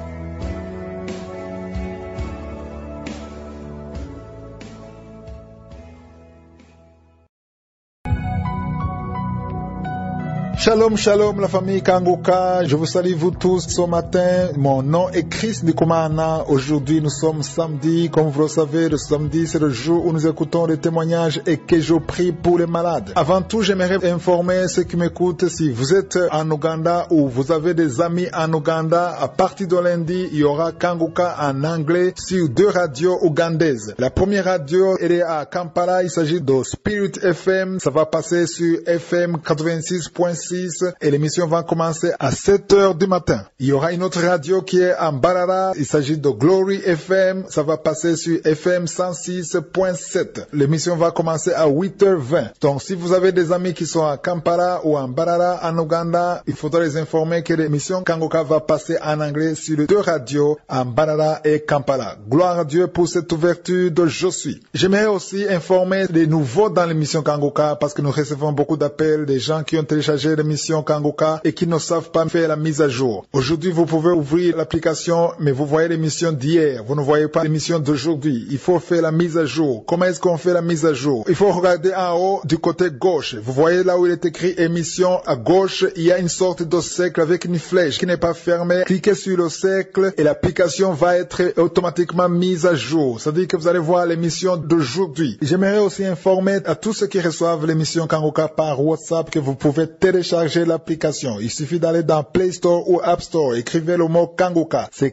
Shalom, shalom la famille Kanguka, je vous salue vous tous ce matin. Mon nom est Chris Ndikumana. Aujourd'hui nous sommes samedi, comme vous le savez, le samedi c'est le jour où nous écoutons les témoignages et que je prie pour les malades. Avant tout, j'aimerais informer ceux qui m'écoutent, si vous êtes en Ouganda ou vous avez des amis en Ouganda, à partir de lundi, il y aura Kanguka en anglais sur 2 radios ougandaises. La première radio, elle est à Kampala, il s'agit de Spirit FM, ça va passer sur FM 86.6. Et l'émission va commencer à 7h du matin. Il y aura une autre radio qui est en Mbarara. Il s'agit de Glory FM. Ça va passer sur FM 106.7. L'émission va commencer à 8h20. Donc, si vous avez des amis qui sont à Kampala ou en Mbarara, en Ouganda, il faudra les informer que l'émission Kanguka va passer en anglais sur les 2 radios en Mbarara et Kampala. Gloire à Dieu pour cette ouverture de Je suis. J'aimerais aussi informer les nouveaux dans l'émission Kanguka parce que nous recevons beaucoup d'appels des gens qui ont téléchargé l'émission Kanguka et qui ne savent pas faire la mise à jour. Aujourd'hui, vous pouvez ouvrir l'application, mais vous voyez l'émission d'hier. Vous ne voyez pas l'émission d'aujourd'hui. Il faut faire la mise à jour. Comment est-ce qu'on fait la mise à jour? Il faut regarder en haut du côté gauche. Vous voyez là où il est écrit émission à gauche, il y a une sorte de cercle avec une flèche qui n'est pas fermée. Cliquez sur le cercle et l'application va être automatiquement mise à jour. C'est-à-dire que vous allez voir l'émission d'aujourd'hui. J'aimerais aussi informer à tous ceux qui reçoivent l'émission Kanguka par WhatsApp que vous pouvez télécharger l'application. Il suffit d'aller dans Play Store ou App Store. Écrivez le mot Kanguka. C'est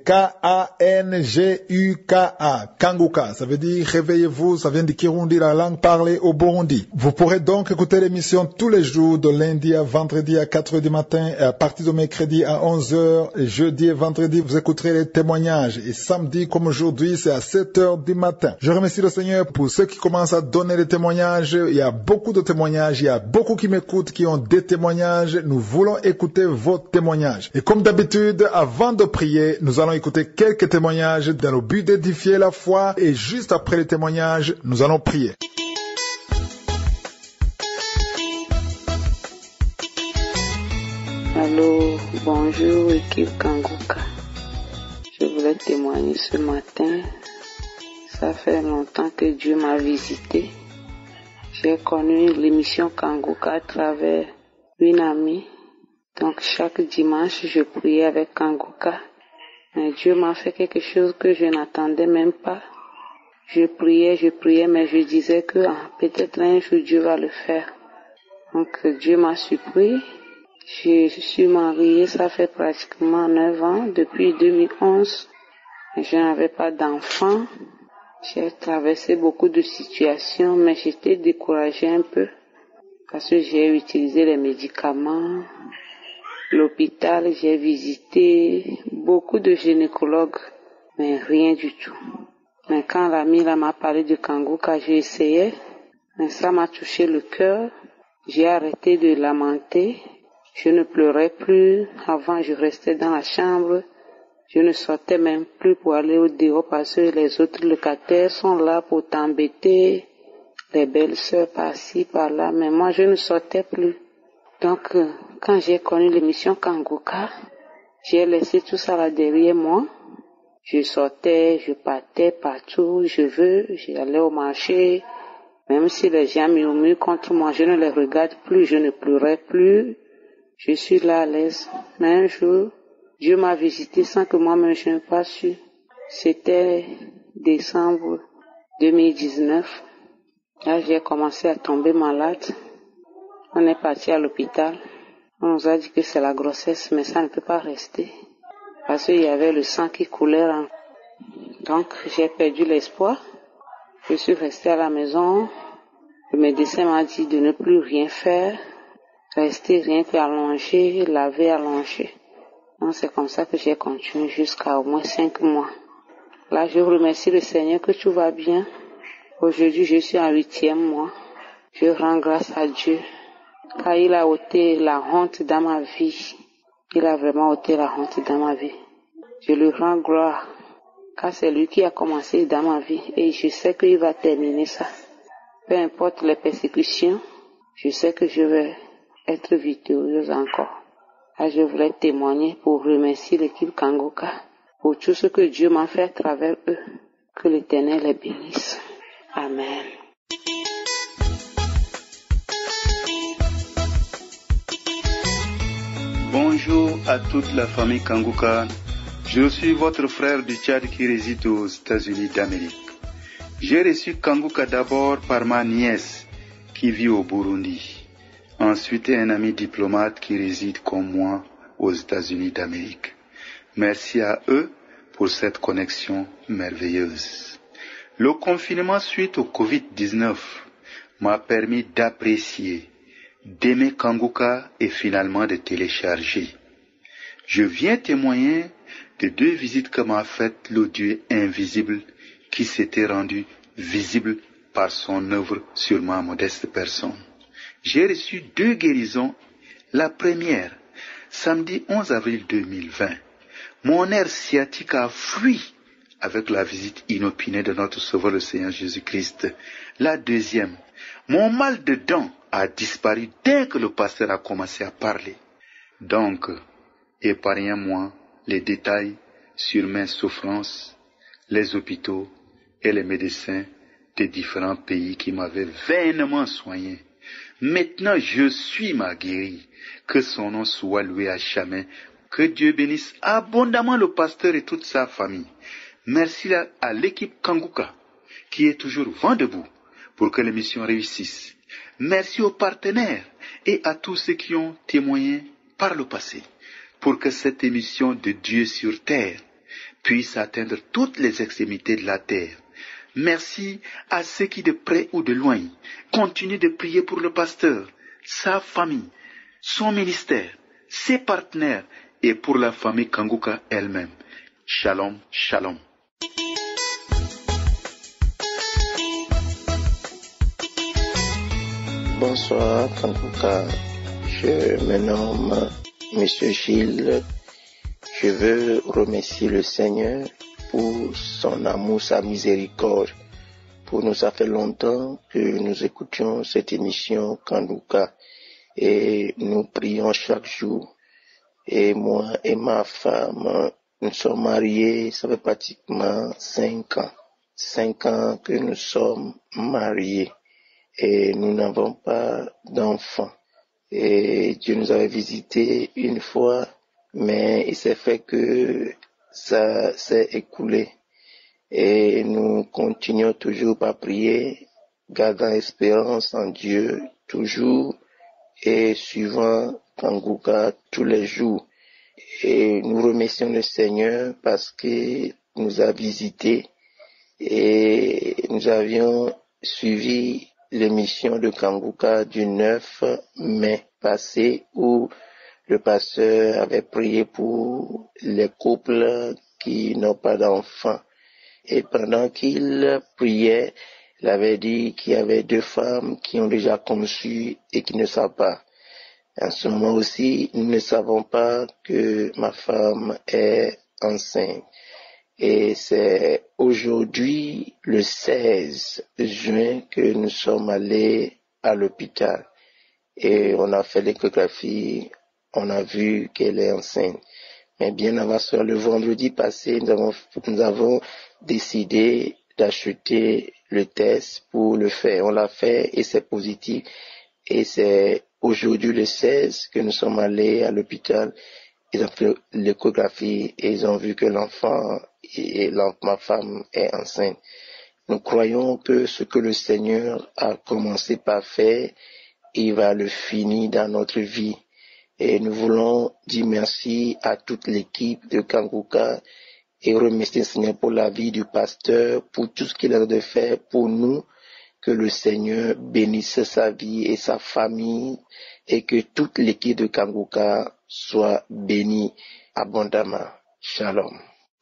K-A-N-G-U-K-A. Kanguka. Ça veut dire réveillez-vous. Ça vient du Kirundi, la langue parlée au Burundi. Vous pourrez donc écouter l'émission tous les jours de lundi à vendredi à 4h du matin et à partir de mercredi à 11h. Et jeudi et vendredi, vous écouterez les témoignages. Et samedi, comme aujourd'hui, c'est à 7h du matin. Je remercie le Seigneur pour ceux qui commencent à donner les témoignages. Il y a beaucoup de témoignages. Il y a beaucoup qui m'écoutent, qui ont des témoignages. Nous voulons écouter vos témoignages. Et comme d'habitude, avant de prier, nous allons écouter quelques témoignages dans le but d'édifier la foi. Et juste après les témoignages, nous allons prier. Allô, bonjour équipe Kanguka. Je voulais témoigner ce matin. Ça fait longtemps que Dieu m'a visité. J'ai connu l'émission Kanguka à travers une amie. Donc chaque dimanche, je priais avec Kanguka. Mais Dieu m'a fait quelque chose que je n'attendais même pas. Je priais, mais je disais que peut-être un jour Dieu va le faire. Donc Dieu m'a surpris. Je suis mariée, ça fait pratiquement 9 ans, depuis 2011. Je n'avais pas d'enfant. J'ai traversé beaucoup de situations, mais j'étais découragée un peu. Parce que j'ai utilisé les médicaments, l'hôpital, j'ai visité beaucoup de gynécologues, mais rien du tout. Mais quand l'ami là m'a parlé de Kanguka, j'ai essayé, mais ça m'a touché le cœur. J'ai arrêté de lamenter, je ne pleurais plus. Avant, je restais dans la chambre, je ne sortais même plus pour aller au dehors parce que les autres locataires sont là pour t'embêter. Les belles-sœurs par-ci, par-là, mais moi je ne sortais plus. Donc, quand j'ai connu l'émission Kanguka, j'ai laissé tout ça là derrière moi. Je sortais, je partais partout, j'allais au marché. Même si les gens murmurent contre moi, je ne les regarde plus, je ne pleurais plus. Je suis là à l'aise. Mais un jour, Dieu m'a visité sans que moi-même je n'ai pas su. C'était décembre 2019. Là, j'ai commencé à tomber malade. On est parti à l'hôpital. On nous a dit que c'est la grossesse, mais ça ne peut pas rester. Parce qu'il y avait le sang qui coulait. Donc, j'ai perdu l'espoir. Je suis restée à la maison. Le médecin m'a dit de ne plus rien faire. Rester rien qu'allongé, laver, allonger. Donc, c'est comme ça que j'ai continué jusqu'à au moins 5 mois. Là, je remercie le Seigneur que tout va bien. Aujourd'hui, je suis en 8e mois. Je rends grâce à Dieu, car il a ôté la honte dans ma vie. Il a vraiment ôté la honte dans ma vie. Je lui rends gloire. car c'est lui qui a commencé dans ma vie et je sais qu'il va terminer ça. Peu importe les persécutions, je sais que je vais être victorieuse encore. Et je voulais témoigner pour remercier l'équipe Kangoka pour tout ce que Dieu m'a fait à travers eux. Que l'Éternel les bénisse. Amen. Bonjour à toute la famille Kangoka. Je suis votre frère du Tchad qui réside aux États-Unis d'Amérique. J'ai reçu Kangoka d'abord par ma nièce qui vit au Burundi. Ensuite, un ami diplomate qui réside comme moi aux États-Unis d'Amérique. Merci à eux pour cette connexion merveilleuse. Le confinement suite au Covid-19 m'a permis d'apprécier, d'aimer Kangoka et finalement de télécharger. Je viens témoigner de 2 visites que m'a faites le Dieu invisible qui s'était rendu visible par son œuvre sur ma modeste personne. J'ai reçu 2 guérisons. La première, samedi 11 avril 2020, mon nerf sciatique a fui avec la visite inopinée de notre Sauveur le Seigneur Jésus-Christ. La deuxième, mon mal de dents a disparu dès que le pasteur a commencé à parler. Donc, épargnez-moi les détails sur mes souffrances, les hôpitaux et les médecins des différents pays qui m'avaient vainement soigné. Maintenant, je suis ma guérie. Que son nom soit loué à jamais. Que Dieu bénisse abondamment le pasteur et toute sa famille. Merci à l'équipe Kangoka qui est toujours vent debout pour que l'émission réussisse. Merci aux partenaires et à tous ceux qui ont témoigné par le passé pour que cette émission de Dieu sur terre puisse atteindre toutes les extrémités de la terre. Merci à ceux qui de près ou de loin continuent de prier pour le pasteur, sa famille, son ministère, ses partenaires et pour la famille Kangoka elle-même. Shalom, shalom. Bonsoir Kangoka, je me nomme Monsieur Gilles. Je veux remercier le Seigneur pour son amour, sa miséricorde. Pour nous, ça fait longtemps que nous écoutions cette émission Kangoka et nous prions chaque jour. Et moi et ma femme, nous sommes mariés, ça fait pratiquement 5 ans. 5 ans que nous sommes mariés et nous n'avons pas d'enfants. Et Dieu nous avait visité une fois, mais il s'est fait que ça s'est écoulé. Et nous continuons toujours par prier, gardant espérance en Dieu, toujours, et suivant Kangoka tous les jours. Et nous remercions le Seigneur parce qu'il nous a visités et nous avions suivi l'émission de Kangoka du 9 mai passé où le pasteur avait prié pour les couples qui n'ont pas d'enfants. Et pendant qu'il priait, il avait dit qu'il y avait 2 femmes qui ont déjà conçu et qui ne savent pas. En ce moment aussi, nous ne savons pas que ma femme est enceinte. Et c'est aujourd'hui, le 16 juin, que nous sommes allés à l'hôpital. Et on a fait l'échographie, on a vu qu'elle est enceinte. Mais bien avant cela, le vendredi passé, nous avons décidé d'acheter le test pour le faire. On l'a fait et c'est positif. Et c'est aujourd'hui le 16 que nous sommes allés à l'hôpital. Ils ont fait l'échographie et ils ont vu que l'enfant et ma femme est enceinte. Nous croyons que ce que le Seigneur a commencé par faire, il va le finir dans notre vie. Et nous voulons dire merci à toute l'équipe de Kangoka et remercier le Seigneur pour la vie du pasteur, pour tout ce qu'il a de faire pour nous. Que le Seigneur bénisse sa vie et sa famille et que toute l'équipe de Kangoka soit bénie abondamment. Shalom.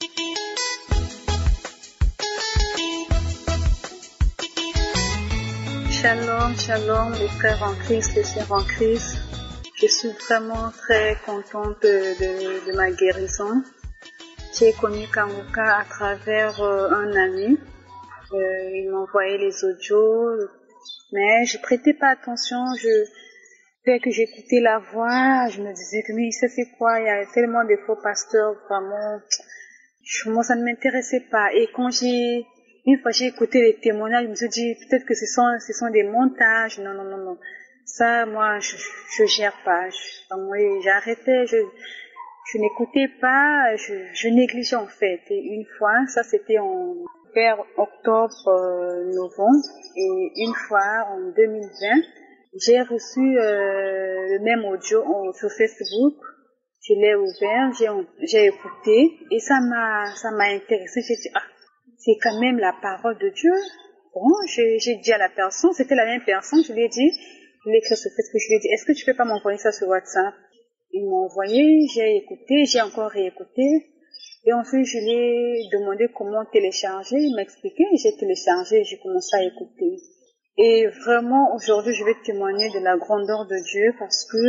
Shalom, shalom, les frères en Christ, les sœurs en Christ. Je suis vraiment très contente de ma guérison. J'ai connu Kanguka à travers un ami. Il m'envoyait les audios, mais je prêtais pas attention. Dès que j'écoutais la voix, je me disais que mais ça c'est quoi? Il y a tellement de faux pasteurs, vraiment. Moi, ça ne m'intéressait pas. Et une fois j'ai écouté les témoignages, je me suis dit peut-être que ce sont des montages. Non. Ça, moi, je gère pas. J'ai arrêté. Je n'écoutais pas. Je négligeais en fait. Et une fois, ça c'était vers octobre, novembre, et une fois en 2020, j'ai reçu le même audio sur Facebook. Je l'ai ouvert, j'ai écouté et ça m'a intéressé. J'ai dit c'est quand même la parole de Dieu. Bon, j'ai dit à la personne, c'était la même personne, je lui ai dit, je l'ai écrit sur Facebook, je lui ai dit est-ce que tu peux pas m'envoyer ça sur WhatsApp? Il m'a envoyé, j'ai écouté, j'ai encore réécouté. Et ensuite, je lui ai demandé comment télécharger. Il m'a expliqué, j'ai téléchargé et j'ai commencé à écouter. Et vraiment, aujourd'hui, je vais témoigner de la grandeur de Dieu parce que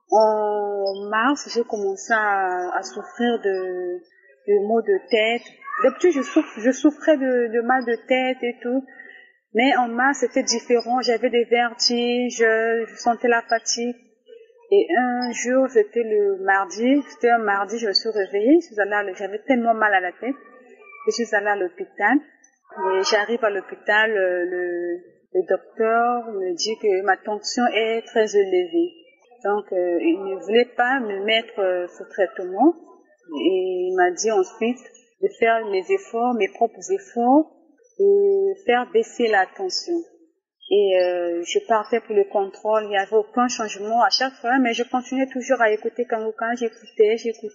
en mars, j'ai commencé à souffrir de maux de tête. D'habitude, je souffrais de mal de tête et tout. Mais en mars, c'était différent. J'avais des vertiges, je sentais la fatigue. Et un jour, c'était un mardi, je me suis réveillée, j'avais tellement mal à la tête, je suis allée à l'hôpital, et j'arrive à l'hôpital, le docteur me dit que ma tension est très élevée. Donc, il ne voulait pas me mettre sous traitement, et il m'a dit ensuite de faire mes propres efforts, de faire baisser la tension. Et je partais pour le contrôle, il n'y avait aucun changement à chaque fois, mais je continuais toujours à écouter Kanguka, j'écoutais.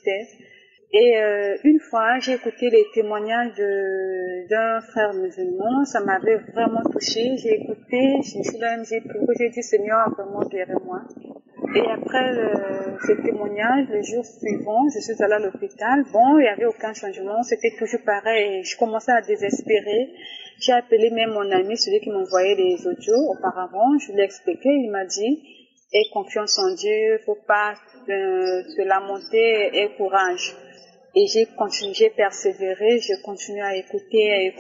Et une fois, j'ai écouté les témoignages d'un frère musulman, ça m'avait vraiment touchée. J'ai écouté, j'ai dit Seigneur, vraiment guéris-moi. Et après ce témoignage, le jour suivant, je suis allée à l'hôpital. Bon, il n'y avait aucun changement, c'était toujours pareil. Je commençais à désespérer. J'ai appelé même mon ami, celui qui m'envoyait les audios auparavant. Je lui ai expliqué, il m'a dit, aie confiance en Dieu, faut pas se lamenter, aie courage. Et j'ai persévéré, j'ai continué à écouter.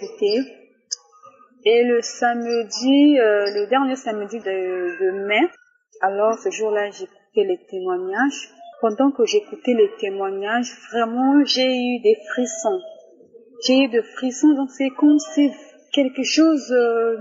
Et le samedi, le dernier samedi de mai, alors ce jour-là, j'écoutais les témoignages. Pendant que j'écoutais les témoignages, vraiment, j'ai eu des frissons. Donc c'est comme si quelque chose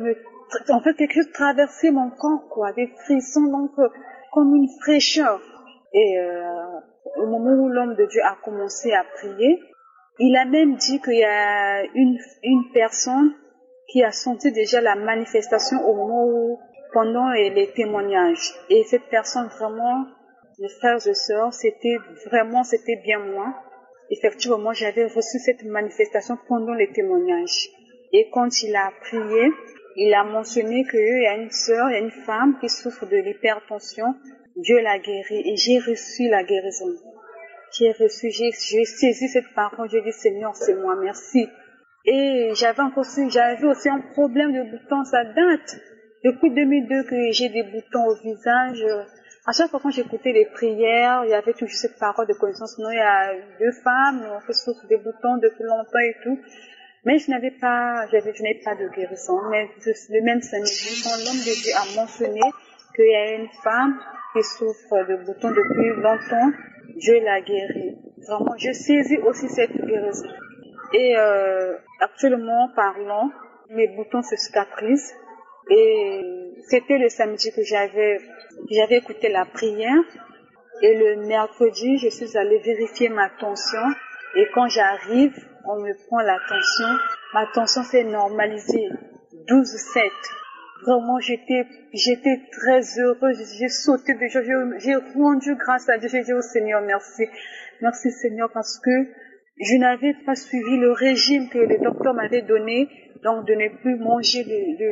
traversait mon corps, quoi, des frissons, donc comme une fraîcheur. Et au moment où l'homme de Dieu a commencé à prier, il a même dit qu'il y a une personne qui a senti déjà la manifestation au moment où, pendant les témoignages. Et cette personne vraiment, mes frères et sœurs, c'était bien moi. Effectivement, j'avais reçu cette manifestation pendant les témoignages. Et quand il a prié, il a mentionné qu'il y a une femme qui souffre de l'hypertension. Dieu l'a guérie et j'ai reçu la guérison. J'ai saisi cette parole, j'ai dit Seigneur, c'est moi, merci. Et j'avais aussi un problème de boutons, ça date. Depuis 2002 que j'ai des boutons au visage. À chaque fois quand j'écoutais les prières, il y avait toujours cette parole de connaissance. Non, il y a 2 femmes qui souffrent des boutons depuis longtemps et tout. Mais je n'avais pas de guérison. Mais le même samedi, quand l'homme de Dieu a mentionné qu'il y a une femme qui souffre de boutons depuis longtemps, Dieu l'a guérie. Vraiment, je saisis aussi cette guérison. Et actuellement parlant, mes boutons se cicatrisent. Et c'était le samedi que j'avais écouté la prière. Et le mercredi, je suis allée vérifier ma tension. Et quand j'arrive, on me prend la tension. Ma tension s'est normalisée. 12,7. Vraiment, j'étais très heureuse. J'ai sauté de joie. J'ai rendu grâce à Dieu. J'ai dit au Seigneur, merci. Merci Seigneur, parce que je n'avais pas suivi le régime que le docteur m'avait donné. Donc, de ne plus manger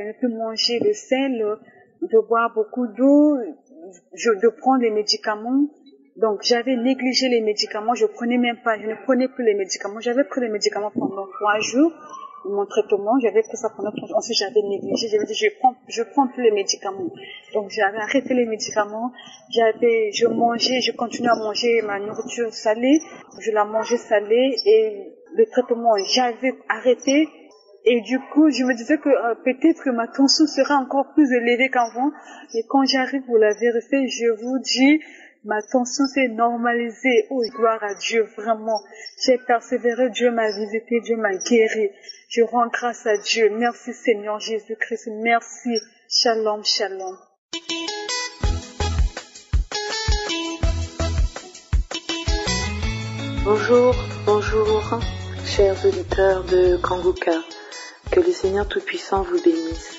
le sel, de boire beaucoup d'eau, de prendre les médicaments. Donc, j'avais négligé les médicaments. Je ne prenais plus les médicaments. J'avais pris les médicaments pendant 3 jours. Mon traitement, j'avais pris ça pendant 3 jours. Ensuite, j'avais négligé. J'avais dit, je prends plus les médicaments. Donc, j'avais arrêté les médicaments. Je continuais à manger ma nourriture salée. Je la mangeais salée et le traitement, j'avais arrêté. Et du coup, je me disais que peut-être que ma tension sera encore plus élevée qu'avant. Et quand j'arrive pour la vérifier, je vous dis, ma tension s'est normalisée. Oh, gloire à Dieu, vraiment. J'ai persévéré, Dieu m'a visité, Dieu m'a guéri. Je rends grâce à Dieu. Merci Seigneur Jésus-Christ. Merci. Shalom, shalom. Bonjour, bonjour, chers auditeurs de Kanguka. Que le Seigneur Tout-Puissant vous bénisse.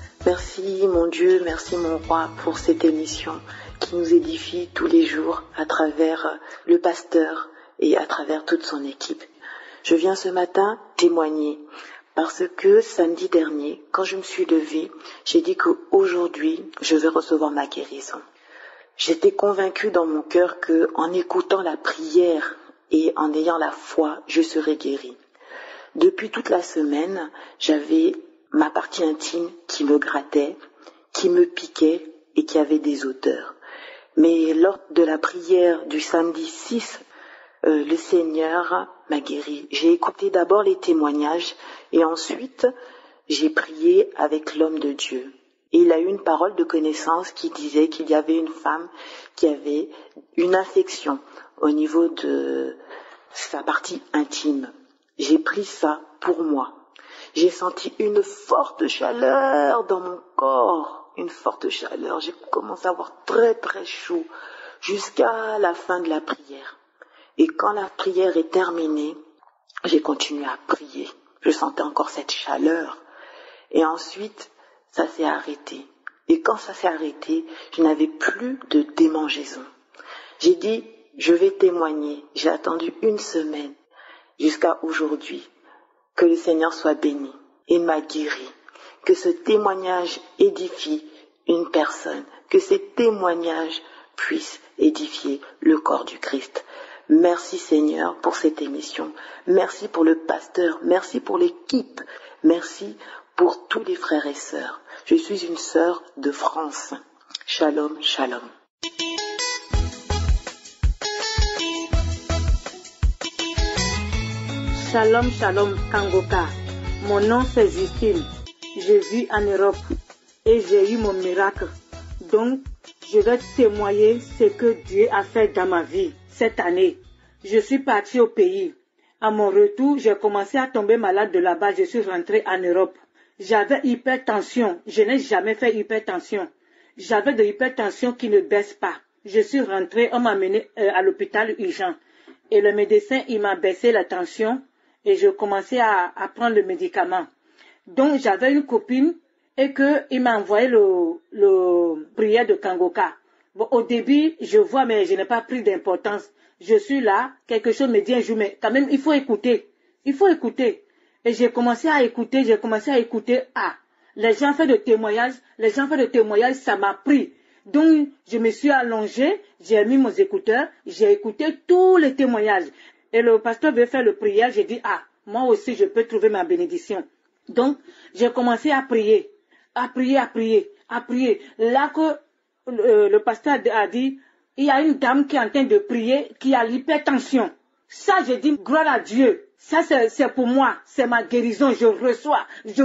Merci mon Dieu, merci mon Roi pour cette émission qui nous édifie tous les jours à travers le pasteur et à travers toute son équipe. Je viens ce matin témoigner parce que samedi dernier, quand je me suis levée, j'ai dit qu'aujourd'hui, je vais recevoir ma guérison. J'étais convaincue dans mon cœur qu'en écoutant la prière et en ayant la foi, je serai guérie. Depuis toute la semaine, j'avais ma partie intime qui me grattait, qui me piquait et qui avait des odeurs. Mais lors de la prière du samedi 6, le Seigneur m'a guéri. J'ai écouté d'abord les témoignages et ensuite j'ai prié avec l'homme de Dieu. Et il a eu une parole de connaissance qui disait qu'il y avait une femme qui avait une infection au niveau de sa partie intime. J'ai pris ça pour moi. J'ai senti une forte chaleur dans mon corps, une forte chaleur. J'ai commencé à avoir très très chaud jusqu'à la fin de la prière. Et quand la prière est terminée, j'ai continué à prier. Je sentais encore cette chaleur. Et ensuite, ça s'est arrêté. Et quand ça s'est arrêté, je n'avais plus de démangeaison. J'ai dit, je vais témoigner. J'ai attendu une semaine. Jusqu'à aujourd'hui, que le Seigneur soit béni et m'a guéri, que ce témoignage édifie une personne, que ces témoignages puissent édifier le corps du Christ. Merci Seigneur pour cette émission, merci pour le pasteur, merci pour l'équipe, merci pour tous les frères et sœurs. Je suis une sœur de France. Shalom, shalom. Shalom, shalom, Kanguka. Mon nom c'est Justine. Je vis en Europe et j'ai eu mon miracle. Donc, je vais témoigner ce que Dieu a fait dans ma vie cette année. Je suis partie au pays. À mon retour, j'ai commencé à tomber malade de là-bas. Je suis rentrée en Europe. J'avais hypertension. Je n'ai jamais fait hypertension. J'avais de l'hypertension qui ne baisse pas. Je suis rentrée, on m'a amenée à l'hôpital urgent. Et le médecin, il m'a baissé la tension. Et je commençais à prendre le médicament. Donc, j'avais une copine et il m'a envoyé le prière de Kanguka. Bon, au début, je vois, mais je n'ai pas pris d'importance. Je suis là, quelque chose me dit un jour, mais quand même, il faut écouter. Il faut écouter. Et j'ai commencé à écouter. Ah, les gens font de témoignages, ça m'a pris. Donc, je me suis allongée, j'ai mis mes écouteurs, j'ai écouté tous les témoignages. Et le pasteur veut faire le prière, j'ai dit, ah, moi aussi je peux trouver ma bénédiction. Donc, j'ai commencé à prier. Là que le pasteur a dit, il y a une dame qui est en train de prier, qui a l'hypertension. Ça, j'ai dit, gloire à Dieu. Ça, c'est pour moi. C'est ma guérison. Je reçois.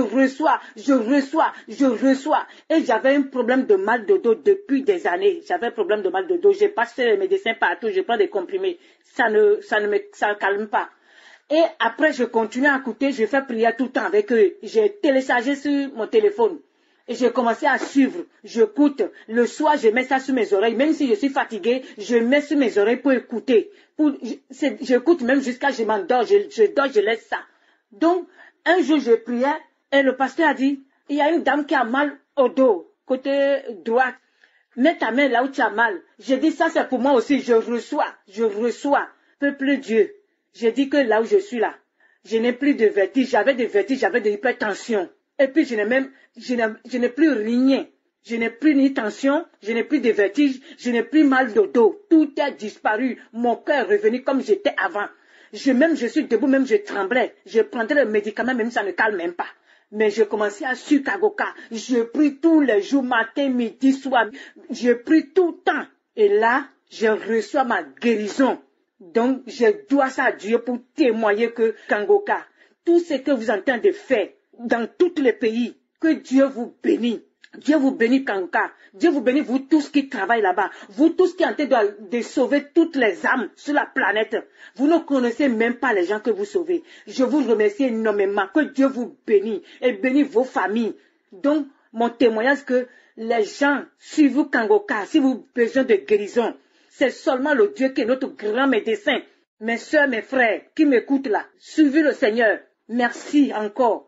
Et j'avais un problème de mal de dos depuis des années. J'ai passé les médecins partout. Je prends des comprimés. Ça calme pas. Et après, je continue à écouter. Je fais prière tout le temps avec eux. J'ai téléchargé sur mon téléphone. Et j'ai commencé à suivre. J'écoute. Le soir, je mets ça sur mes oreilles. Même si je suis fatiguée, je mets sur mes oreilles pour écouter. J'écoute même jusqu'à je m'endors. Je dors, je laisse ça. Donc, un jour, je priais et le pasteur a dit, il y a une dame qui a mal au dos, côté droit. Mets ta main là où tu as mal. J'ai dit, ça c'est pour moi aussi. Je reçois. Peuple Dieu. J'ai dit que là où je suis là, je n'ai plus de vertige. J'avais des vertiges, j'avais de l'hypertension. Et puis, je n'ai plus rien. Je n'ai plus ni tension, je n'ai plus de vertige, je n'ai plus mal de dos. Tout a disparu. Mon cœur est revenu comme j'étais avant. Je suis debout, même je tremblais. Je prendrais le médicament, même ça ne calme même pas. Mais je commençais à suivre Kanguka. Je prie tous les jours, matin, midi, soir. Je prie tout le temps. Et là, je reçois ma guérison. Donc, je dois ça à Dieu pour témoigner que Kangoka, tout ce que vous êtes en train de faire dans tous les pays, que Dieu vous bénisse. Dieu vous bénit Kangoka. Dieu vous bénit vous tous qui travaillent là-bas. Vous tous qui êtes en train de sauver toutes les âmes sur la planète. Vous ne connaissez même pas les gens que vous sauvez. Je vous remercie énormément. Que Dieu vous bénisse et bénisse vos familles. Donc, mon témoignage que les gens suivent Kangoka, si vous avez besoin de guérison, c'est seulement le Dieu qui est notre grand médecin. Mes soeurs, mes frères qui m'écoutent là, suivez le Seigneur. Merci encore.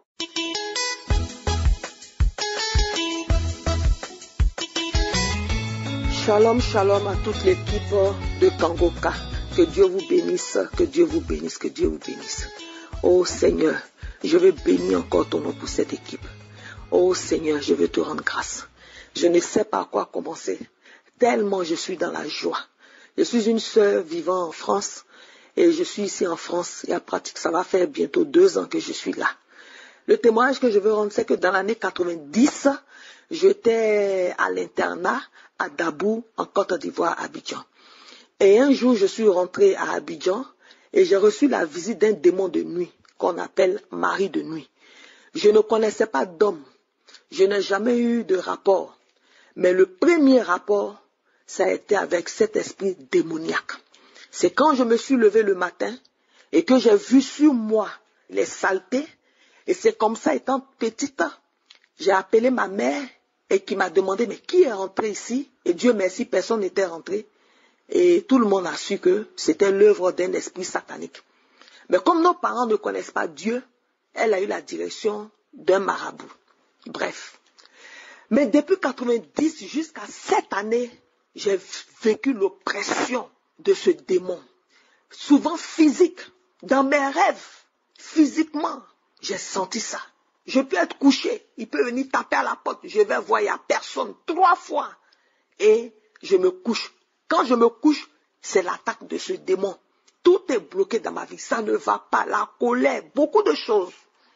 Shalom, shalom à toute l'équipe de Kangoka. Que Dieu vous bénisse, que Dieu vous bénisse, que Dieu vous bénisse. Oh Seigneur, je veux bénir encore ton nom pour cette équipe. Oh Seigneur, je veux te rendre grâce. Je ne sais pas à quoi commencer, tellement je suis dans la joie. Je suis une sœur vivant en France et je suis ici en France. Ça va faire bientôt 2 ans que je suis là. Le témoignage que je veux rendre, c'est que dans l'année 90, j'étais à l'internat à Dabou, en Côte d'Ivoire, à Abidjan. Et un jour, je suis rentré à Abidjan et j'ai reçu la visite d'un démon de nuit qu'on appelle mari de nuit. Je ne connaissais pas d'homme. Je n'ai jamais eu de rapport. Mais le premier rapport, ça a été avec cet esprit démoniaque. C'est quand je me suis levé le matin et que j'ai vu sur moi les saletés. Et c'est comme ça, étant petite, j'ai appelé ma mère et qui m'a demandé, mais qui est rentré ici? Et Dieu merci, personne n'était rentré. Et tout le monde a su que c'était l'œuvre d'un esprit satanique. Mais comme nos parents ne connaissent pas Dieu, elle a eu la direction d'un marabout. Bref. Mais depuis 90 jusqu'à cette année, j'ai vécu l'oppression de ce démon. Souvent physique. Dans mes rêves, physiquement, j'ai senti ça. Je peux être couché, il peut venir taper à la porte, je vais voir, il n'y a personne 3 fois. Et je me couche. Quand je me couche, c'est l'attaque de ce démon. Tout est bloqué dans ma vie, ça ne va pas, la colère, beaucoup de choses.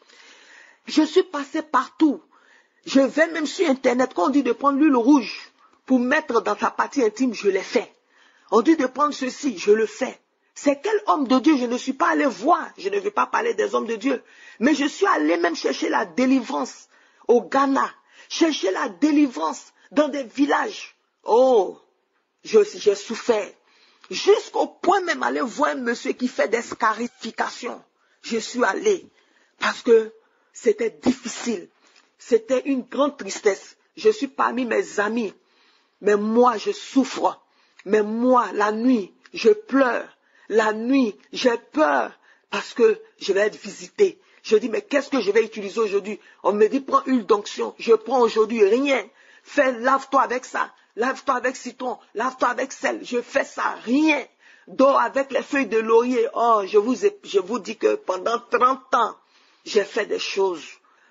Je suis passé partout. Je vais même sur Internet, quand on dit de prendre l'huile rouge pour mettre dans sa partie intime, je l'ai fait. On dit de prendre ceci, je le fais. C'est quel homme de Dieu je ne suis pas allé voir. Je ne vais pas parler des hommes de Dieu. Mais je suis allé même chercher la délivrance au Ghana. Chercher la délivrance dans des villages. Oh, j'ai souffert. Jusqu'au point même aller voir un monsieur qui fait des scarifications. Je suis allé parce que c'était difficile. C'était une grande tristesse. Je suis parmi mes amis. Mais moi, je souffre. Mais moi, la nuit, je pleure. La nuit, j'ai peur parce que je vais être visité. Je dis, mais qu'est-ce que je vais utiliser aujourd'hui? On me dit, prends huile d'onction. Je prends aujourd'hui rien. Lave-toi avec ça. Lave-toi avec citron. Lave-toi avec sel. Je fais ça, rien. Dors avec les feuilles de laurier. Oh, je vous dis que pendant 30 ans, j'ai fait des choses.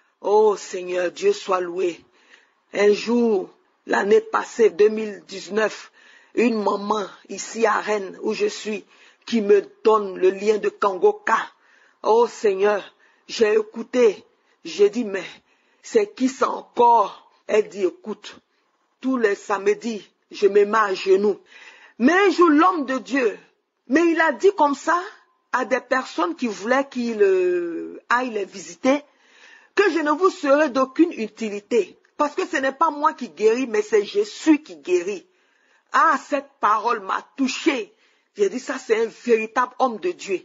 Oh Seigneur, Dieu soit loué. Un jour, l'année passée, 2019, une maman ici à Rennes, où je suis, qui me donne le lien de Kangoka. Oh Seigneur, j'ai écouté, j'ai dit, mais c'est qui ça encore? Elle dit, écoute, tous les samedis, je me mets à genoux. Mais un jour, l'homme de Dieu, mais il a dit comme ça à des personnes qui voulaient qu'il aille les visiter, que je ne vous serai d'aucune utilité. Parce que ce n'est pas moi qui guéris, mais c'est Jésus qui guérit. Ah, cette parole m'a touché. J'ai dit, ça c'est un véritable homme de Dieu.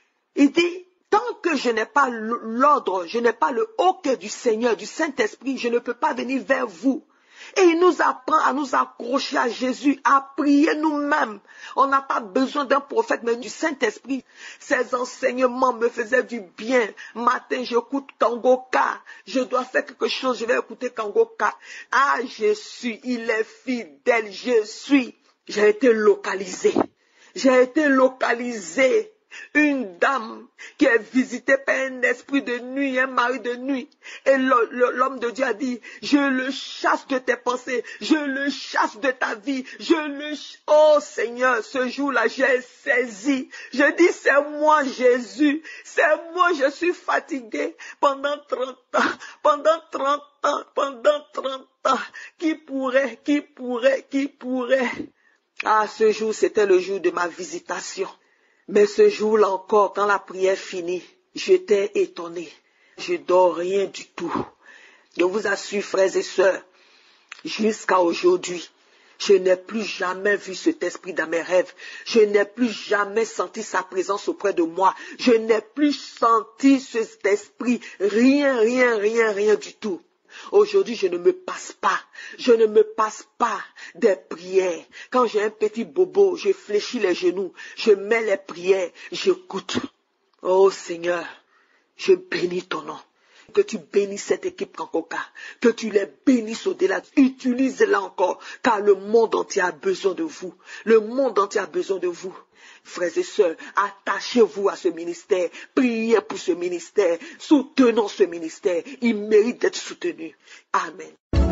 Il dit, tant que je n'ai pas l'ordre, je n'ai pas le hoquet du Seigneur, du Saint-Esprit, je ne peux pas venir vers vous. Et il nous apprend à nous accrocher à Jésus, à prier nous-mêmes. On n'a pas besoin d'un prophète, mais du Saint-Esprit. Ces enseignements me faisaient du bien. Matin, j'écoute Kangoka. Je dois faire quelque chose, je vais écouter Kangoka. Ah, Jésus, il est fidèle, je suis. J'ai été localisé. J'ai été localisé. Une dame qui est visitée par un esprit de nuit, un mari de nuit. Et l'homme de Dieu a dit, je le chasse de tes pensées, je le chasse de ta vie, Oh Seigneur, ce jour-là, j'ai saisi. Je dis, c'est moi Jésus, c'est moi, je suis fatigué pendant 30 ans. Qui pourrait? Ah, ce jour, c'était le jour de ma visitation. Mais ce jour-là encore, quand la prière finit, j'étais étonné. Je dors rien du tout. Je vous assure, frères et sœurs, jusqu'à aujourd'hui, je n'ai plus jamais vu cet esprit dans mes rêves. Je n'ai plus jamais senti sa présence auprès de moi. Je n'ai plus senti cet esprit. Rien du tout. Aujourd'hui, je ne me passe pas des prières. Quand j'ai un petit bobo, je fléchis les genoux, je mets les prières, j'écoute. Oh Seigneur, je bénis ton nom. Que tu bénisses cette équipe Kangoka, que tu les bénisses au-delà. Utilise-la encore, car le monde entier a besoin de vous. Le monde entier a besoin de vous. Frères et sœurs, attachez-vous à ce ministère, priez pour ce ministère, soutenons ce ministère, il mérite d'être soutenu. Amen.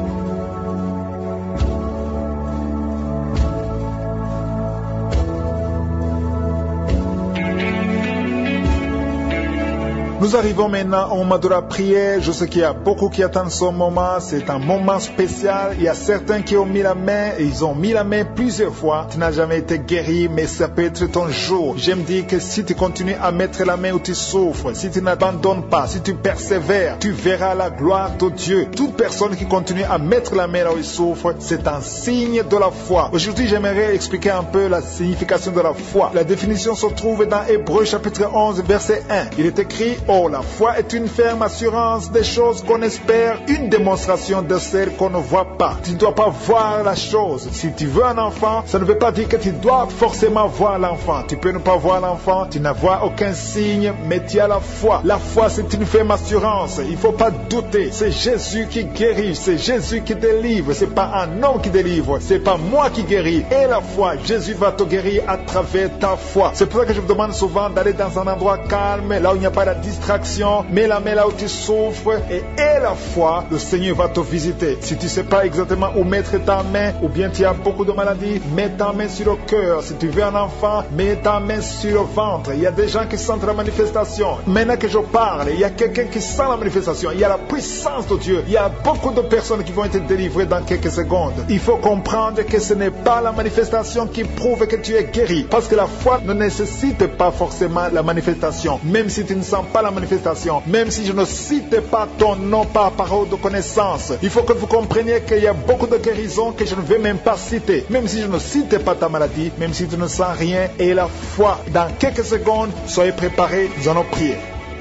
Nous arrivons maintenant au moment de la prière. Je sais qu'il y a beaucoup qui attendent ce moment. C'est un moment spécial. Il y a certains qui ont mis la main et ils ont mis la main plusieurs fois. Tu n'as jamais été guéri, mais ça peut être ton jour. J'aime dire que si tu continues à mettre la main où tu souffres, si tu n'abandonnes pas, si tu persévères, tu verras la gloire de Dieu. Toute personne qui continue à mettre la main là où il souffre, c'est un signe de la foi. Aujourd'hui, j'aimerais expliquer un peu la signification de la foi. La définition se trouve dans Hébreux chapitre 11, verset 1. Il est écrit: oh, la foi est une ferme assurance des choses qu'on espère, une démonstration de celles qu'on ne voit pas. Tu ne dois pas voir la chose. Si tu veux un enfant, ça ne veut pas dire que tu dois forcément voir l'enfant. Tu peux ne pas voir l'enfant, tu n'as vois aucun signe, mais tu as la foi. La foi, c'est une ferme assurance. Il ne faut pas douter. C'est Jésus qui guérit, c'est Jésus qui délivre. C'est pas un homme qui délivre, c'est pas moi qui guéris. Et la foi, Jésus va te guérir à travers ta foi. C'est pour ça que je vous demande souvent d'aller dans un endroit calme, là où il n'y a pas de distraction. Mets la main là où tu souffres et la foi, le Seigneur va te visiter. Si tu ne sais pas exactement où mettre ta main, ou bien tu as beaucoup de maladies, mets ta main sur le cœur. Si tu veux un enfant, mets ta main sur le ventre. Il y a des gens qui sentent la manifestation. Maintenant que je parle, il y a quelqu'un qui sent la manifestation. Il y a la puissance de Dieu. Il y a beaucoup de personnes qui vont être délivrées dans quelques secondes. Il faut comprendre que ce n'est pas la manifestation qui prouve que tu es guéri. Parce que la foi ne nécessite pas forcément la manifestation. Même si tu ne sens pas la manifestation, même si je ne cite pas ton nom par parole de connaissance, il faut que vous compreniez qu'il y a beaucoup de guérisons que je ne vais même pas citer. Même si je ne cite pas ta maladie, même si tu ne sens rien, et la foi, dans quelques secondes, soyez préparés, nous allons prier.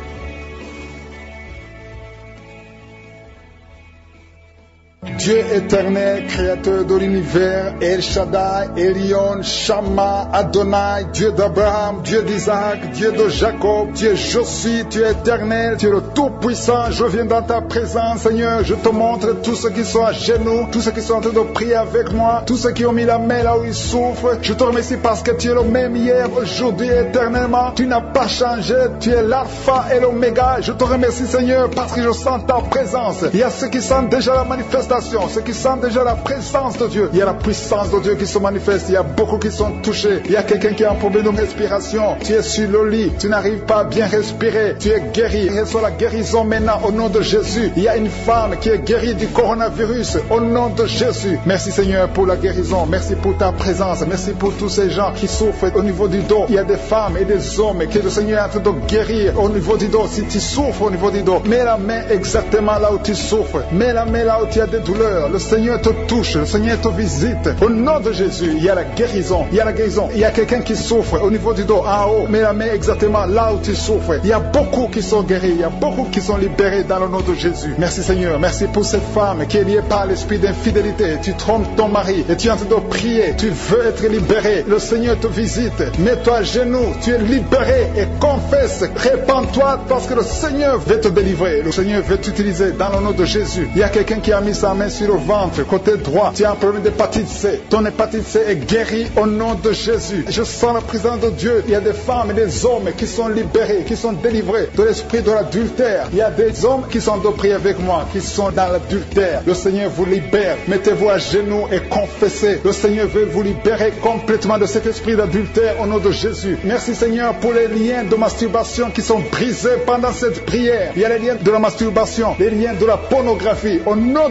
Dieu éternel, créateur de l'univers, El Shaddai, Elion, Shama, Adonai, Dieu d'Abraham, Dieu d'Isaac, Dieu de Jacob, Dieu je suis, tu es éternel, tu es le Tout-Puissant, je viens dans ta présence, Seigneur, je te montre tous ceux qui sont à genoux, tous ceux qui sont en train de prier avec moi, tous ceux qui ont mis la main là où ils souffrent, je te remercie parce que tu es le même hier, aujourd'hui, éternellement, tu n'as pas changé, tu es l'alpha et l'oméga, je te remercie Seigneur parce que je sens ta présence, il y a ceux qui sentent déjà la manifestation, ceux qui sentent déjà la présence de Dieu. Il y a la puissance de Dieu qui se manifeste. Il y a beaucoup qui sont touchés. Il y a quelqu'un qui a un problème de respiration. Tu es sur le lit. Tu n'arrives pas à bien respirer. Tu es guéri. Reçois la guérison maintenant au nom de Jésus. Il y a une femme qui est guérie du coronavirus au nom de Jésus. Merci Seigneur pour la guérison. Merci pour ta présence. Merci pour tous ces gens qui souffrent au niveau du dos. Il y a des femmes et des hommes que le Seigneur est en train de guérir au niveau du dos. Si tu souffres au niveau du dos, mets la main exactement là où tu souffres. Mets la main là où tu as des douleurs. Le Seigneur te touche, le Seigneur te visite. Au nom de Jésus, il y a la guérison. Il y a la guérison. Il y a quelqu'un qui souffre au niveau du dos, en haut. Mets la main exactement là où tu souffres. Il y a beaucoup qui sont guéris. Il y a beaucoup qui sont libérés dans le nom de Jésus. Merci Seigneur. Merci pour cette femme qui est liée par l'esprit d'infidélité. Tu trompes ton mari et tu es en train de prier. Tu veux être libéré. Le Seigneur te visite. Mets-toi à genoux. Tu es libéré et confesse. Répands-toi parce que le Seigneur veut te délivrer. Le Seigneur veut t'utiliser dans le nom de Jésus. Il y a quelqu'un qui a mis sa main sur le ventre, côté droit. Tu as un problème d'hépatite C. Ton hépatite C est guérie au nom de Jésus. Je sens la présence de Dieu. Il y a des femmes et des hommes qui sont libérés, qui sont délivrés de l'esprit de l'adultère. Il y a des hommes qui sont de prier avec moi, qui sont dans l'adultère. Le Seigneur vous libère. Mettez-vous à genoux et confessez. Le Seigneur veut vous libérer complètement de cet esprit d'adultère au nom de Jésus. Merci Seigneur pour les liens de masturbation qui sont brisés pendant cette prière. Il y a les liens de la masturbation, les liens de la pornographie au nom de Jésus.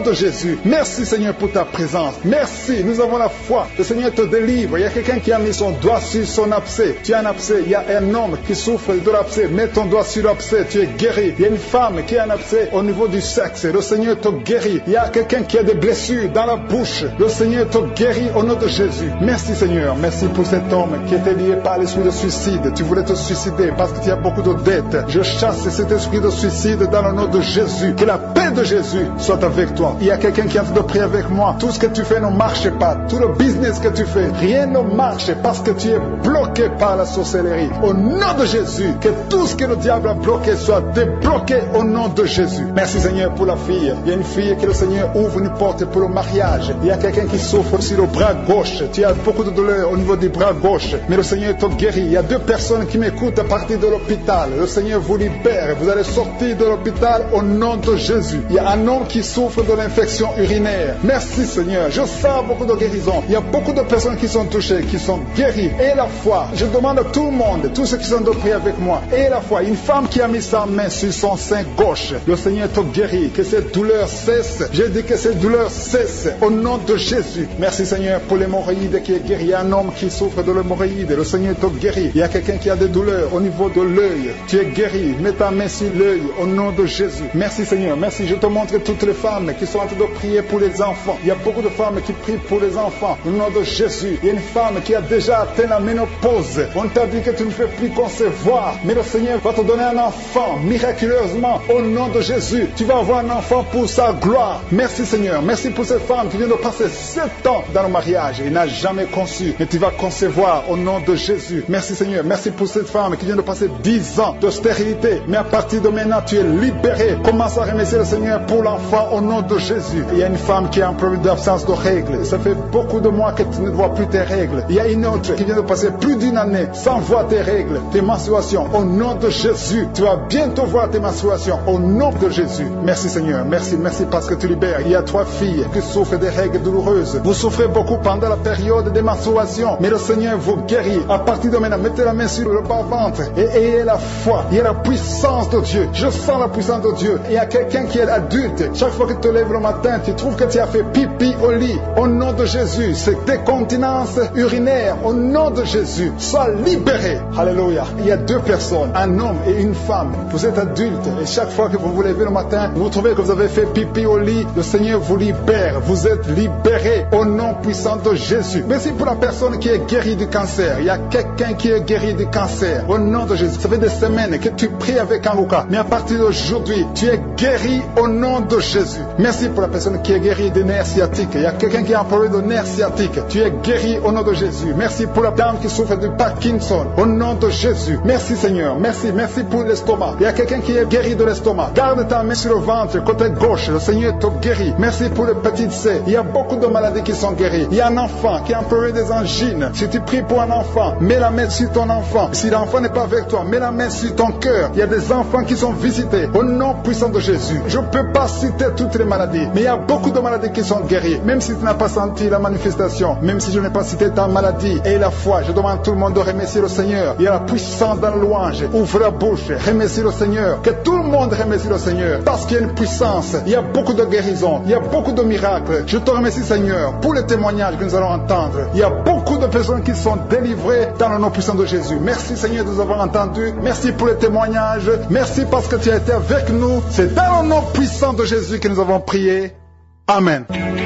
Jésus. Merci Seigneur pour ta présence. Merci, nous avons la foi. Le Seigneur te délivre. Il y a quelqu'un qui a mis son doigt sur son abcès. Tu as un abcès. Il y a un homme qui souffre de l'abcès. Mets ton doigt sur l'abcès. Tu es guéri. Il y a une femme qui a un abcès au niveau du sexe. Le Seigneur te guérit. Il y a quelqu'un qui a des blessures dans la bouche. Le Seigneur te guérit au nom de Jésus. Merci Seigneur. Merci pour cet homme qui était lié par l'esprit de suicide. Tu voulais te suicider parce que tu as beaucoup de dettes. Je chasse cet esprit de suicide dans le nom de Jésus. Que la paix de Jésus soit avec toi. Il y a quelqu'un qui est en train de prier avec moi. Tout ce que tu fais ne marche pas. Tout le business que tu fais, rien ne marche parce que tu es bloqué par la sorcellerie. Au nom de Jésus, que tout ce que le diable a bloqué soit débloqué au nom de Jésus. Merci Seigneur pour la fille. Il y a une fille que le Seigneur ouvre une porte pour le mariage. Il y a quelqu'un qui souffre sur le bras gauche. Tu as beaucoup de douleur au niveau du bras gauche. Mais le Seigneur te guérit. Il y a 2 personnes qui m'écoutent à partir de l'hôpital. Le Seigneur vous libère. Vous allez sortir de l'hôpital au nom de Jésus. Il y a un homme qui souffre de l'infection urinaire. Merci Seigneur. Je sens beaucoup de guérison. Il y a beaucoup de personnes qui sont touchées, qui sont guéries. Et la foi. Je demande à tout le monde, tous ceux qui sont de prier avec moi. Et la foi. Une femme qui a mis sa main sur son sein gauche. Le Seigneur te guérit. Que cette douleur cesse. Je dis que cette douleur cesse au nom de Jésus. Merci Seigneur pour l'hémorroïde qui est guéri. Il y a un homme qui souffre de l'hémorroïde. Le Seigneur te guérit. Il y a quelqu'un qui a des douleurs au niveau de l'œil. Tu es guéri. Mets ta main sur l'œil au nom de Jésus. Merci Seigneur. Merci. Je te montre toutes les femmes qui sont en train de prier pour les enfants. Il y a beaucoup de femmes qui prient pour les enfants. Au nom de Jésus. Il y a une femme qui a déjà atteint la ménopause. On t'a dit que tu ne fais plus concevoir. Mais le Seigneur va te donner un enfant miraculeusement. Au nom de Jésus. Tu vas avoir un enfant pour sa gloire. Merci Seigneur. Merci pour cette femme qui vient de passer 7 ans dans le mariage. Il n'a jamais conçu. Mais tu vas concevoir au nom de Jésus. Merci Seigneur. Merci pour cette femme qui vient de passer 10 ans de stérilité. Mais à partir de maintenant, tu es libéré. Commence à remercier le Seigneur pour l'enfant au nom de Jésus. Il y a une femme qui a un problème d'absence de règles. Ça fait beaucoup de mois que tu ne vois plus tes règles. Il y a une autre qui vient de passer plus d'1 année sans voir tes règles, tes menstruations. Au nom de Jésus, tu vas bientôt voir tes menstruations. Au nom de Jésus. Merci Seigneur. Merci parce que tu libères. Il y a 3 filles qui souffrent des règles douloureuses. Vous souffrez beaucoup pendant la période des menstruations. Mais le Seigneur vous guérit. À partir de maintenant, mettez la main sur le bas-ventre et ayez la foi. Il y a la puissance de Dieu. Je sens la puissance de Dieu. Il y a quelqu'un qui est adulte. Chaque fois que tu te lèves le matin, tu trouves que tu as fait pipi au lit. Au nom de Jésus, c'est décontinence urinaire. Au nom de Jésus, sois libéré. Alléluia. Il y a 2 personnes, un homme et une femme. Vous êtes adulte et chaque fois que vous vous levez le matin, vous trouvez que vous avez fait pipi au lit. Le Seigneur vous libère. Vous êtes libéré au nom puissant de Jésus. Merci pour la personne qui est guérie du cancer. Il y a quelqu'un qui est guéri du cancer. Au nom de Jésus. Ça fait des semaines que tu pries avec Kanguka. Mais à partir d'aujourd'hui, tu es guéri au nom de Jésus. Merci pour la personne qui est guérie des nerfs sciatiques. Il y a quelqu'un qui a un problème de nerfs sciatiques. Tu es guéri au nom de Jésus. Merci pour la dame qui souffre de Parkinson. Au nom de Jésus. Merci Seigneur. Merci pour l'estomac. Il y a quelqu'un qui est guéri de l'estomac. Garde ta main sur le ventre, côté gauche. Le Seigneur te guérit. Merci pour le petit C. Il y a beaucoup de maladies qui sont guéries. Il y a un enfant qui a un problème des angines. Si tu pries pour un enfant, mets la main sur ton enfant. Si l'enfant n'est pas avec toi, mets la main sur ton cœur. Il y a des enfants qui sont visités. Au nom puissant de Jésus. Je ne peux pas citer toutes les maladies, mais il y a beaucoup de maladies qui sont guéries. Même si tu n'as pas senti la manifestation, même si je n'ai pas cité ta maladie et la foi, je demande à tout le monde de remercier le Seigneur. Il y a la puissance dans la louange. Ouvre la bouche, remercie le Seigneur. Que tout le monde remercie le Seigneur. Parce qu'il y a une puissance. Il y a beaucoup de guérisons. Il y a beaucoup de miracles. Je te remercie Seigneur pour les témoignages que nous allons entendre. Il y a beaucoup de personnes qui sont délivrées dans le nom puissant de Jésus. Merci Seigneur de nous avoir entendus. Merci pour les témoignages. Merci parce que tu as été avec nous. C'est dans le nom puissant de Jésus que nous avons prié. Amen.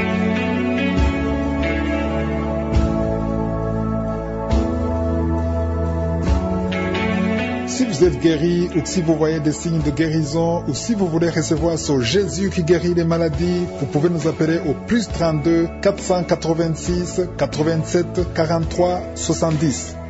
Si vous êtes guéri ou si vous voyez des signes de guérison ou si vous voulez recevoir ce Jésus qui guérit les maladies, vous pouvez nous appeler au +32 486 87 43 70.